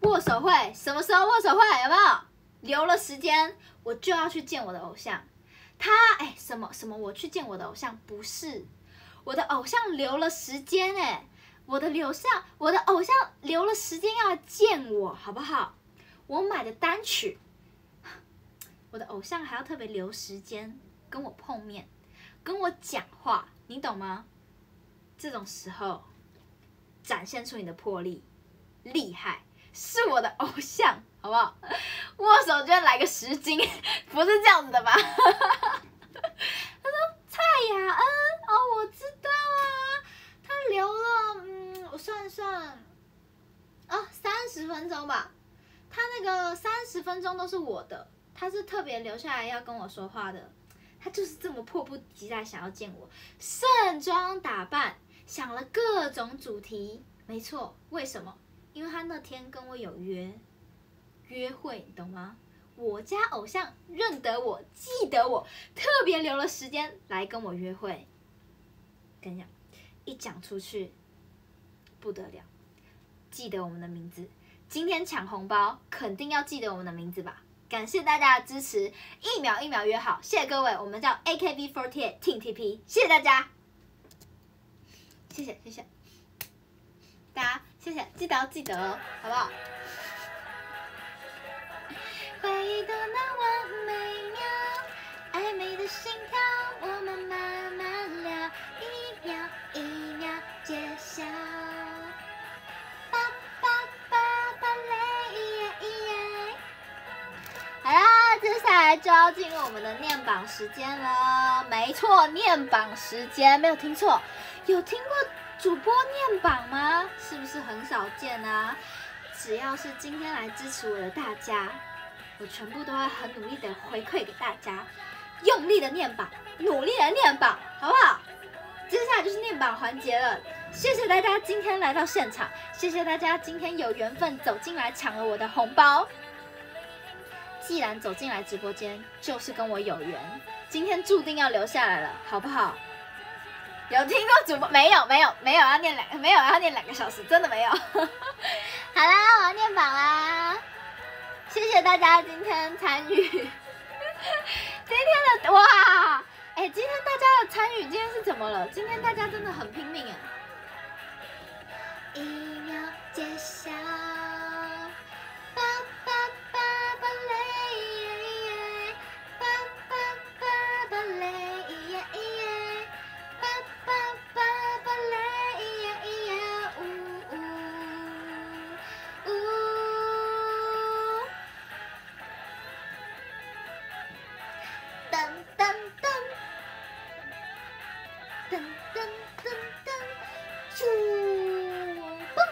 握手会什么时候握手会？有没有？留了时间，我就要去见我的偶像。他哎，什么什么？我去见我的偶像，不是我的偶像留了时间哎，我的偶像，我的偶像留了时间要来见我，好不好？我买的单曲，我的偶像还要特别留时间跟我碰面，跟我讲话，你懂吗？这种时候，展现出你的魄力，厉害，是我的偶像，好不好？握手就来个十斤，不是这样子的吧？他说蔡雅恩，哦，我知道啊，他留了，嗯，我算算，哦，三十分钟吧。他那个三十分钟都是我的，他是特别留下来要跟我说话的。他就是这么迫不及待想要见我，盛装打扮，想了各种主题。没错，为什么？因为他那天跟我有约。约会，你懂吗？我家偶像认得我，记得我，特别留了时间来跟我约会。跟你讲，一讲出去不得了，记得我们的名字。今天抢红包肯定要记得我们的名字吧？感谢大家的支持，一秒一秒约好，谢谢各位，我们叫 A K B 四十八 Team T P， 谢谢大家，谢谢谢谢大家，谢谢，记得要记得哦，好不好？回忆多难忘每秒，暧昧的心跳，我们慢慢聊，一秒一秒揭晓。爸爸爸爸嘞，耶耶。好啦，接下来就要进入我们的念榜时间了。没错，念榜时间，没有听错。有听过主播念榜吗？是不是很少见啊？只要是今天来支持我的大家，我全部都会很努力的回馈给大家，用力的念榜，努力的念榜，好不好？接下来就是念榜环节了，谢谢大家今天来到现场，谢谢大家今天有缘分走进来抢了我的红包。既然走进来直播间，就是跟我有缘，今天注定要留下来了，好不好？有听过主播没有？没有，没有要念两，没有要念两个小时，真的没有。好啦，我要念榜啦。谢谢大家今天参与，今天的哇，哎，今天大家的参与，今天是怎么了？今天大家真的很拼命哎！一秒揭晓，爸爸爸爸嘞耶耶，爸爸爸爸嘞耶耶，爸爸爸爸嘞耶耶，呜呜呜。噔噔噔，噔噔噔噔，咻蹦，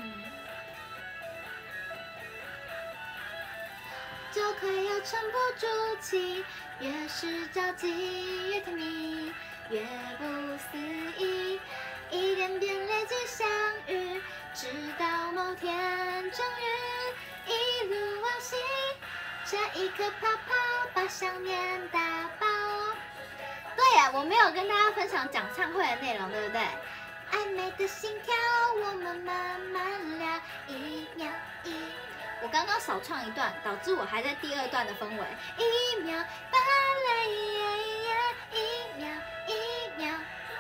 就快要沉不住气，越是着急越甜蜜，越不思议，一点点累积相遇，直到某天终于一路往西。这一刻泡泡把想念打包。对呀，我没有跟大家分享讲唱会的内容，对不对？暧昧的心跳，我们慢慢聊，一秒一。我刚刚少唱一段，导致我还在第二段的氛围。一秒芭蕾，一秒一秒。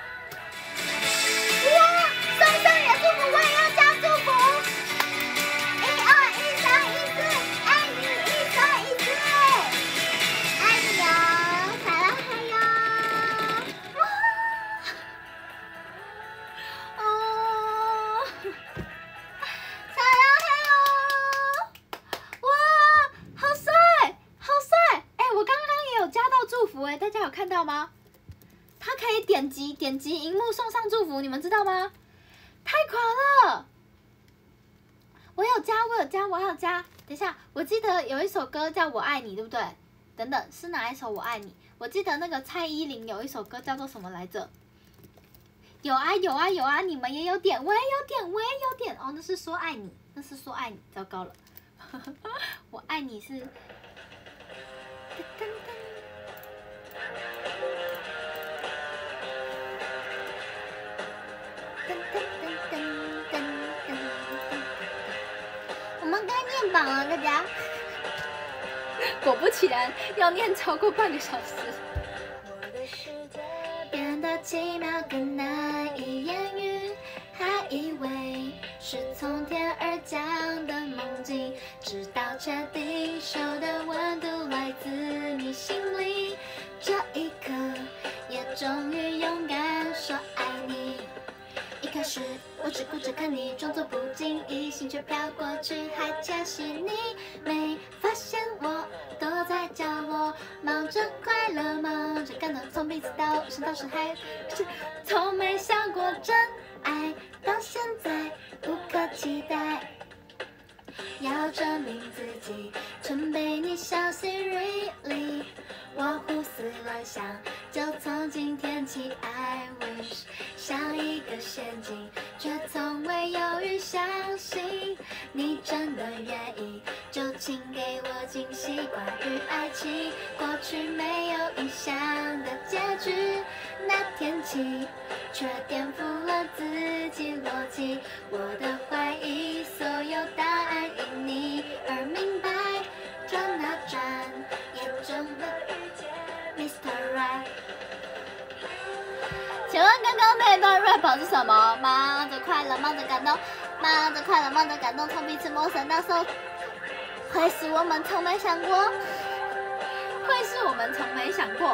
哇！送上也祝福，我也要加祝福。一二一三一四，爱你一三一四，爱你哟，撒拉嘿哟！哇！哦，撒拉嘿哟！哇，好帅，好帅！哎，我刚刚也有加到祝福哎，大家有看到吗？他可以点击点击荧幕送上祝福，你们知道吗？太狂了！我有加，我有加，我还有加。等一下，我记得有一首歌叫《我爱你》，对不对？等等，是哪一首《我爱你》？我记得那个蔡依林有一首歌叫做什么来着？有啊有啊有啊，你们也有点，我也有点，我也有点。哦，那是说爱你，那是说爱你，糟糕了。我爱你是。噔噔噔噔噔噔噔噔噔噔，我们们该念榜了，大家。 果不其然，要念超过半个小时。 变得奇妙更难以言喻，还以为是从天而降的梦境，直到确定手的温度来自你心里，这一刻也终于勇敢说爱你。一开始我只顾着看你，装作不经意，心却飘过去，还窃喜你没发现我躲在角落，忙着快乐，忙着感动，从彼此到生到死还是从没想过真爱，到现在无可期待。要证明自己曾被你小心翼翼，我胡思乱想，就从今天起 I wish 像一个陷阱，却从未犹豫相信你真的愿意，就请给我惊喜。关于爱情过去没有印象的结局，那天起却颠覆了自己逻辑，我的怀疑所有答案因你而明白，转啊转也终会遇见 Mister Right。 请问刚刚那段 rap 是什么？忙着快乐，忙着感动，忙着快乐，忙着感动，从彼此陌生到熟，会是我们从没想过， 会是我们从没想过。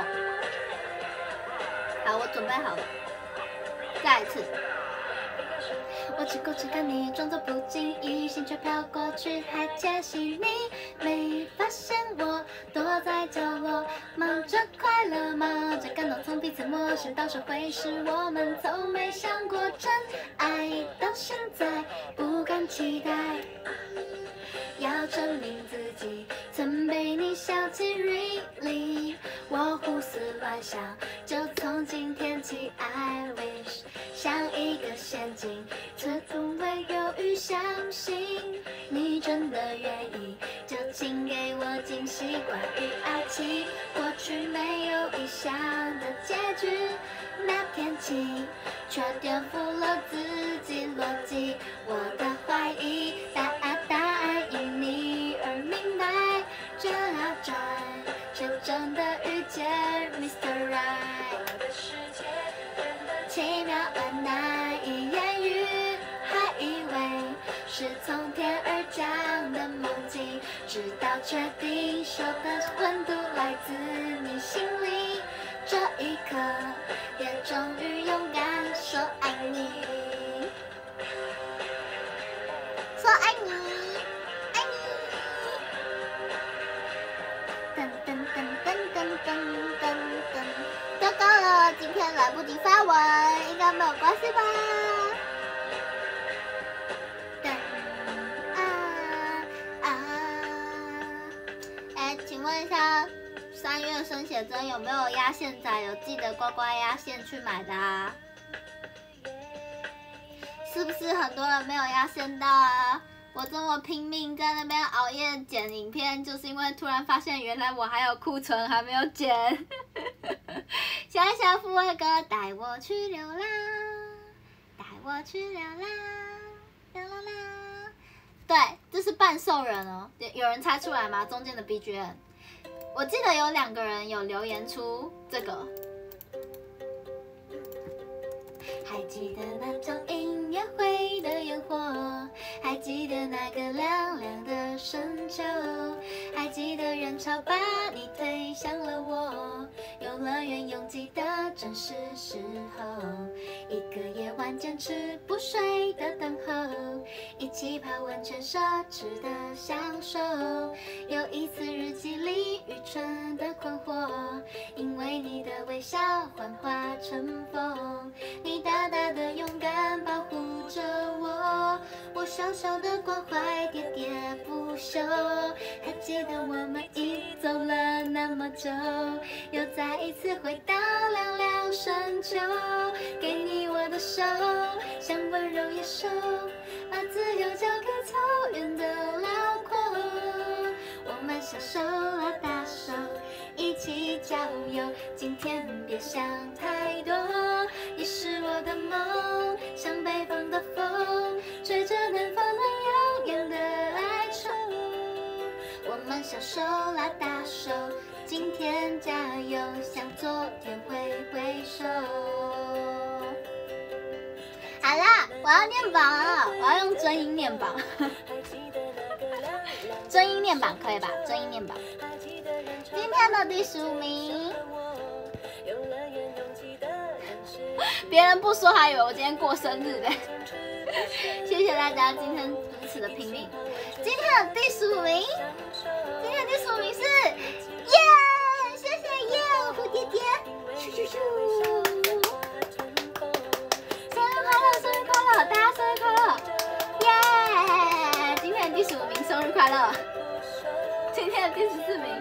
好，我准备好了，再一次。我只顾着看你，装作不经意，心却飘过去，还窃喜你没发现我躲在角落，忙着快乐，忙着感动，从彼此陌生到熟会是我们从没想过真爱，到现在不敢期待。要证明自己曾被你小气锐利，我胡思乱想，就从今天起 I wish 像一个陷阱，却从未犹豫相信你真的愿意，就请给我惊喜。关于爱情过去没有意想的结局，那天起却颠覆了自己逻辑，我的怀疑答案答案因你而明白，转啊转却真的遇见 Mister Right。 奇妙而难以言喻，还以为是从天而降的梦境，直到确定手的温度来自你心里，这一刻也终于勇敢说爱你，说爱你，爱你。噔噔噔噔噔噔噔噔，糟糕了，今天来不及发文，应该没有关系吧？噔啊啊！哎，请问一下，三月生写真有没有压线仔？有记得刮刮压线去买的啊？是不是很多人没有压线到啊？我这么拼命在那边熬夜剪影片，就是因为突然发现原来我还有库存还没有剪。小小富贵哥带我去流浪，带我去流浪，流浪浪。对，这是半兽人哦，有人猜出来吗？中间的 B G M， 我记得有两个人有留言出这个。还记得那场音乐会的烟火，还记得那个凉凉的深秋，还记得人潮把你推向了我，游乐园拥挤的正是时候，一个夜晚坚持不睡的等候，一起泡温泉奢侈的享受，有一次日记里愚蠢的困惑，因为你的微笑幻化成风，你大大的勇敢保护着我，我小小的关怀喋喋不休，还记得我们已走了那么久，又再一次回到凉凉深秋，给你我的手，像温柔野兽，把自由交给草原的辽阔，我们小手拉大手，一起郊游，今天别想太多，你是我的梦，像北方的风，吹着南方暖洋洋的哀愁， 小手拉大手，今天加油，向昨天挥挥手。好啦，我要念榜了，我要用真音念榜。真音念榜可以吧？真音念榜。今天的第十五名，别人不说还以为我今天过生日嘞。谢谢大家今天如此的拼命。今天的第十五名，今天的第十五名是耶，谢谢耶，蝴蝶蝶，咻咻咻。生日快乐，生日快乐，大家生日快乐！耶！今天的第十五名，生日快乐！今天的第十四名，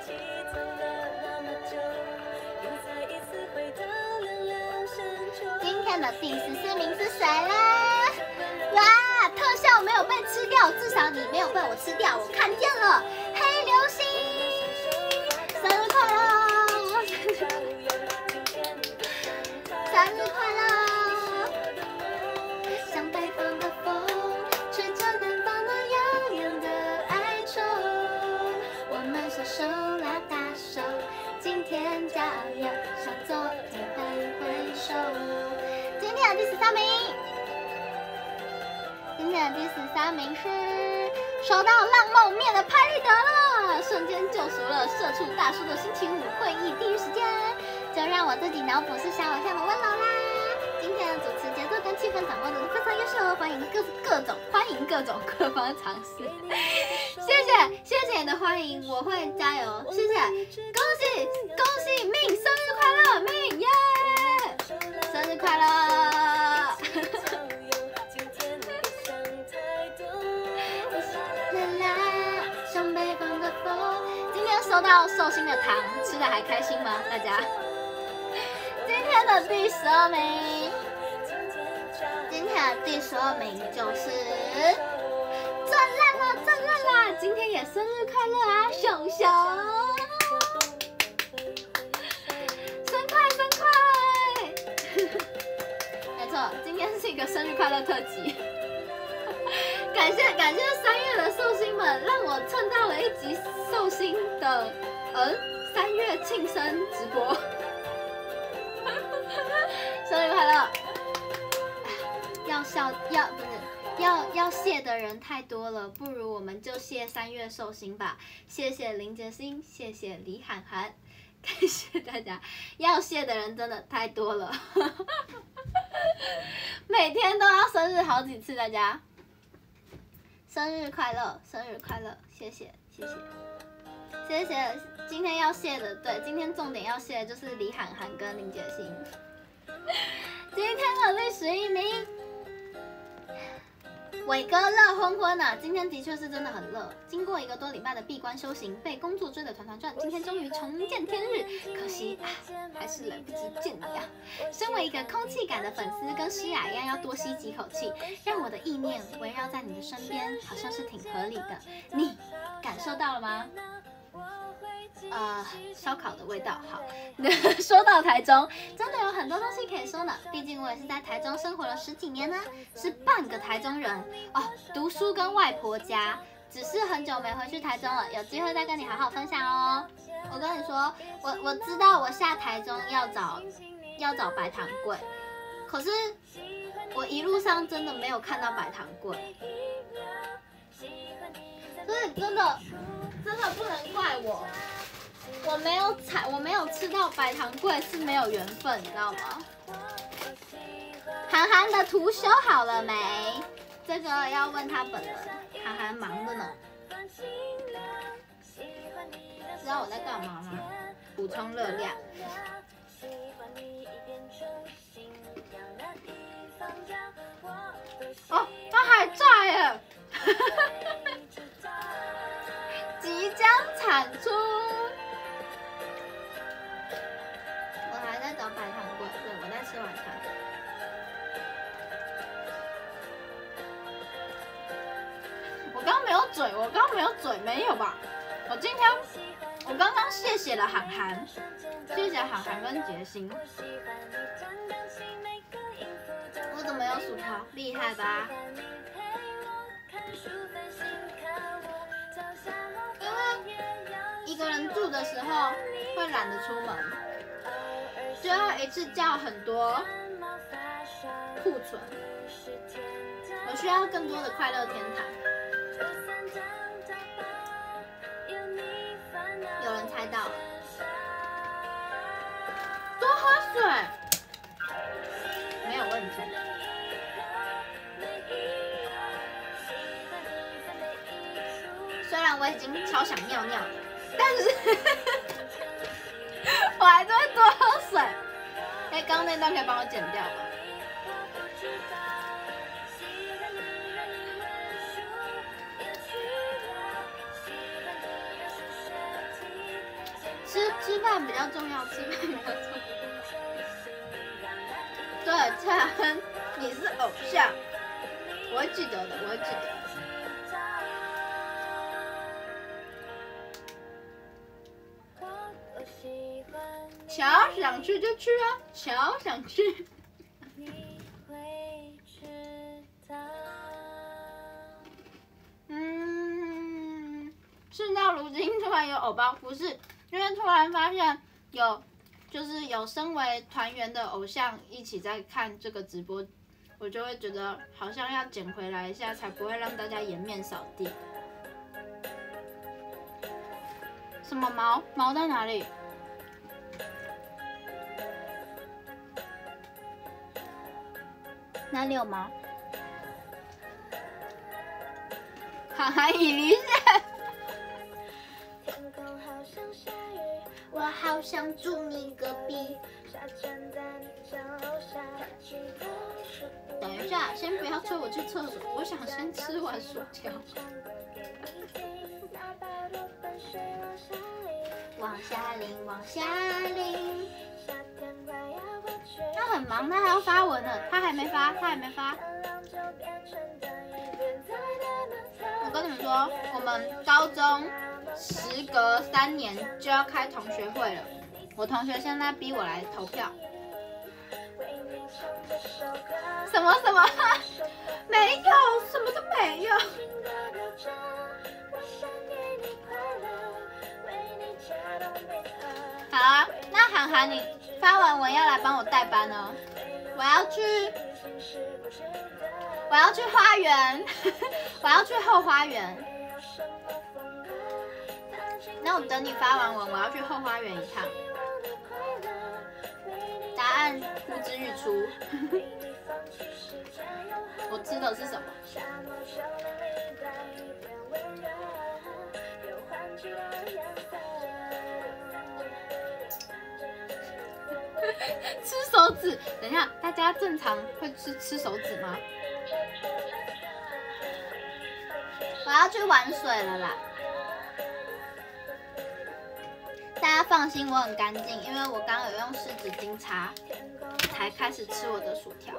今天的第十四名是谁啦？哇！特效没有被吃掉，至少你没有被我吃掉，我看见了。黑流星，生日快乐！生日快乐！像北方的风，吹着南方那遥远的哀愁。我们手手拉大手，今天加油，向昨天挥挥手。今天的第十三名，今天的第十三名是收到浪梦面的拍立得了，瞬间救赎了社畜大叔的星期五会议第一时间，就让我自己脑补是小偶像的温柔啦。今天的主持节奏跟气氛掌握的非常优秀，欢迎各各种欢迎各种各方尝试。谢谢谢谢你的欢迎，我会加油，谢谢，恭喜恭喜命生日快乐命耶，生日快乐！啦啦，像北方的风。今天收到寿星的糖，吃的还开心吗？大家？今天的第十二名，今天的第十二名就是赚烂了，赚烂啦！今天也生日快乐啊，熊熊！生快生快！没错，今天是一个生日快乐特辑。感谢感谢三月的寿星们，让我蹭到了一集寿星的嗯三月庆生直播。生日快乐！要笑要不是要要谢的人太多了，不如我们就谢三月寿星吧。谢谢林杰星，谢谢李涵涵，感谢大家。要谢的人真的太多了，每天都要生日好几次，大家。生日快乐，生日快乐！谢谢谢谢谢谢。今天要谢的，对，今天重点要谢的就是李涵涵跟林杰星。今天的第十一名，伟哥热昏昏啊！今天的确是真的很热。经过一个多礼拜的闭关修行，被工作追得团团转，今天终于重见天日。可惜啊，还是来不及见你啊！身为一个空气感的粉丝，跟诗雅一样，要多吸几口气，让我的意念围绕在你的身边，好像是挺合理的。你感受到了吗？呃，烧烤的味道好。说到台中，真的有很多东西可以说呢。毕竟我也是在台中生活了十几年呢，是半个台中人哦。读书跟外婆家，只是很久没回去台中了，有机会再跟你好好分享哦。我跟你说，我我知道我下台中要找要找白糖柜，可是我一路上真的没有看到白糖柜，所以真的真的不能怪我。我没有采，我没有吃到白糖桂是没有缘分，你知道吗？韩寒的图修好了没？这个要问他本人，韩寒忙着呢。知道我在干嘛吗？补充热量。哦，他还在耶！即将产出。我还在找白糖桂，对，我在吃晚餐。我刚刚没有嘴，我刚刚没有嘴，没有吧？我今天，我刚刚谢谢了韩寒，谢谢韩寒跟杰星。我怎么有薯条？厉害吧？因为暑的时候会懒得出门，就要一次叫很多库存。我需要更多的快乐天堂。有人猜到了，多喝水，没有问题。虽然我已经超想尿尿了，但是我还是会多喝水。哎，刚刚那段可以帮我剪掉吗？吃吃饭比较重要，吃饭比较重要。对，蔡恩，你是偶像，我会记得的，我会记得。乔想去就去啊，乔想去。嗯，事到如今突然有偶包，不是因为突然发现有，就是有身为团员的偶像一起在看这个直播，我就会觉得好像要捡回来一下，才不会让大家颜面扫地。什么毛？毛在哪里？哪里有毛？涵涵已离线。我好想住你隔壁。等一下，先不要催我去厕所，我想先吃完薯条。往下淋，往下淋。他很忙，他还要发文呢，他还没发，他还没发。我跟你们说，我们高中时隔三年就要开同学会了，我同学现在逼我来投票。什么什么？没有，什么都没有。好啊，那涵涵你发完文要来帮我代班哦，我要去，我要去花园，我要去后花园。那我等你发完文，我要去后花园一趟。答案呼之欲出。我吃的是什么？吃手指，等一下，大家正常会吃吃手指吗？我要去玩水了啦！大家放心，我很干净，因为我刚刚有用湿纸巾擦，才开始吃我的薯条。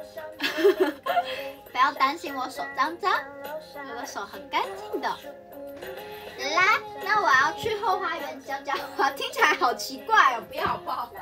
不要担心我手脏脏，我的手很干净的。来，那我要去后花园浇浇花，听起来好奇怪哦，不要好不好？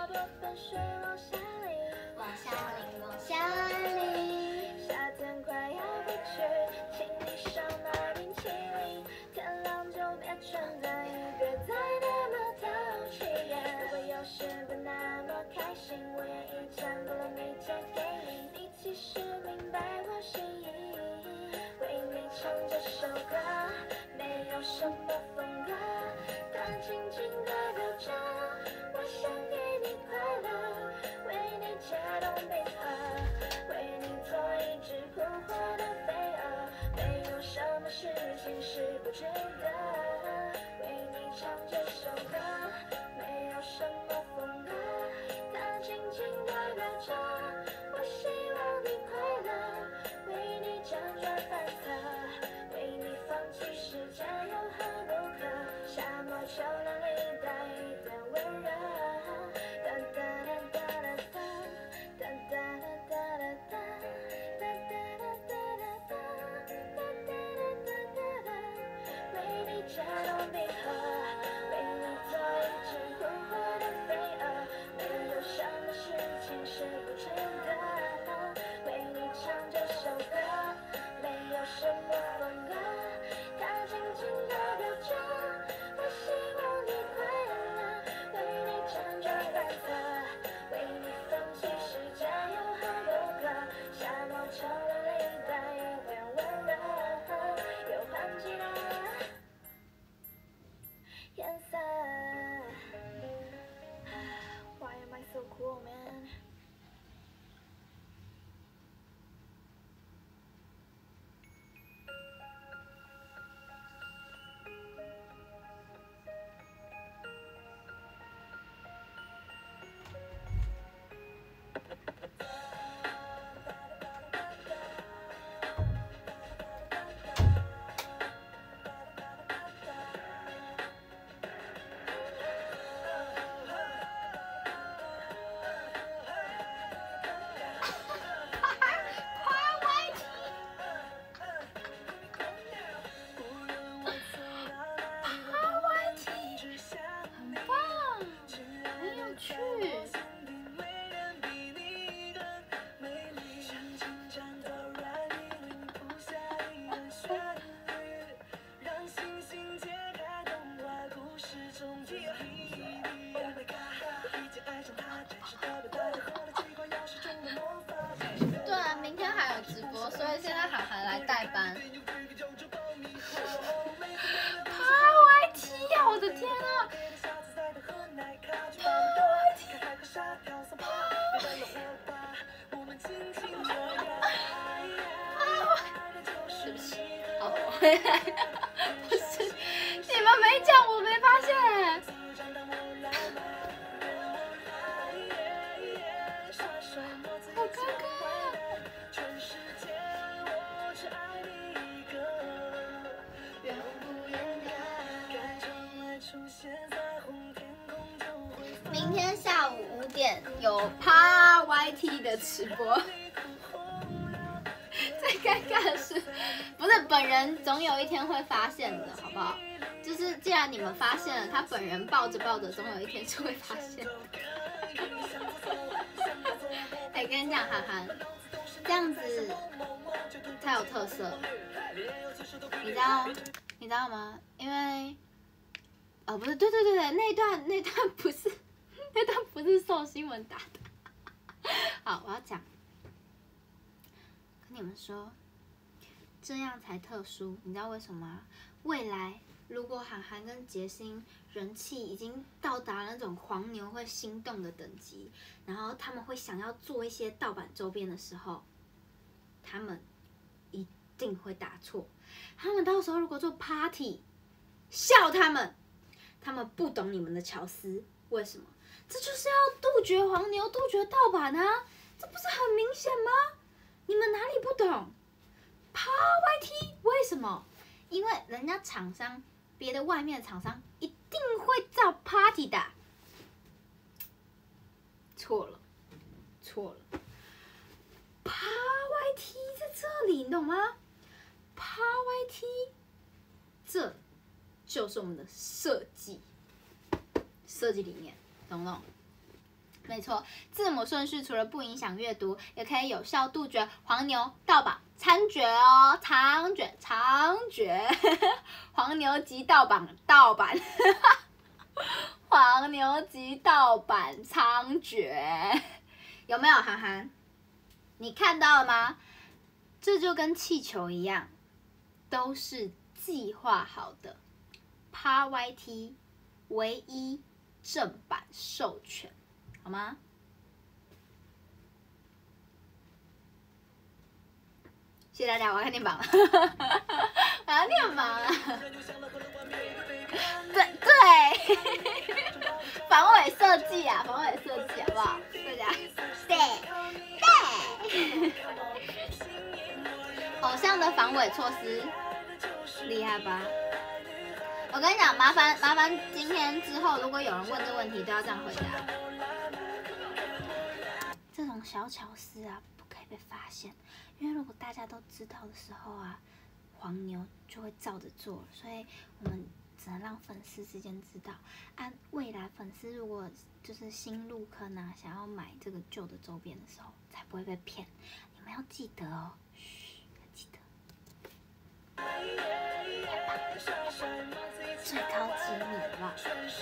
往下淋，往下淋。夏天快要过去，请你少拿点气力，天凉就别穿在意，别再那么淘气。我有时不那么开心，我愿意抢过了你嫁给你，你其实明白我心意，为你唱这首歌。没有什么风格，但轻轻的留着。我想给你快乐，为你解冻冰河，为你做一只扑火的飞蛾。没有什么事情是不值得，为我回来了，不是你们没讲，我没发现。好尴尬啊！ 明天下午五点有趴 Y T 的直播。最尴尬的是， 不是本人总有一天会发现的，好不好？就是既然你们发现了，他本人抱着抱着，总有一天是会发现的。哎、欸，跟你讲，涵涵，这样子才有特色，你知道你知道吗？因为哦，不是，对对对对，那一段那一段不是那段不是受新闻打的。好，我要讲。跟你们说，这样才特殊，你知道为什么吗？未来如果涵涵跟杰星人气已经到达那种黄牛会心动的等级，然后他们会想要做一些盗版周边的时候，他们一定会打错。他们到时候如果做 party， 笑他们，他们不懂你们的巧思，为什么？这就是要杜绝黄牛，杜绝盗版啊！这不是很明显吗？你们哪里不懂？趴 Y T 为什么？因为人家厂商，别的外面的厂商一定会造 party 的。错了，错了。趴 Y T 在这里，你懂吗？趴 Y T， 这就是我们的设计设计理念，懂不懂？没错，字母顺序除了不影响阅读，也可以有效杜绝黄牛盗版猖獗哦，猖獗猖獗，黄牛及盗版盗版，黄牛及盗版猖獗，有没有涵涵？你看到了吗？这就跟气球一样，都是计划好的。趴 Y T 唯一正版授权。好吗？谢谢大家，我要看电榜了，我要电榜了。对对，防伪设计啊，防伪设计好不好？大家，对对，偶像的防伪措施厉害吧？我跟你讲，麻烦麻烦，今天之后如果有人问这问题，都要这样回答。这种小巧思啊，不可以被发现，因为如果大家都知道的时候啊，黄牛就会照着做，所以我们只能让粉丝之间知道。按、啊、未来粉丝如果就是新入坑啊，想要买这个旧的周边的时候，才不会被骗。你们要记得哦，嘘，要记得。最高机密了。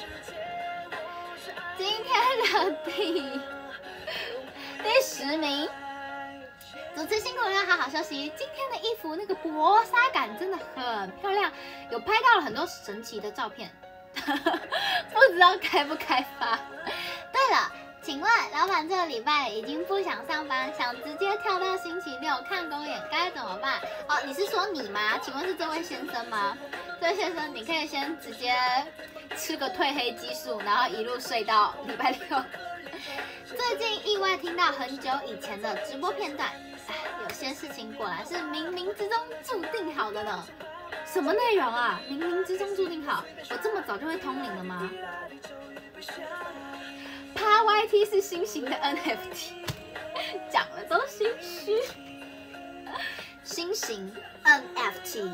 今天的第第十名，主持辛苦了，要好好休息。今天的衣服那个薄纱感真的很漂亮，有拍到了很多神奇的照片，不知道该不该发。对了，请问老板这个礼拜已经不想上班，想直接跳到星期六看公演，该怎么办？哦，你是说你吗？请问是这位先生吗？这位先生，你可以先直接吃个褪黑激素，然后一路睡到礼拜六。最近意外听到很久以前的直播片段，哎，有些事情果然是冥冥之中注定好的呢。什么内容啊？冥冥之中注定好？我这么早就会通灵了吗？趴 Y T 是新型的 N F T， 讲了都心虚。新型 N F T，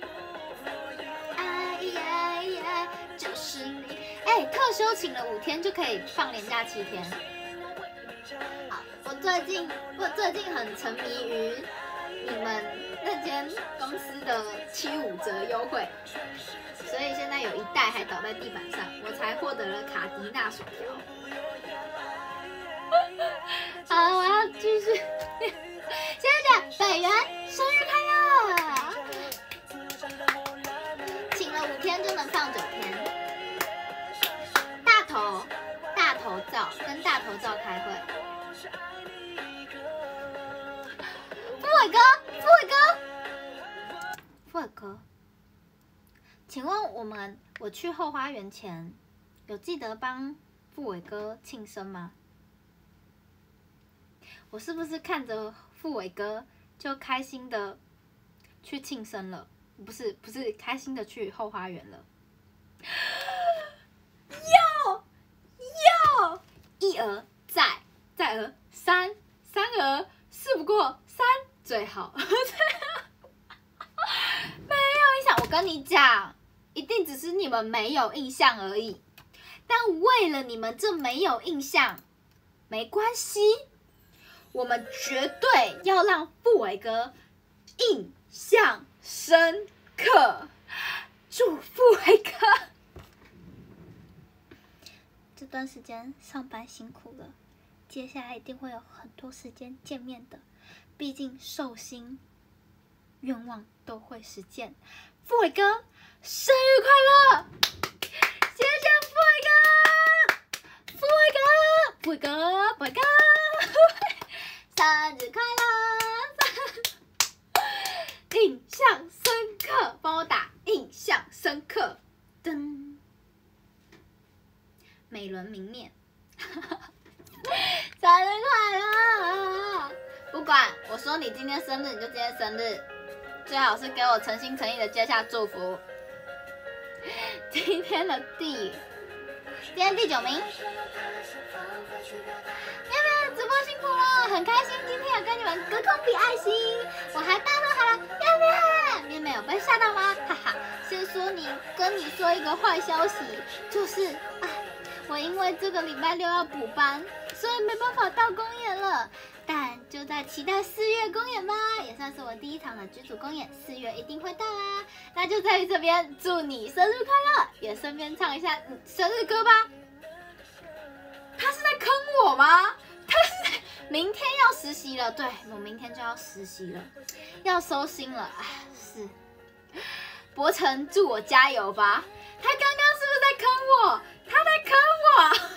哎呀呀，就是你。哎，特休请了五天就可以放连假七天。好，我最近我最近很沉迷于你们那间公司的七五折优惠，所以现在有一袋还倒在地板上，我才获得了卡迪娜薯条。好，我要继续。谢谢北元，生日快乐！请了五天就能放九天。大头，大头照，跟大头照开会。富伟哥，富伟哥， 富伟哥，请问我们我去后花园前，有记得帮富伟哥庆生吗？我是不是看着富伟哥就开心的去庆生了？不是，不是开心的去后花园了。要要一而再，再而三，三而四不过三最好。没有印象，我跟你讲，一定只是你们没有印象而已。但为了你们这没有印象，没关系，我们绝对要让富伟哥印象深刻。祝富伟哥！这段时间上班辛苦了，接下来一定会有很多时间见面的。毕竟寿星愿望都会实现。富伟哥，生日快乐！谢谢富伟哥，富伟哥，富伟哥，富伟哥，生日快乐！印象深刻，帮我打印象深刻。噔，美轮明面。生日快乐！不管我说你今天生日，你就今天生日，最好是给我诚心诚意的接下祝福。今天的第，今天第九名，面面直播辛苦了，很开心今天有跟你们隔空比爱心，我还大喝喊了面面，面面有被吓到吗？哈哈，先说你跟你说一个坏消息，就是哎，我因为这个礼拜六要补班，所以没办法到公演了。但就在期待四月公演吧，也算是我第一场的剧组公演，四月一定会到啦。那就在于这边祝你生日快乐，也顺便唱一下你生日歌吧。他是在坑我吗？他是在明天要实习了，对，我明天就要实习了，要收心了，哎，是。博成，祝我加油吧。他刚刚是不是在坑我？他在坑我。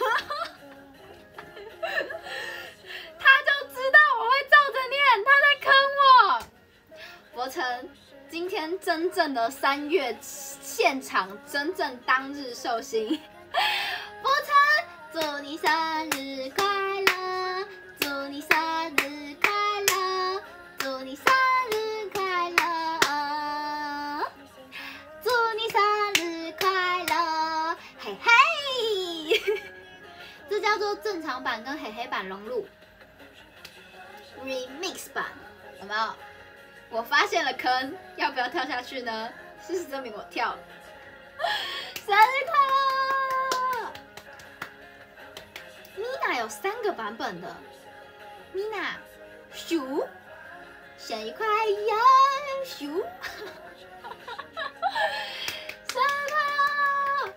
他就知道我会照着念，他在坑我。博成，今天真正的三月现场，真正当日寿星。博成，祝你生日快乐，祝你生日快乐，祝你生日快乐，祝你生日快乐，嘿嘿。这叫做正常版跟嘿嘿版融入。remix 版有没有？我发现了坑，要不要跳下去呢？事实证明我跳了。生日快乐 ！Mina 有三个版本的。Mina， 咻，生日快乐，咻！生日快乐！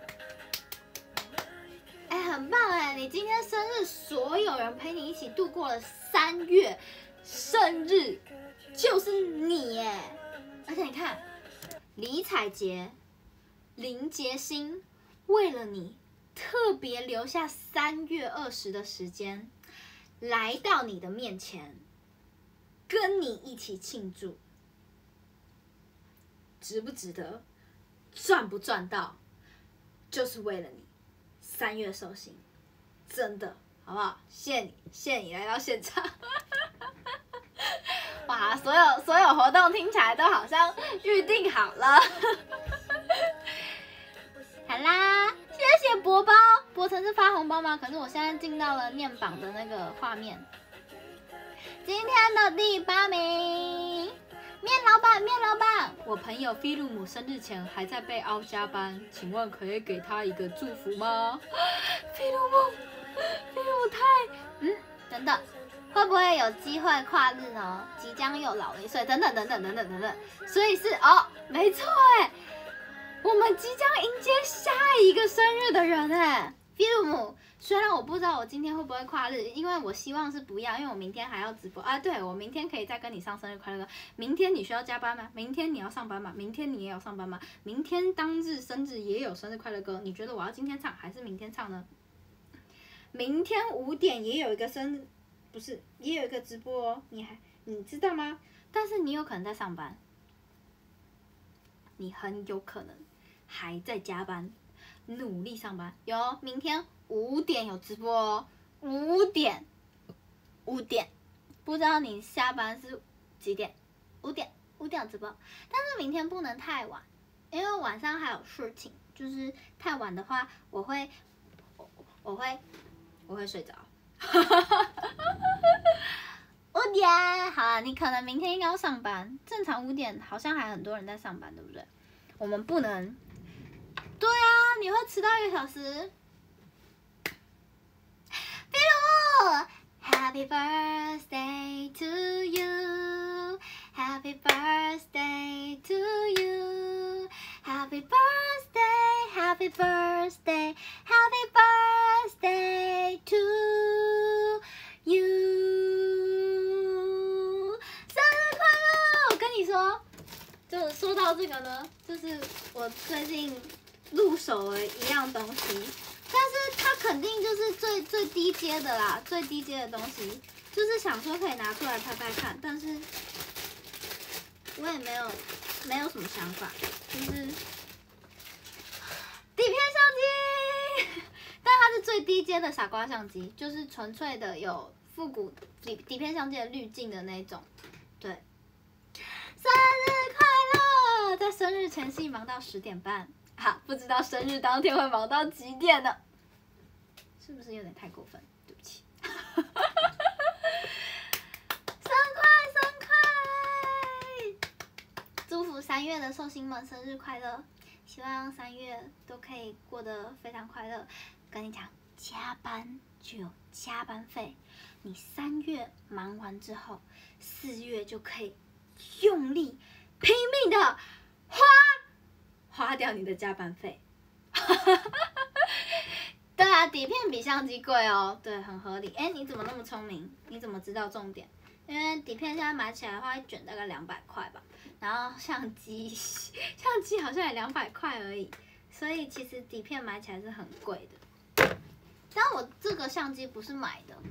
哎，很棒哎！你今天生日，所有人陪你一起度过了三月，生日就是你耶！而且你看，李彩洁、林杰星为了你特别留下三月二十的时间，来到你的面前，跟你一起庆祝，值不值得？赚不赚到？就是为了你。三月寿星，真的好不好？谢谢你，谢谢你来到现场。哇，所有所有活动听起来都好像预定好了。好啦，谢谢博包，博成是发红包吗？可是我现在进到了念榜的那个画面。今天的第八名。面老板，面老板，我朋友菲鲁姆生日前还在被凹加班，请问可以给他一个祝福吗？菲鲁姆，菲鲁姆太……嗯，等等，会不会有机会跨日呢？即将又老了一岁，等等等等等等等等，所以是哦，没错哎，我们即将迎接下一个生日的人哎，菲鲁姆。虽然我不知道我今天会不会跨日，因为我希望是不要，因为我明天还要直播啊。对，我明天可以再跟你上生日快乐歌。明天你需要加班吗？明天你要上班吗？明天你也要上班吗？明天当日生日也有生日快乐歌，你觉得我要今天唱还是明天唱呢？明天五点也有一个生日，不是也有一个直播哦，你还你知道吗？但是你有可能在上班。 你很有可能还在加班，努力上班。有，明天五点有直播哦，五点，五点，不知道你下班是几点？五点，五点有直播，但是明天不能太晚，因为晚上还有事情，就是太晚的话，我会，我我会，我会睡着。五点，好了，你可能明天应该要上班，正常五点好像还很多人在上班，对不对？我们不能，对啊，你会迟到一个小时。比如 ，Happy birthday to you, Happy birthday to you, Happy birthday, Happy birthday, Happy birthday to you。就说到这个呢，就是我最近入手了一样东西，但是它肯定就是最最低阶的啦，最低阶的东西，就是想说可以拿出来拍拍看，但是我也没有没有什么想法，就是底片相机，但它是最低阶的傻瓜相机，就是纯粹的有复古底底片相机的滤镜的那种，对。生日快乐！在生日前夕忙到十点半，哈，不知道生日当天会忙到几点呢？是不是有点太过分？对不起。生快生快！祝福三月的寿星们生日快乐！希望三月都可以过得非常快乐。跟你讲，加班就有加班费，你三月忙完之后，四月就可以用力拼命的花花掉你的加班费。对啊，底片比相机贵哦，对，很合理。哎，你怎么那么聪明？你怎么知道重点？因为底片现在买起来的话，一卷大概两百块吧，然后相机相机好像也两百块而已，所以其实底片买起来是很贵的。但我这个相机不是买的。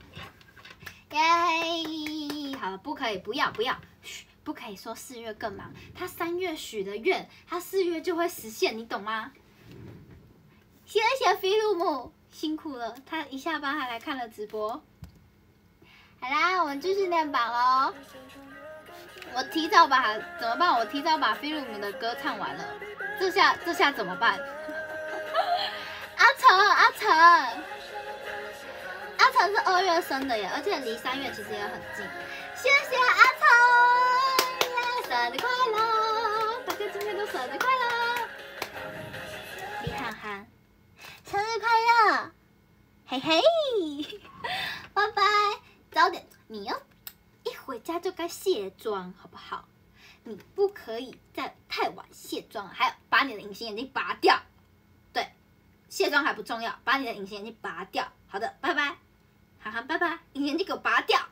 耶，好了，不可以，不要不要，嘘，不可以说四月更忙。他三月许的愿，他四月就会实现，你懂吗？谢谢菲鲁姆，辛苦了，他一下班还来看了直播。好啦，我们继续练榜喽。我提早把怎么办？我提早把菲鲁姆的歌唱完了，这下这下怎么办？阿成，阿成。阿成是二月生的耶，而且离三月其实也很近。谢谢阿成，生日快乐！大家今天都生日快乐！李涵涵，生日快乐！嘿嘿，拜拜！早点，你要一回家就该卸妆，好不好？你不可以再太晚卸妆，还有把你的隐形眼镜拔掉。对，卸妆还不重要，把你的隐形眼镜拔掉。好的，拜拜。涵涵，拜拜！隐形眼镜给我拔掉。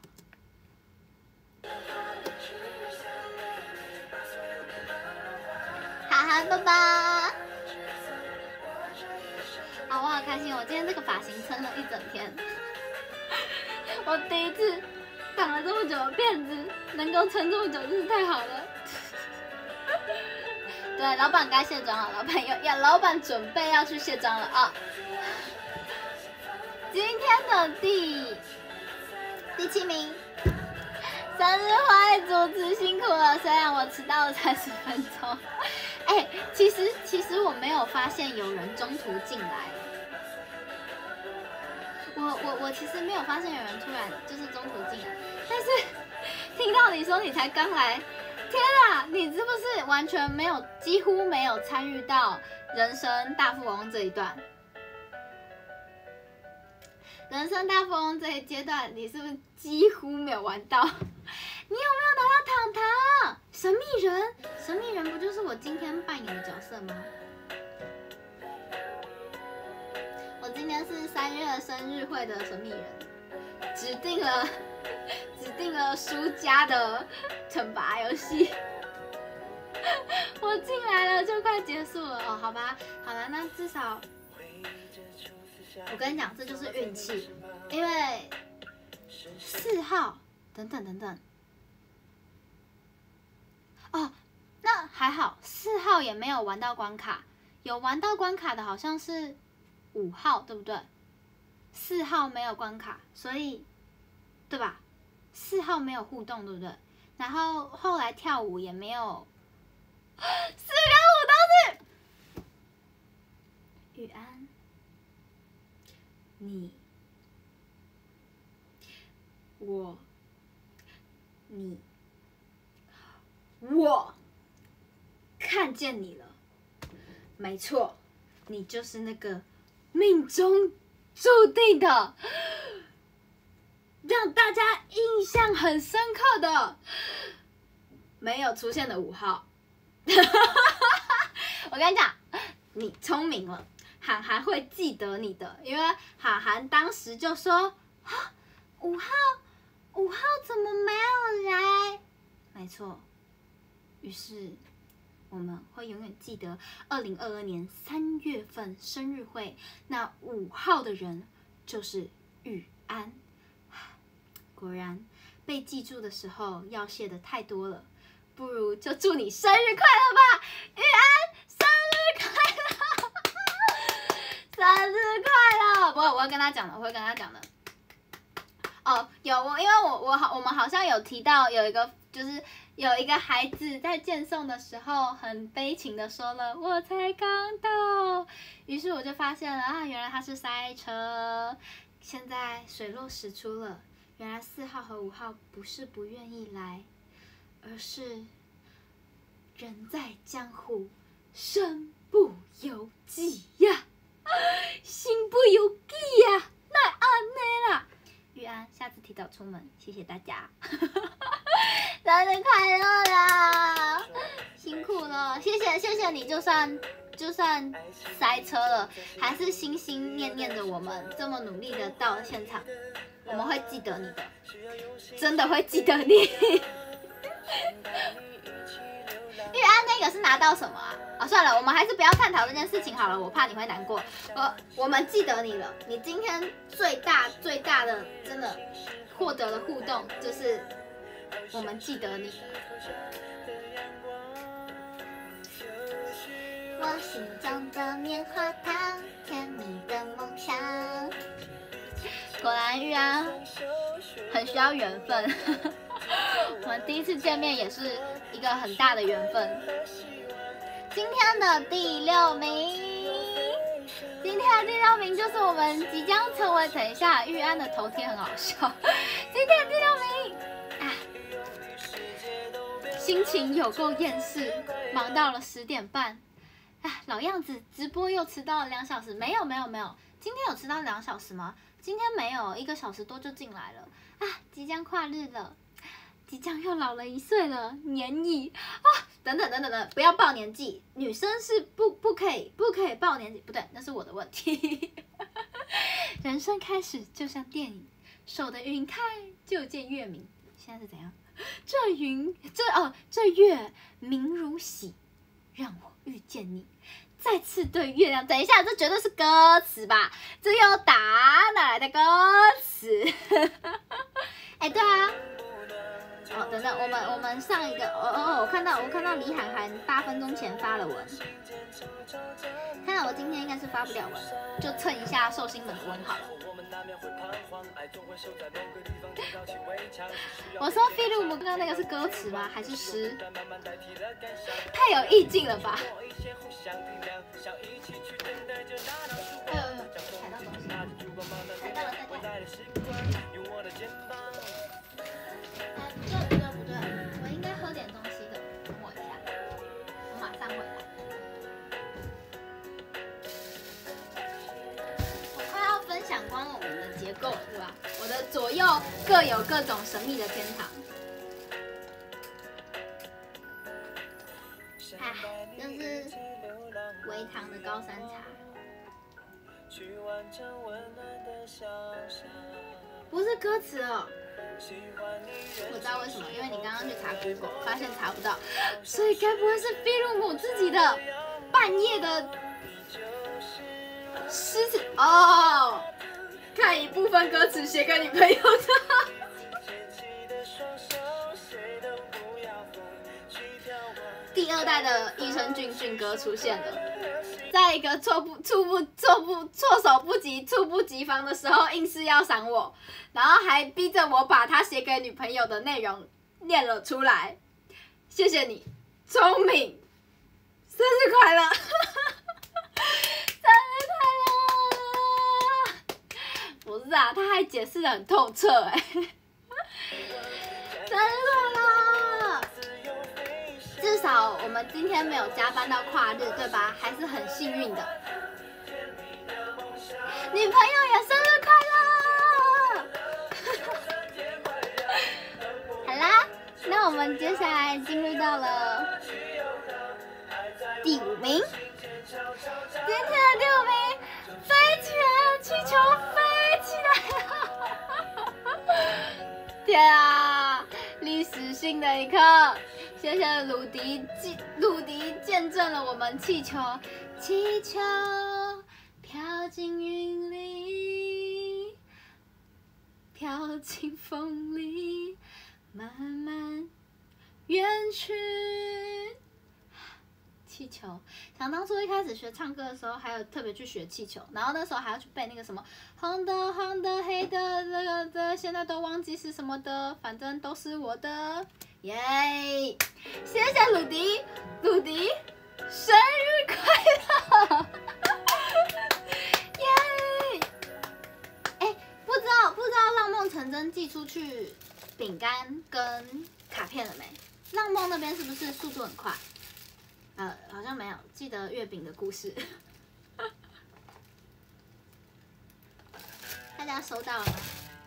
涵涵，拜拜。啊，我好开心！我今天这个发型撑了一整天。我第一次绑了这么久的辫子，能够撑这么久，真是太好了。对，老板该卸妆了，老板要要，老板准备要去卸妆了啊。今天的第第七名，生日会主持辛苦了，虽然我迟到了三十分钟。哎、欸，其实其实我没有发现有人中途进来，我我我其实没有发现有人突然就是中途进来，但是听到你说你才刚来，天啊，你是不是完全没有几乎没有参与到人生大富翁这一段？人生大富翁这一阶段，你是不是几乎没有玩到？你有没有拿到糖糖？神秘人，神秘人不就是我今天扮演的角色吗？我今天是三月生日会的神秘人，指定了指定了输家的惩罚游戏。我进来了就快结束了哦，好吧，好了，那至少。我跟你讲，这就是运气，因为四号等等等等，哦， 那还好，四号也没有玩到关卡，有玩到关卡的好像是五号，对不对？四号没有关卡，所以对吧？四号没有互动，对不对？然后后来跳舞也没有，四跟五都是。玉安，你，我，你，我看见你了，没错，你就是那个命中注定的。让大家印象很深刻的没有出现的五号，我跟你讲，你聪明了，涵涵会记得你的，因为涵涵当时就说啊，五号，五号怎么没有来？没错，于是我们会永远记得二零二二年三月份生日会，那五号的人就是玉安。果然，被记住的时候要谢的太多了，不如就祝你生日快乐吧，玉安，生日快乐，生日快乐！不会，我会跟他讲的，我会跟他讲的。哦，有我，因为我我好，我们好像有提到有一个，就是有一个孩子在荐送的时候很悲情的说了，我才刚到，于是我就发现了啊，原来他是塞车，现在水落石出了。原来四号和五号不是不愿意来，而是人在江湖，身不由己呀，心不由己呀，那安内啦。玉安，下次提早出门，谢谢大家，生日快乐啦！辛苦了，谢谢谢谢你，就算就算塞车了，还是心心念念的我们，这么努力的到了现场。我们会记得你的，真的会记得你。玉安那个是拿到什么啊？啊、哦，算了，我们还是不要探讨这件事情好了，我怕你会难过。呃，我们记得你了，你今天最大最大的真的获得了互动，就是我们记得你。我心中的棉花糖，甜蜜的梦想。果然玉安很需要缘分，我们第一次见面也是一个很大的缘分。今天的第六名，今天的第六名就是我们即将成为，等一下玉安的头贴很好笑。今天的第六名，啊，心情有够厌世，忙到了十点半，啊，老样子，直播又迟到了两小时，没有没有没有，今天有迟到两小时吗？今天没有，一个小时多就进来了啊！即将跨日了，即将又老了一岁了，年矣啊！等等等等等，不要报年纪，女生是不不可以不可以报年纪，不对，那是我的问题。人生开始就像电影，手的云开就见月明，现在是怎样？这云这哦这月明如洗，让我遇见你。再次对月亮，等一下，这绝对是歌词吧？这又打哪来的歌词？哎、欸，对啊，哦，等等，我们我们上一个，哦哦，我看到我看到李涵涵八分钟前发了文，看来我今天应该是发不了文，就蹭一下寿星们的文好了。我说菲鲁姆刚刚那个是歌词吗？还是诗？太有意境了吧！哎呦呦，踩到东西，踩到了，再见。啊，这不对不对，我应该喝点东西的，等我一下，我马上回来。我快要分享光了我们的结构了，是吧？我的左右各有各种神秘的天堂。哎，这是微糖的高山茶。不是歌词哦，我知道为什么，因为你刚刚去查 Google， 发现查不到，所以该不会是菲鲁姆自己的半夜的诗词哦？看一部分歌词写给女朋友的。第第二代的益生菌菌哥出现了，在一个措不猝不措不措手不及、猝不及防的时候，硬是要赏我，然后还逼着我把他写给女朋友的内容念了出来。谢谢你，聪明，生日快乐！生日快乐！不是啊，他还解释得很透彻哎、欸。生日快乐！至少我们今天没有加班到跨日，对吧？还是很幸运的。女朋友也生日快乐！好啦，那我们接下来进入到了第五名。今天的第五名，飞起来了，气球飞起来了！天啊，历史性的一刻！谢谢鲁迪，鲁迪见证了我们气球，气球飘进云里，飘进风里，慢慢远去。气球，想当初一开始学唱歌的时候，还有特别去学气球，然后那时候还要去背那个什么红的、黄的、黑的、这个的，现在都忘记是什么的，反正都是我的，耶！谢谢鲁迪，鲁迪，生日快乐！耶！哎，不知道不知道浪梦成真寄出去饼干跟卡片了没？浪梦那边是不是速度很快？呃，好像没有，记得月饼的故事。大家收到了吗？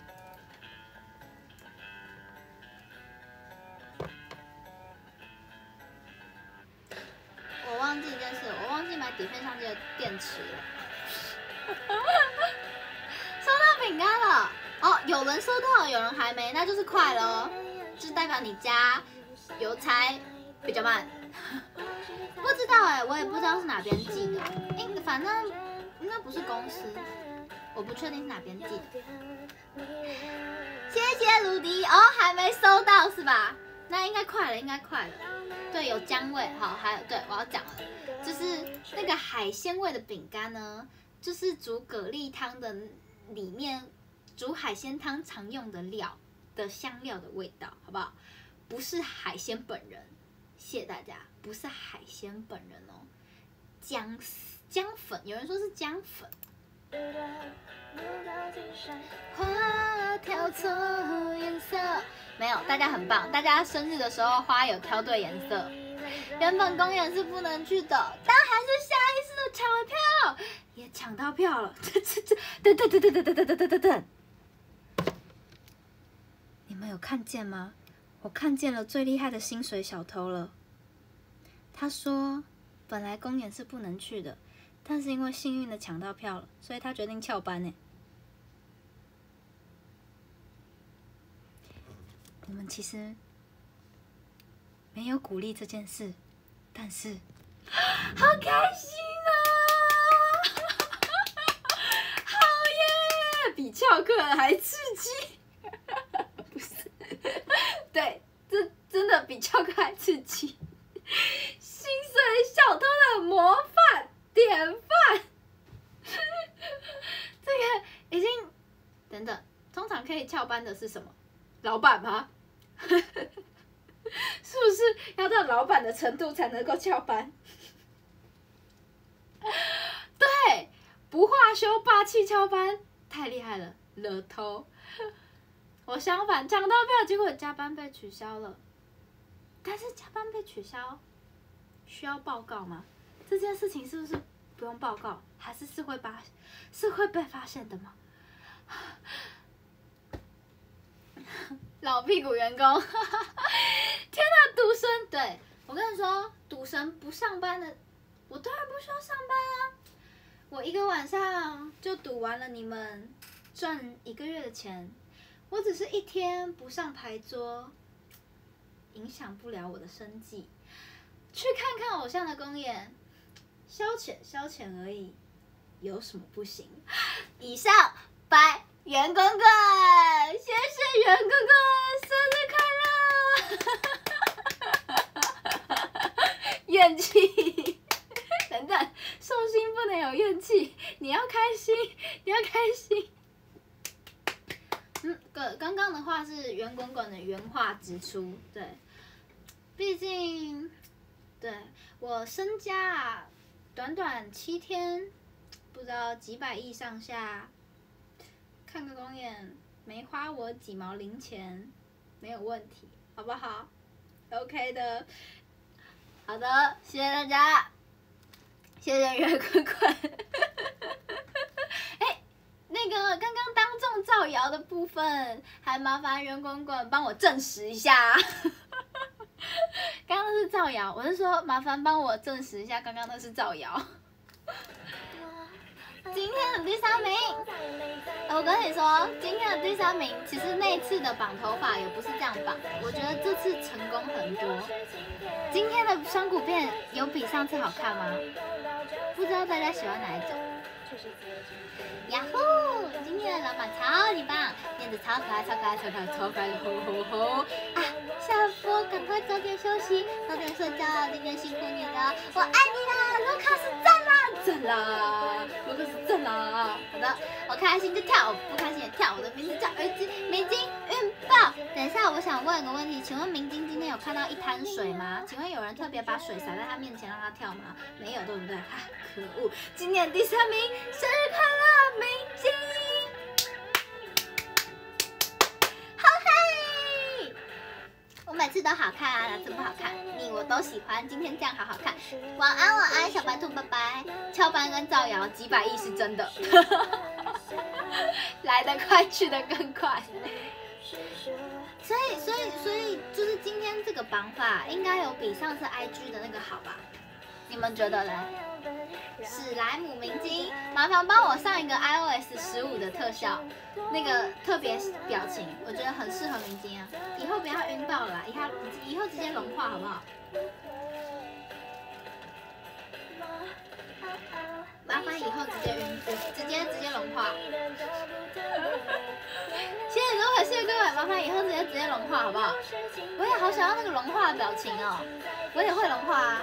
我忘记一件事，我忘记买底片相机的电池了。收到饼干了，哦，有人收到，有人还没，那就是快了哦，就代表你家邮差比较慢。不知道哎、欸，我也不知道是哪边寄的，应反正应该不是公司，我不确定是哪边寄的。谢谢鲁迪哦，还没收到是吧？那应该快了，应该快了。对，有姜味，好，还有对，我要讲了，就是那个海鲜味的饼干呢，就是煮蛤蜊汤的里面煮海鲜汤常用的料的香料的味道，好不好？不是海鲜本人。谢谢大家，不是海鲜本人哦，姜姜粉，有人说是姜粉。花挑错颜色，没有，大家很棒，大家生日的时候花有挑对颜色。原本公演是不能去的，但还是下意识的抢了票，也抢到票了。这这这，等等等等等等等等等等，你们有看见吗？我看见了最厉害的薪水小偷了。他说，本来公演是不能去的，但是因为幸运的抢到票了，所以他决定翘班呢。我们其实没有鼓励这件事，但是好开心啊！好耶，比翘课还刺激。不是，对，这真的比翘课还刺激。薪水小偷的模范典范，这个已经等等，通常可以翘班的是什么？老板吗？是不是要到老板的程度才能够翘班？对，不化休霸气翘班，太厉害了，惹头。我相反，抢到票，结果加班被取消了。但是加班被取消，需要报告吗？这件事情是不是不用报告，还是是会发，是会被发现的吗？老屁股员工，天哪，赌神！对，我跟你说，赌神不上班的，我当然不需要上班啊！我一个晚上就赌完了你们赚一个月的钱，我只是一天不上牌桌。影响不了我的生计，去看看偶像的公演，消遣消遣而已，有什么不行？以上拜袁滚滚，谢谢袁滚滚，生日快乐！ 怨气。等等，寿星不能有怨气，你要开心，你要开心。嗯，个刚刚的话是圆滚滚的原话直出，对，毕竟，对我身家啊，短短七天，不知道几百亿上下，看个公演没花我几毛零钱，没有问题，好不好 ？OK 的，好的，谢谢大家，谢谢圆滚滚。哎。那个刚刚当众造谣的部分，还麻烦圆滚滚帮我证实一下。刚刚那是造谣，我是说麻烦帮我证实一下，刚刚那是造谣。今天的第三名，我跟你说，今天的第三名，其实那次的绑头发也不是这样绑的，我觉得这次成功很多。今天的双股片有比上次好看吗？不知道大家喜欢哪一种？呀呼！今天的老板超级棒，念得超可爱、超可爱、超可爱、超可爱的吼吼吼！啊，下播赶快早点休息，早点睡觉，今天辛苦你了，我爱你啦！卢卡斯赞啦，赞啦！卢卡斯赞啦！好的，我开心就跳，不开心也跳。我的名字叫儿子明金运爆。等一下，我想问一个问题，请问明金今天有看到一滩水吗？请问有人特别把水洒在他面前让他跳吗？没有，对不对？哈、啊，可恶！今年第三名，生日快乐，明金！好嗨！我每次都好看啊，哪次不好看？你我都喜欢，今天这样好好看。晚安，晚安，小白兔，拜拜。翘班跟造谣，几百亿是真的，来得快，去得更快。所以，所以，所以，就是今天这个绑法应该有比上次 I G 的那个好吧？你们觉得嘞？史莱姆明金，麻烦帮我上一个 i O S 十五的特效，那个特别表情，我觉得很适合明金啊。以后不要晕到了啦，以后以后直接融化好不好？麻烦以后直接晕，直接直接融化。谢谢各位，谢谢各位，麻烦以后直接直接融化好不好？我也好想要那个融化的表情哦，我也会融化啊。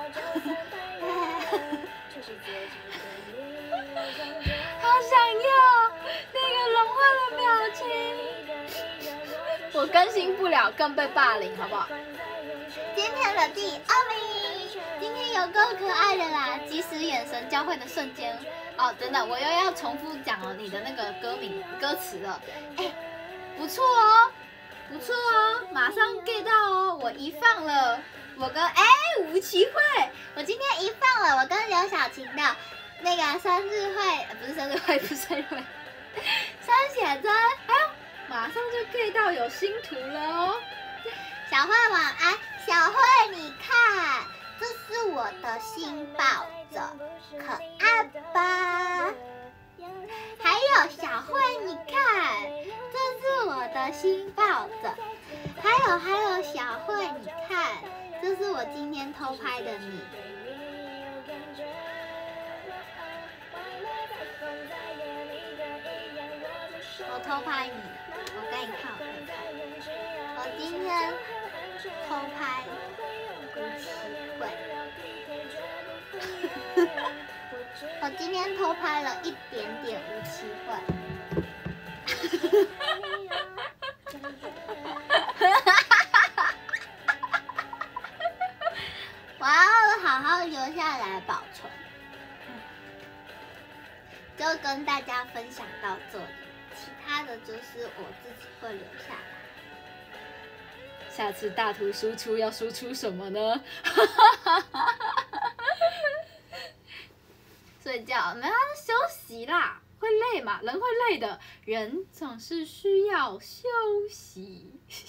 好想要那个融化的表情，我更新不了，更被霸凌，好不好？今天的第二名，今天有够可爱的啦！即使眼神交汇的瞬间，哦，等等，我又要重复讲了你的那个歌名歌词了，哎，不错哦，不错哦，马上 get 到哦，我一放了。我跟哎吴奇慧，我今天一放了我跟刘晓晴的那个生日会，呃、不是生日会，不是生日会，生写真，哎呦，马上就 get 到有新图了哦。小慧晚安，小慧你看，这是我的新抱枕，可爱吧？还有小慧你看，这是我的新抱枕，还有还有小慧你看。这是我今天偷拍的你，我偷拍你，我给你看，我给你看，我今天偷拍吴奇慧，我今天偷拍了一点点吴奇慧。我要好好留下来保存，就跟大家分享到这里，其他的就是我自己会留下来。下次大图输出要输出什么呢？睡觉没有，休息啦，会累嘛，人会累的，人总是需要休息。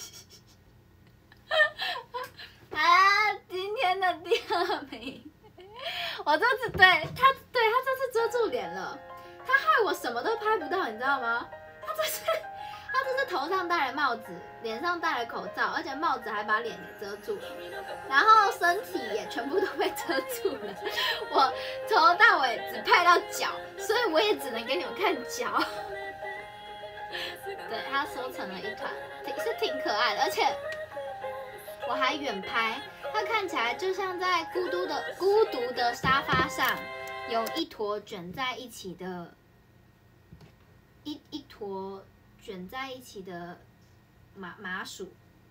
好啦，今天的第二名，我这次对他，对他这次遮住脸了，他害我什么都拍不到，你知道吗？他这次，他这次头上戴了帽子，脸上戴了口罩，而且帽子还把脸给遮住了，然后身体也全部都被遮住了。我从头到尾只拍到脚，所以我也只能给你们看脚。对，他缩成了一团，挺是挺可爱的，而且。 我还远拍，它看起来就像在孤独的孤独的沙发上，有一坨卷在一起的，一一坨卷在一起的麻麻薯，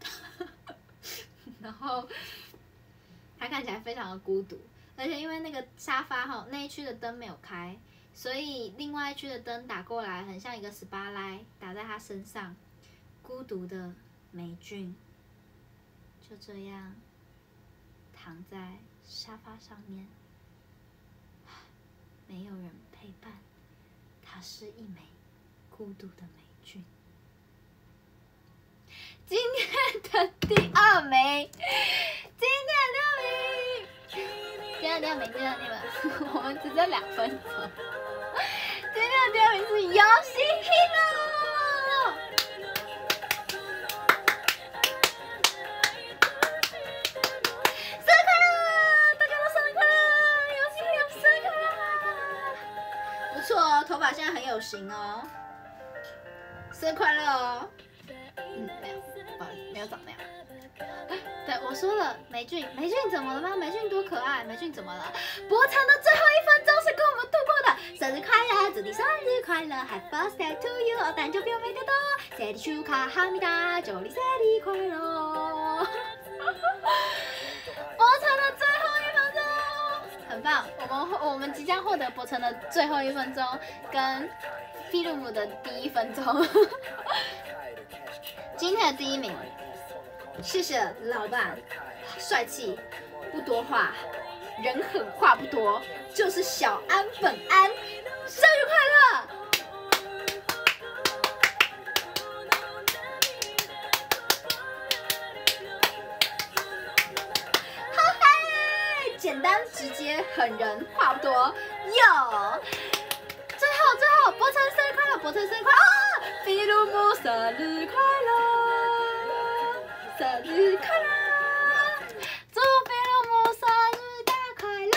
然后它看起来非常的孤独，而且因为那个沙发哈那一区的灯没有开，所以另外一区的灯打过来，很像一个十八来打在他身上，孤独的霉菌就这样躺在沙发上面，没有人陪伴，它是一枚孤独的霉菌。今天的第二名，今天的第二名，今天的第二名，今天的第二名，我们只剩两分钟。今天的第二名是游戏 Hero。不错哦，头发现在很有型哦，生日快乐哦！嗯，没有，不好意思，没有长那样。对，我说了，霉菌，霉菌怎么了吗？霉菌多可爱，霉菌怎么了？博成的最后一分钟是跟我们度过的，生日快乐，祝你生日快乐 ，Happy birthday to you， 誕生日おめでとう，生日축하합니다，祝你生日快乐。博成的最后一分钟，很棒，我们我们即将获得博成的最后一分钟跟菲鲁姆的第一分钟。今天的第一名，谢谢老板，帅气，不多话，人狠话不多，就是小安本安，生日快乐！好嗨，简单直接，狠人话不多，有。最后最后，博成生日快乐，博成生日快乐！啊，菲鲁姆生日快乐，生日快乐，祝菲鲁姆生日大快乐！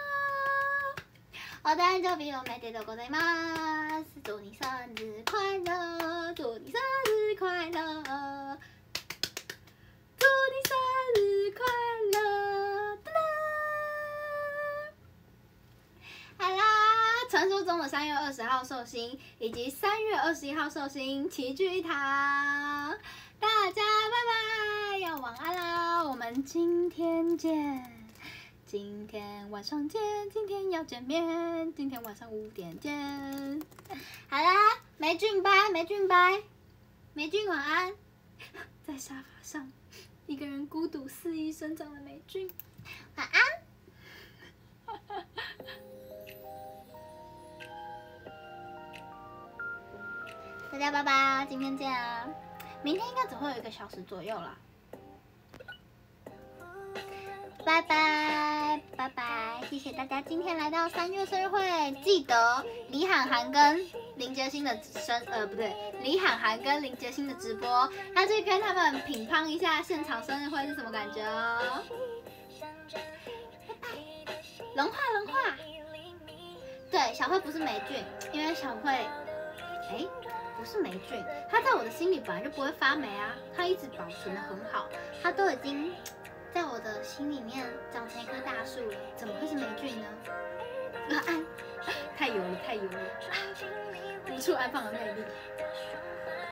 お誕生日おめでとうございます，祝你生日快乐，祝你生日快乐，祝你生日快乐！哒啦，好啦。传说中的三月二十号寿星以及三月二十一号寿星齐聚一堂，大家拜拜，要晚安啦！我们今天见，今天晚上见，今天要见面，今天晚上五点见。好啦，霉菌拜，霉菌拜，霉菌晚安。在沙发上，一个人孤独肆意生长的霉菌，晚安。大家拜拜，今天见啊！明天应该只会有一个小时左右啦。拜拜拜拜，谢谢大家今天来到三月生日会，记得李涵涵跟林杰星的生呃不对，李涵涵跟林杰星的直播，要去跟他们品乓一下现场生日会是什么感觉哦。拜拜，融化融化。对，小慧不是霉菌，因为小慧，哎。不是霉菌，它在我的心里本来就不会发霉啊，它一直保存得很好，它都已经在我的心里面长成一棵大树了，怎么会是霉菌呢？安，太油了，太油了，无处安放的魅力。